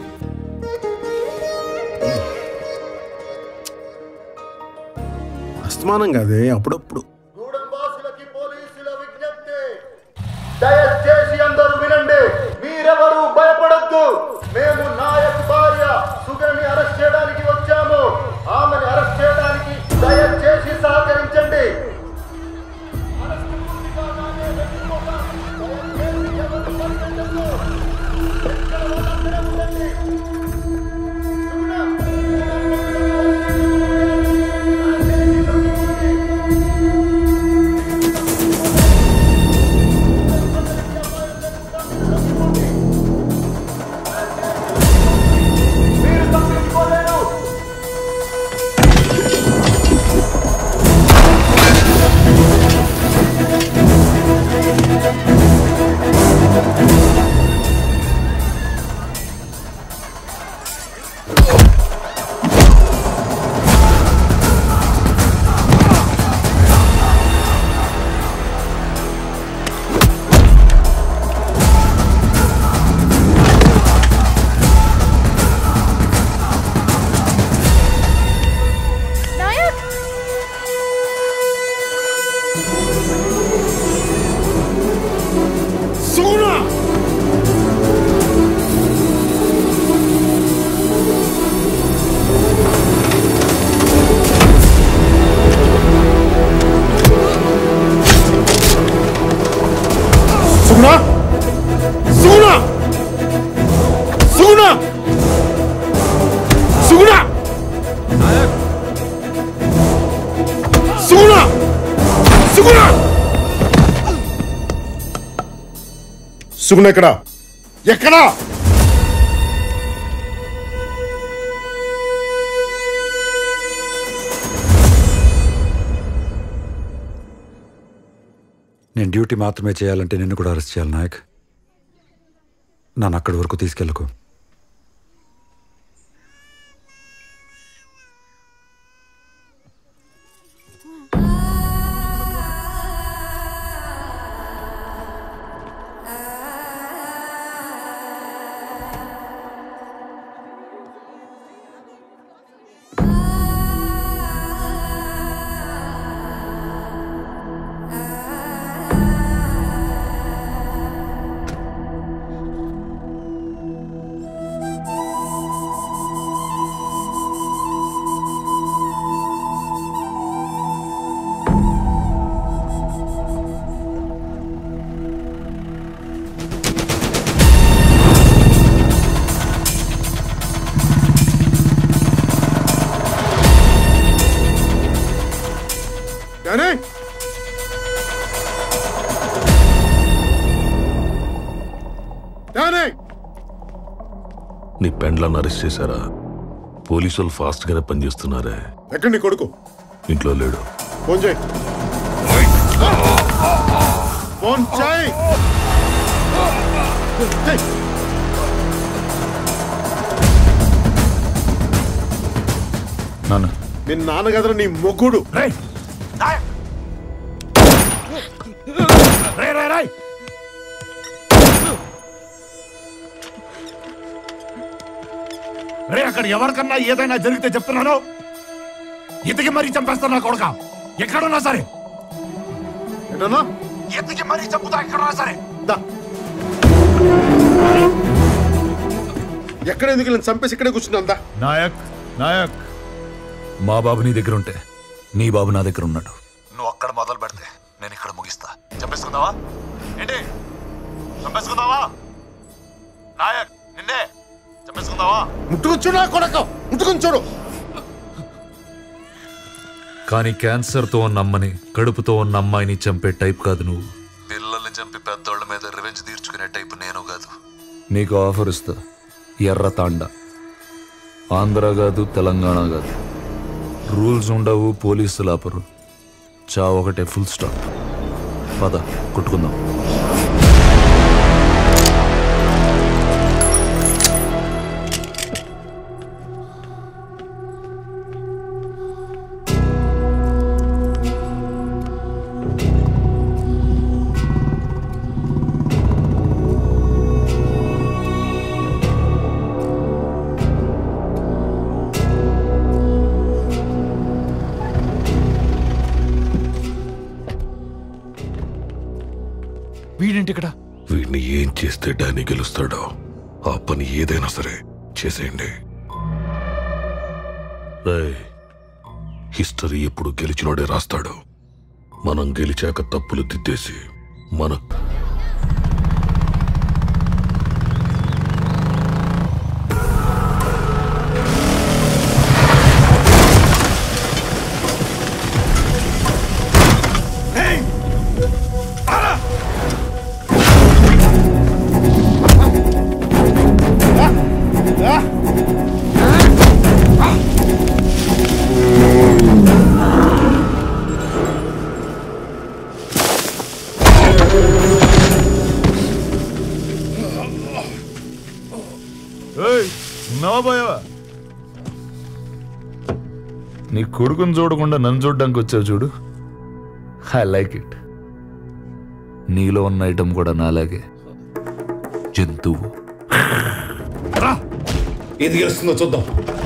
Speaker 2: అస్తమానం కాదే, అప్పుడప్పుడు.
Speaker 6: దయచేసి అందరూ వినండి, మీరెవరూ భయపడద్దు. మేము నాయక్ భార్య సుగని అరెస్ట్ చేయడానికి వచ్చాము. ఆమెను అరెస్ట్ చేయడానికి దయచేసి సహకరించండి.
Speaker 2: సుగుణ ఎక్కడా? ఎక్కడా?
Speaker 5: నేను డ్యూటీ మాత్రమే చేయాలంటే నిన్ను కూడా అరెస్ట్ చేయాలి నాయక్. నన్ను అక్కడి వరకు తీసుకెళ్ళకు.
Speaker 19: నీ పెండ్లను అరెస్ట్ చేశారా? పోలీసులు ఫాస్ట్ గానే పనిచేస్తున్నారే.
Speaker 2: ఎక్కడ నీ కొడుకు?
Speaker 19: ఇంట్లో లేడు.
Speaker 2: ఫోన్ చేయి. ఫోన్ చేయి.
Speaker 13: నాన్న,
Speaker 2: నీ నాన్న కదరా నీ మొగ్గుడు.
Speaker 4: రే రే రే రే అక్కడ ఎవరికన్నా ఏదైనా జరిగితే చెప్తున్నాను, ఎతికి మరీ చంపేస్తాను నా కొడుక. ఎక్కడున్నా సరే ఎతికి మరీ చంపుతా. ఎక్కడున్నా సరే
Speaker 2: ఎక్కడ ఎందుకు చంపేసి ఇక్కడే కూర్చున్నా.
Speaker 13: నాయక్, నాయక్ మా బాబు నీ దగ్గర ఉంటే నీ బాబు నా దగ్గర ఉన్నాడు.
Speaker 12: నువ్వు అక్కడ మొదలు పెడితే నేను ఇక్కడ ముగిస్తా. చంపేసుకుందావా ఏంటి? చంపేసుకుందావా నాయక్? నిన్నే చంపేసుకుందావా?
Speaker 2: ముట్టుకొచ్చుడు కొడక, ముట్టుకొచ్చుడు.
Speaker 13: కానీ క్యాన్సర్తో ఉన్న అమ్మని, కడుపుతో ఉన్న అమ్మాయిని చంపే టైప్ కాదు నువ్వు.
Speaker 12: పిల్లల్ని చంపి పెద్దోళ్ళ మీద రివెంజ్ తీర్చుకునే టైప్ నేను కాదు.
Speaker 13: నీకు ఆఫర్ ఇస్తా. ఎర్ర తాండ. ఆంధ్ర కాదు, తెలంగాణ కాదు. రూల్స్ ఉండవు, పోలీసులు ఆపరు. చా ఒకటే, ఫుల్ స్టాప్. పద కొట్టుకుందాం.
Speaker 14: వీడేంటి ఇక్కడ?
Speaker 19: వీడిని ఏం చేస్తే డానీ గెలుస్తాడో ఆ పని ఏదైనా సరే చేసేయండి. హిస్టరీ ఎప్పుడు గెలిచినోడే రాస్తాడు. మనం గెలిచాక తప్పులు దిద్దేసి మన నీ కొడుకుని చూడకుండా నన్ను చూడడానికి వచ్చావు చూడు. I like it. నీలో ఉన్న ఐటమ్ కూడా నాలాగే జంతువు. ఏది గెలుస్తుందో చూద్దాం.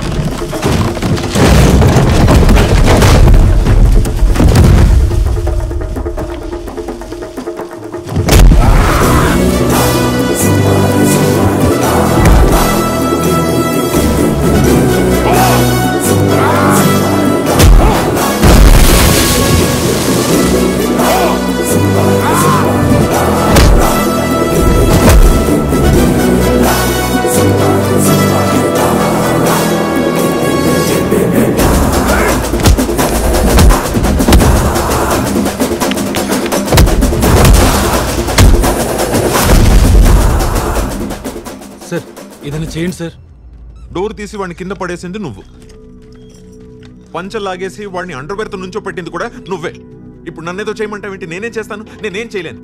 Speaker 14: సార్ ఏదైనా చేయండి సార్.
Speaker 10: డోర్ తీసి వాడిని కింద పడేసింది నువ్వు. పంచలు లాగేసి వాడిని అండర్వేర్తో నుంచో పెట్టింది కూడా నువ్వే. ఇప్పుడు నన్నేదో చేయమంటావేంటి? నేనేం చేస్తాను? నేనేం చేయలేను.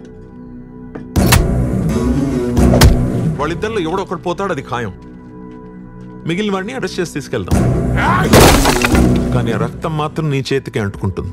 Speaker 10: వాళ్ళిద్దరిలో ఎవడో ఒకటి పోతాడు, అది ఖాయం. మిగిలిన వాడిని అరెస్ట్ చేసి తీసుకెళ్తాం. కానీ ఆ రక్తం మాత్రం నీ చేతికి అంటుకుంటుంది.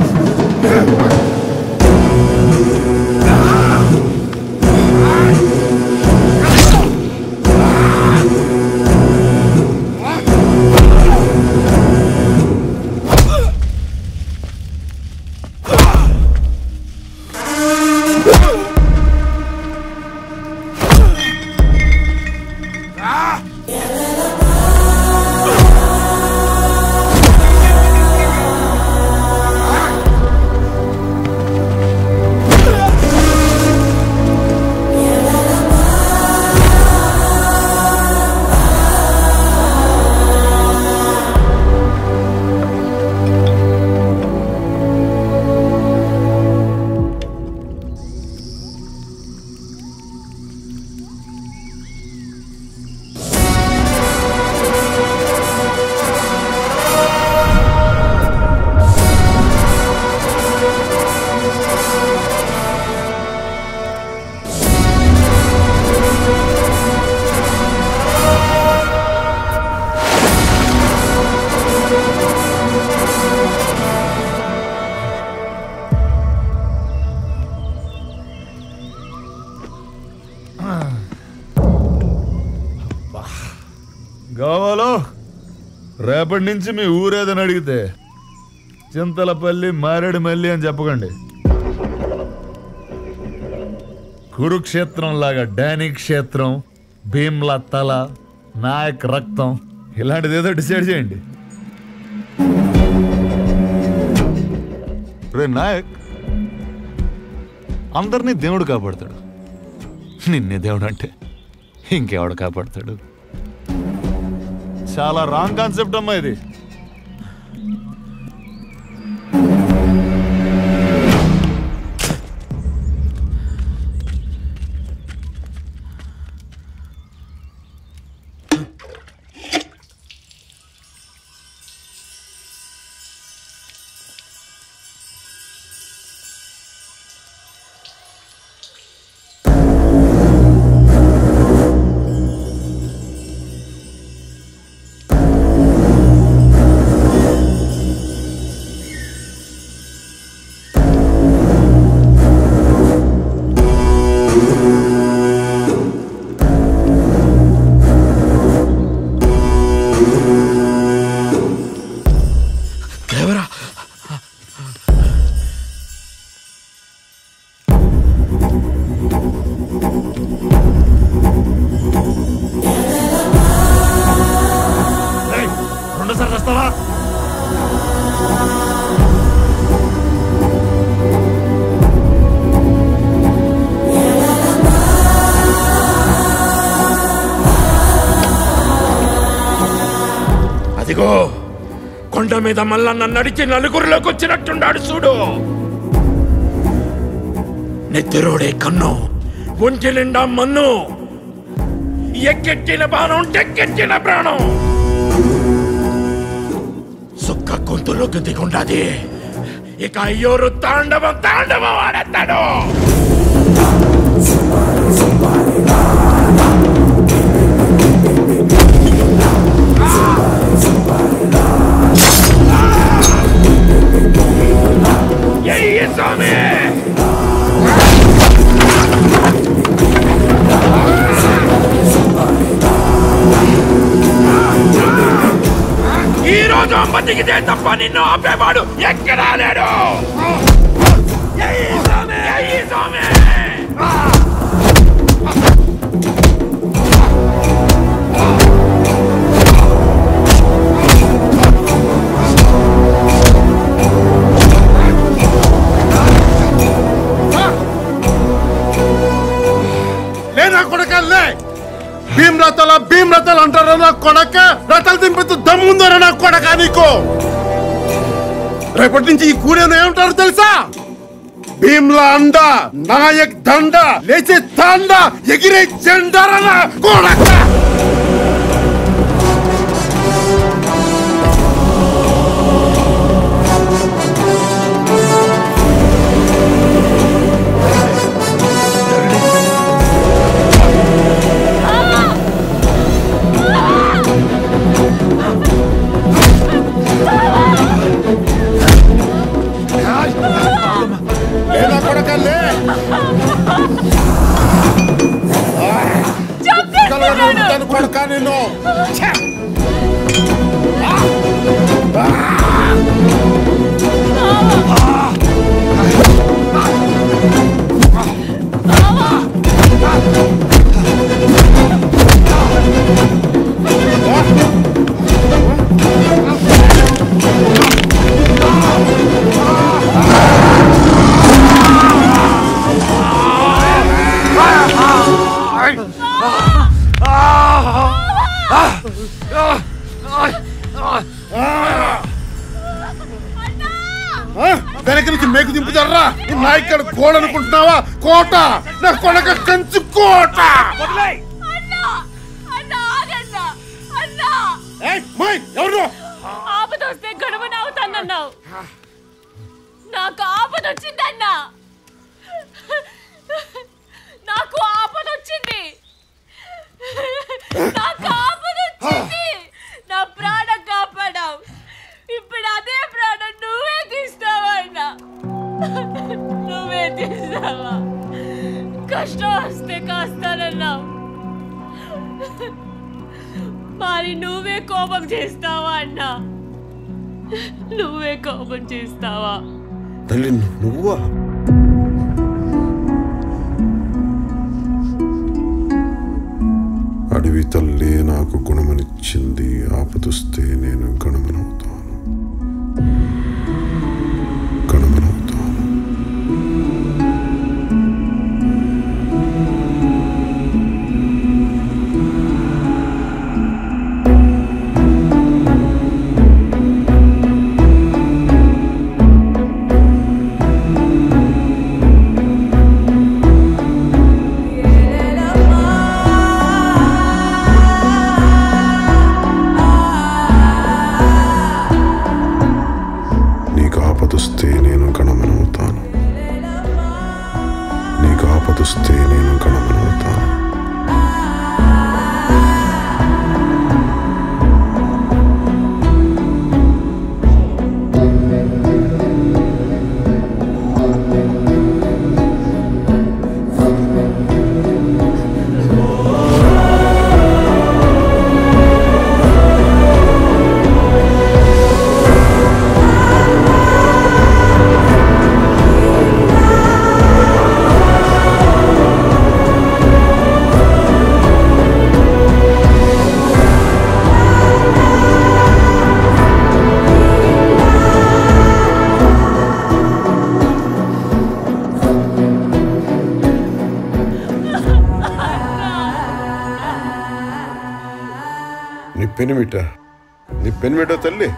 Speaker 4: Ah!
Speaker 6: కావాలో రేపటి నుంచి మీ ఊరేదని అడిగితే చింతలపల్లి మారేడుమల్లి అని చెప్పకండి. కురుక్షేత్రం లాగా డానీ క్షేత్రం, భీమ్లా తల, నాయక్ రక్తం ఇలాంటిది ఏదో డిసైడ్ చేయండి.
Speaker 13: రే నాయక్, అందరినీ దేవుడు కాపాడతాడు, నిన్నే దేవుడు అంటే ఇంకెవడు కాపాడతాడు?
Speaker 6: చాలా రాంగ్ కాన్సెప్ట్ అమ్మా ఇది.
Speaker 7: అదిగో కొండ మీద మల్లన్న నడిచి నలుగురిలోకి వచ్చినట్టున్నాడు చూడు. నెత్తిరోడే కన్ను, ఒంటి నిండా మన్ను, ఎక్కెట్టిన బాణం టెక్కెట్టిన ప్రాణం. సుక్క గొంతులోకి దిగుండాది. ఇక అయ్యోరు తాండవం తాండవం ఆడతాడు. స్వామి ఈ రోజు అమ్మ దిగితే తప్ప నిన్ను ఆపేవాడు ఎక్కడా లేడు.
Speaker 2: భీమ్ రథాల భీమ్ రథాలు అంటారా నా కొడక? రథాలు దింపేంత దమ్ముందరా నా కొడక నీకు? రేపటి నుంచి ఈ కూడేను ఏమంటారు తెలుసా? భీమ్లా అండ, నాయక్ దండ, లేచే తాండ, ఎగిరే జెండారా నా కొడక? కొడక నిన్ను వెనక నుంచి మేకు దింపుతారా? నాయకుడు కోడ అనుకుంటున్నావా? కోట నా కొడక కంచు కోట. ఎవరు
Speaker 8: ఆపదొస్తే గొడవనవుతానన్నావు. నాకు ఆపదొచ్చిందన్నా, నాకు ఆపదొచ్చింది, నాకు ఆపదొచ్చింది. నా ప్రాణం కాపాడావు, ఇప్పుడు అదే ప్రాణం నువ్వే తీస్తావా అన్నా? నువ్వే తీస్తావా? కష్టం వస్తే కాస్తానన్నావు,
Speaker 15: మరి నువ్వే కోపం చేస్తావా అన్నా? నువ్వే కోపం చేస్తావా?
Speaker 2: తల్లి నువ్వా? అడవి తల్లి నాకు గుణమనిచ్చింది, ఆపదొస్తే నేను గణమనవుతాను గణమనవుతాను. నీకు ఆపదొస్తే నేను గణమనవుతాను నీకు ఆపదొస్తే నేను గణమనవుతాను. నీ పెనిమిట నీ పెనిమిట తల్లి.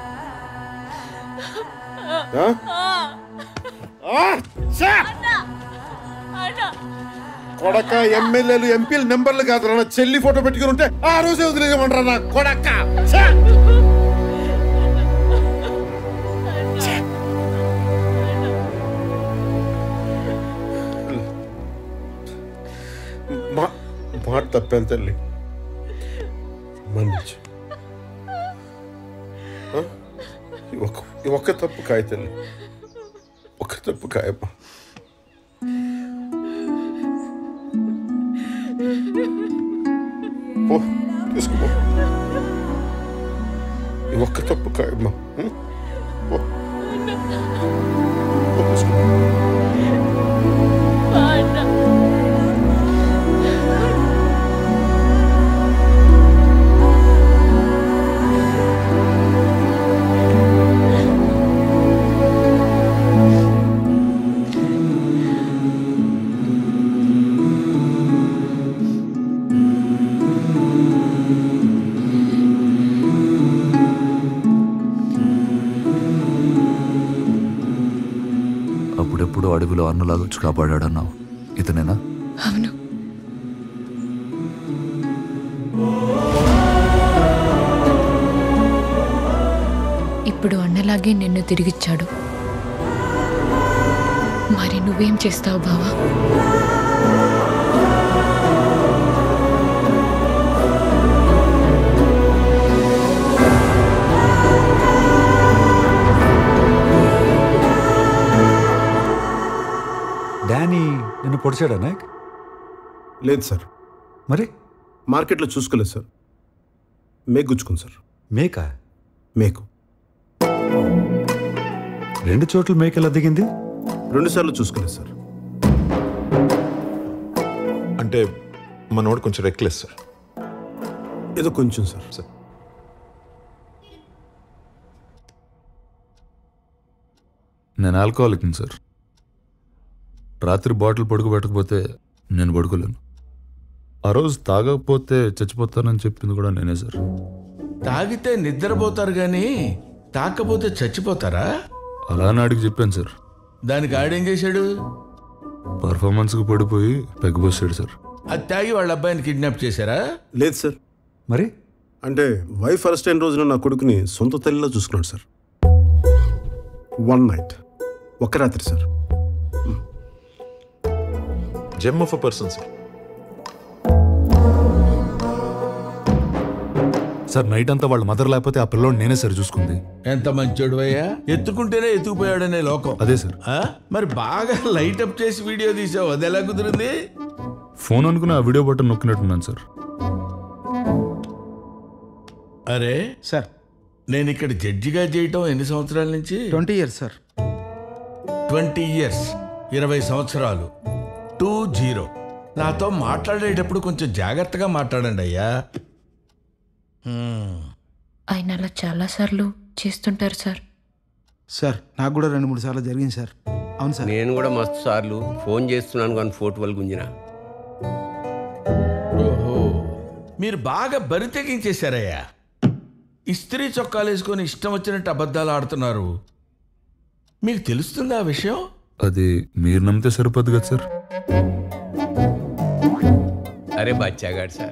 Speaker 2: ఆ? ఆ! ఛా! కొడక ఎమ్మెల్యేలు ఎంపీలు నెంబర్లు కాదు నా చెల్లి ఫోటో పెట్టుకుని ఉంటే ఆ రోజే వదిలేయమంటారా నా కొడక. ఛా! మా- మాట తప్పాను తల్లి, మన్నించు. ఆ? ఈ ఒక్క ఈ ఒక్క తప్పు కాయ తల్లి, ఒక్క తప్పు కాయమ్మా. పో తీసుకో, ఈ ఒక్క తప్పు కాయమ్మా. ఉం? పో. పో తీసుకో.
Speaker 13: అప్పుడెప్పుడు అడవిలో అన్నలాగా వచ్చి కాపాడాడన్నావు, ఇతనేనా?
Speaker 11: అవును. ఇప్పుడు అన్నలాగే నిన్ను తిరిగిచ్చాడు. మరి నువ్వేం చేస్తావు బావా?
Speaker 5: డానీ నిన్ను పొడిచాడా నాయక్?
Speaker 2: లేదు సార్.
Speaker 5: మరి
Speaker 2: మార్కెట్లో చూసుకోలేదు సార్. మేకు గుచ్చుకుంది సార్.
Speaker 5: మేకా?
Speaker 2: మేకు
Speaker 5: రెండు చోట్ల మేకెలా దిగింది?
Speaker 2: రెండు సార్లు చూసుకోలేదు సార్.
Speaker 10: అంటే మనోడు కొంచెం రెక్లెస్ సార్.
Speaker 2: ఏదో కొంచెం సార్. సార్
Speaker 13: నేను ఆల్కహాలిక్ సార్. రాత్రి బాటిల్ పడుకోబెట్టకపోతే నేను పడుకోలేను. ఆ రోజు తాగకపోతే చచ్చిపోతానని చెప్పింది కూడా నేనే సార్.
Speaker 7: తాగితే నిద్రపోతారు గాని తాకపోతే చచ్చిపోతారా?
Speaker 13: అలా నాడికి చెప్పాను సార్.
Speaker 7: దానికి ఆడేం చేశాడు?
Speaker 13: పర్ఫార్మెన్స్కి పడిపోయి పెగ్గబోసాడు సార్.
Speaker 7: అది తాగి వాళ్ళ అబ్బాయిని కిడ్నాప్ చేశారా?
Speaker 2: లేదు సార్.
Speaker 5: మరి
Speaker 2: అంటే వైఫ్ అరెస్ట్ అయిన రోజున నా కొడుకుని సొంత తల్లిలో చూసుకున్నాడు సార్. వన్ నైట్, ఒక రాత్రి sir.
Speaker 10: Gem of a person sir.
Speaker 13: Sir night అంతా వాళ్ళ మదర్ లేకపోతే ఆ పిల్లోడు నేనే సార్ చూసుకుంది.
Speaker 7: ఎంత మంచోడు అయ్యా, ఎత్తుకుంటేనే ఎత్తుకుపోయాడనే లోకం.
Speaker 13: అదే సార్.
Speaker 7: ఆ? మరి బాగా లైట్ అప్ చేసి వీడియో తీసావు, అది ఎలా కుదిరింది?
Speaker 13: ఫోన్ అనుకుని ఆ వీడియో బటన్ నొక్కినట్టున్నాను సార్.
Speaker 1: అరే
Speaker 24: సార్
Speaker 1: నేను ఇక్కడ జడ్జిగా చేయటం ఎన్ని సంవత్సరాల నుంచి?
Speaker 24: Twenty years sir.
Speaker 1: Twenty years ఇరవై సంవత్సరాలు. Two zero. నాతో మాట్లాడేటప్పుడు కొంచెం జాగ్రత్తగా మాట్లాడండి అయ్యా.
Speaker 8: ఆయన అలా చాలాసార్లు చేస్తుంటారు సార్.
Speaker 24: సార్ నాకు కూడా రెండు మూడు సార్లు జరిగింది సార్. అవును సార్.
Speaker 16: నేను కూడా మస్తు సార్లు ఫోన్ చేస్తున్నాను కానీ ఫోటో వాళ్ళు గుంజిన.
Speaker 1: ఓహో, మీరు బాగా బరి తెగించేశారయ్యా. ఇస్త్రీ చొక్కాలు వేసుకొని ఇష్టం వచ్చినట్టు అబద్ధాలు ఆడుతున్నారు. మీకు తెలుస్తుందా ఆ విషయం?
Speaker 13: అది మీరు నమ్మితే సరిపోదు కదా సార్.
Speaker 16: అరే బచ్చాగాడు సార్.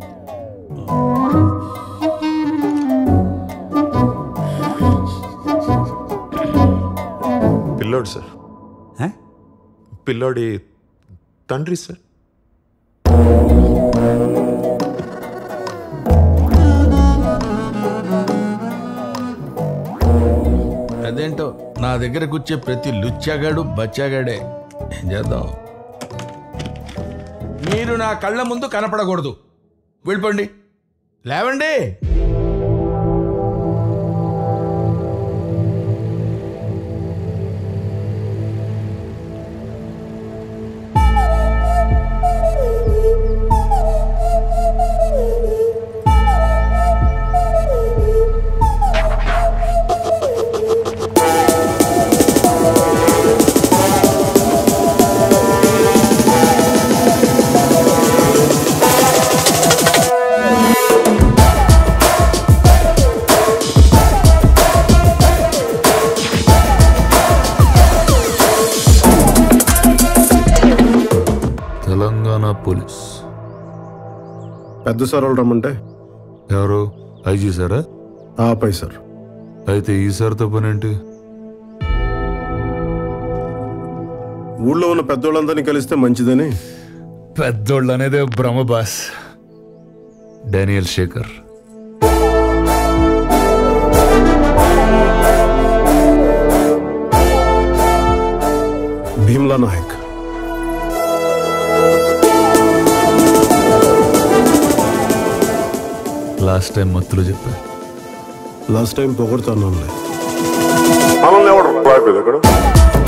Speaker 10: పిల్లోడు సార్. పిల్లోడి తండ్రి సార్.
Speaker 1: అదేంటో నా దగ్గర కూర్చే ప్రతి లుచ్చాగాడు బచ్చాగాడే. ఏం చేద్దాం? మీరు నా కళ్ళ ముందు కనపడకూడదు. వెళ్ళిపోండి. లేవండి.
Speaker 13: తెలంగాణ పోలీస్
Speaker 2: పెద్ద సార్ వాళ్ళు రమ్మంటే
Speaker 13: ఎవరు? ఐజీ సారా?
Speaker 2: ఆపై సార్.
Speaker 13: అయితే ఈ సార్తో పని ఏంటి?
Speaker 2: ఊళ్ళో ఉన్న పెద్దోళ్ళందరినీ కలిస్తే మంచిదని.
Speaker 13: పెద్దోళ్ళు అనేదే భ్రమ boss. Daniel Shekhar.
Speaker 2: Bheemla Nayak.
Speaker 13: Last time మత్తులో చెప్పా.
Speaker 2: లాస్ట్ టైం పొగడుతున్నానులే.
Speaker 9: మనల్ని ఎవరు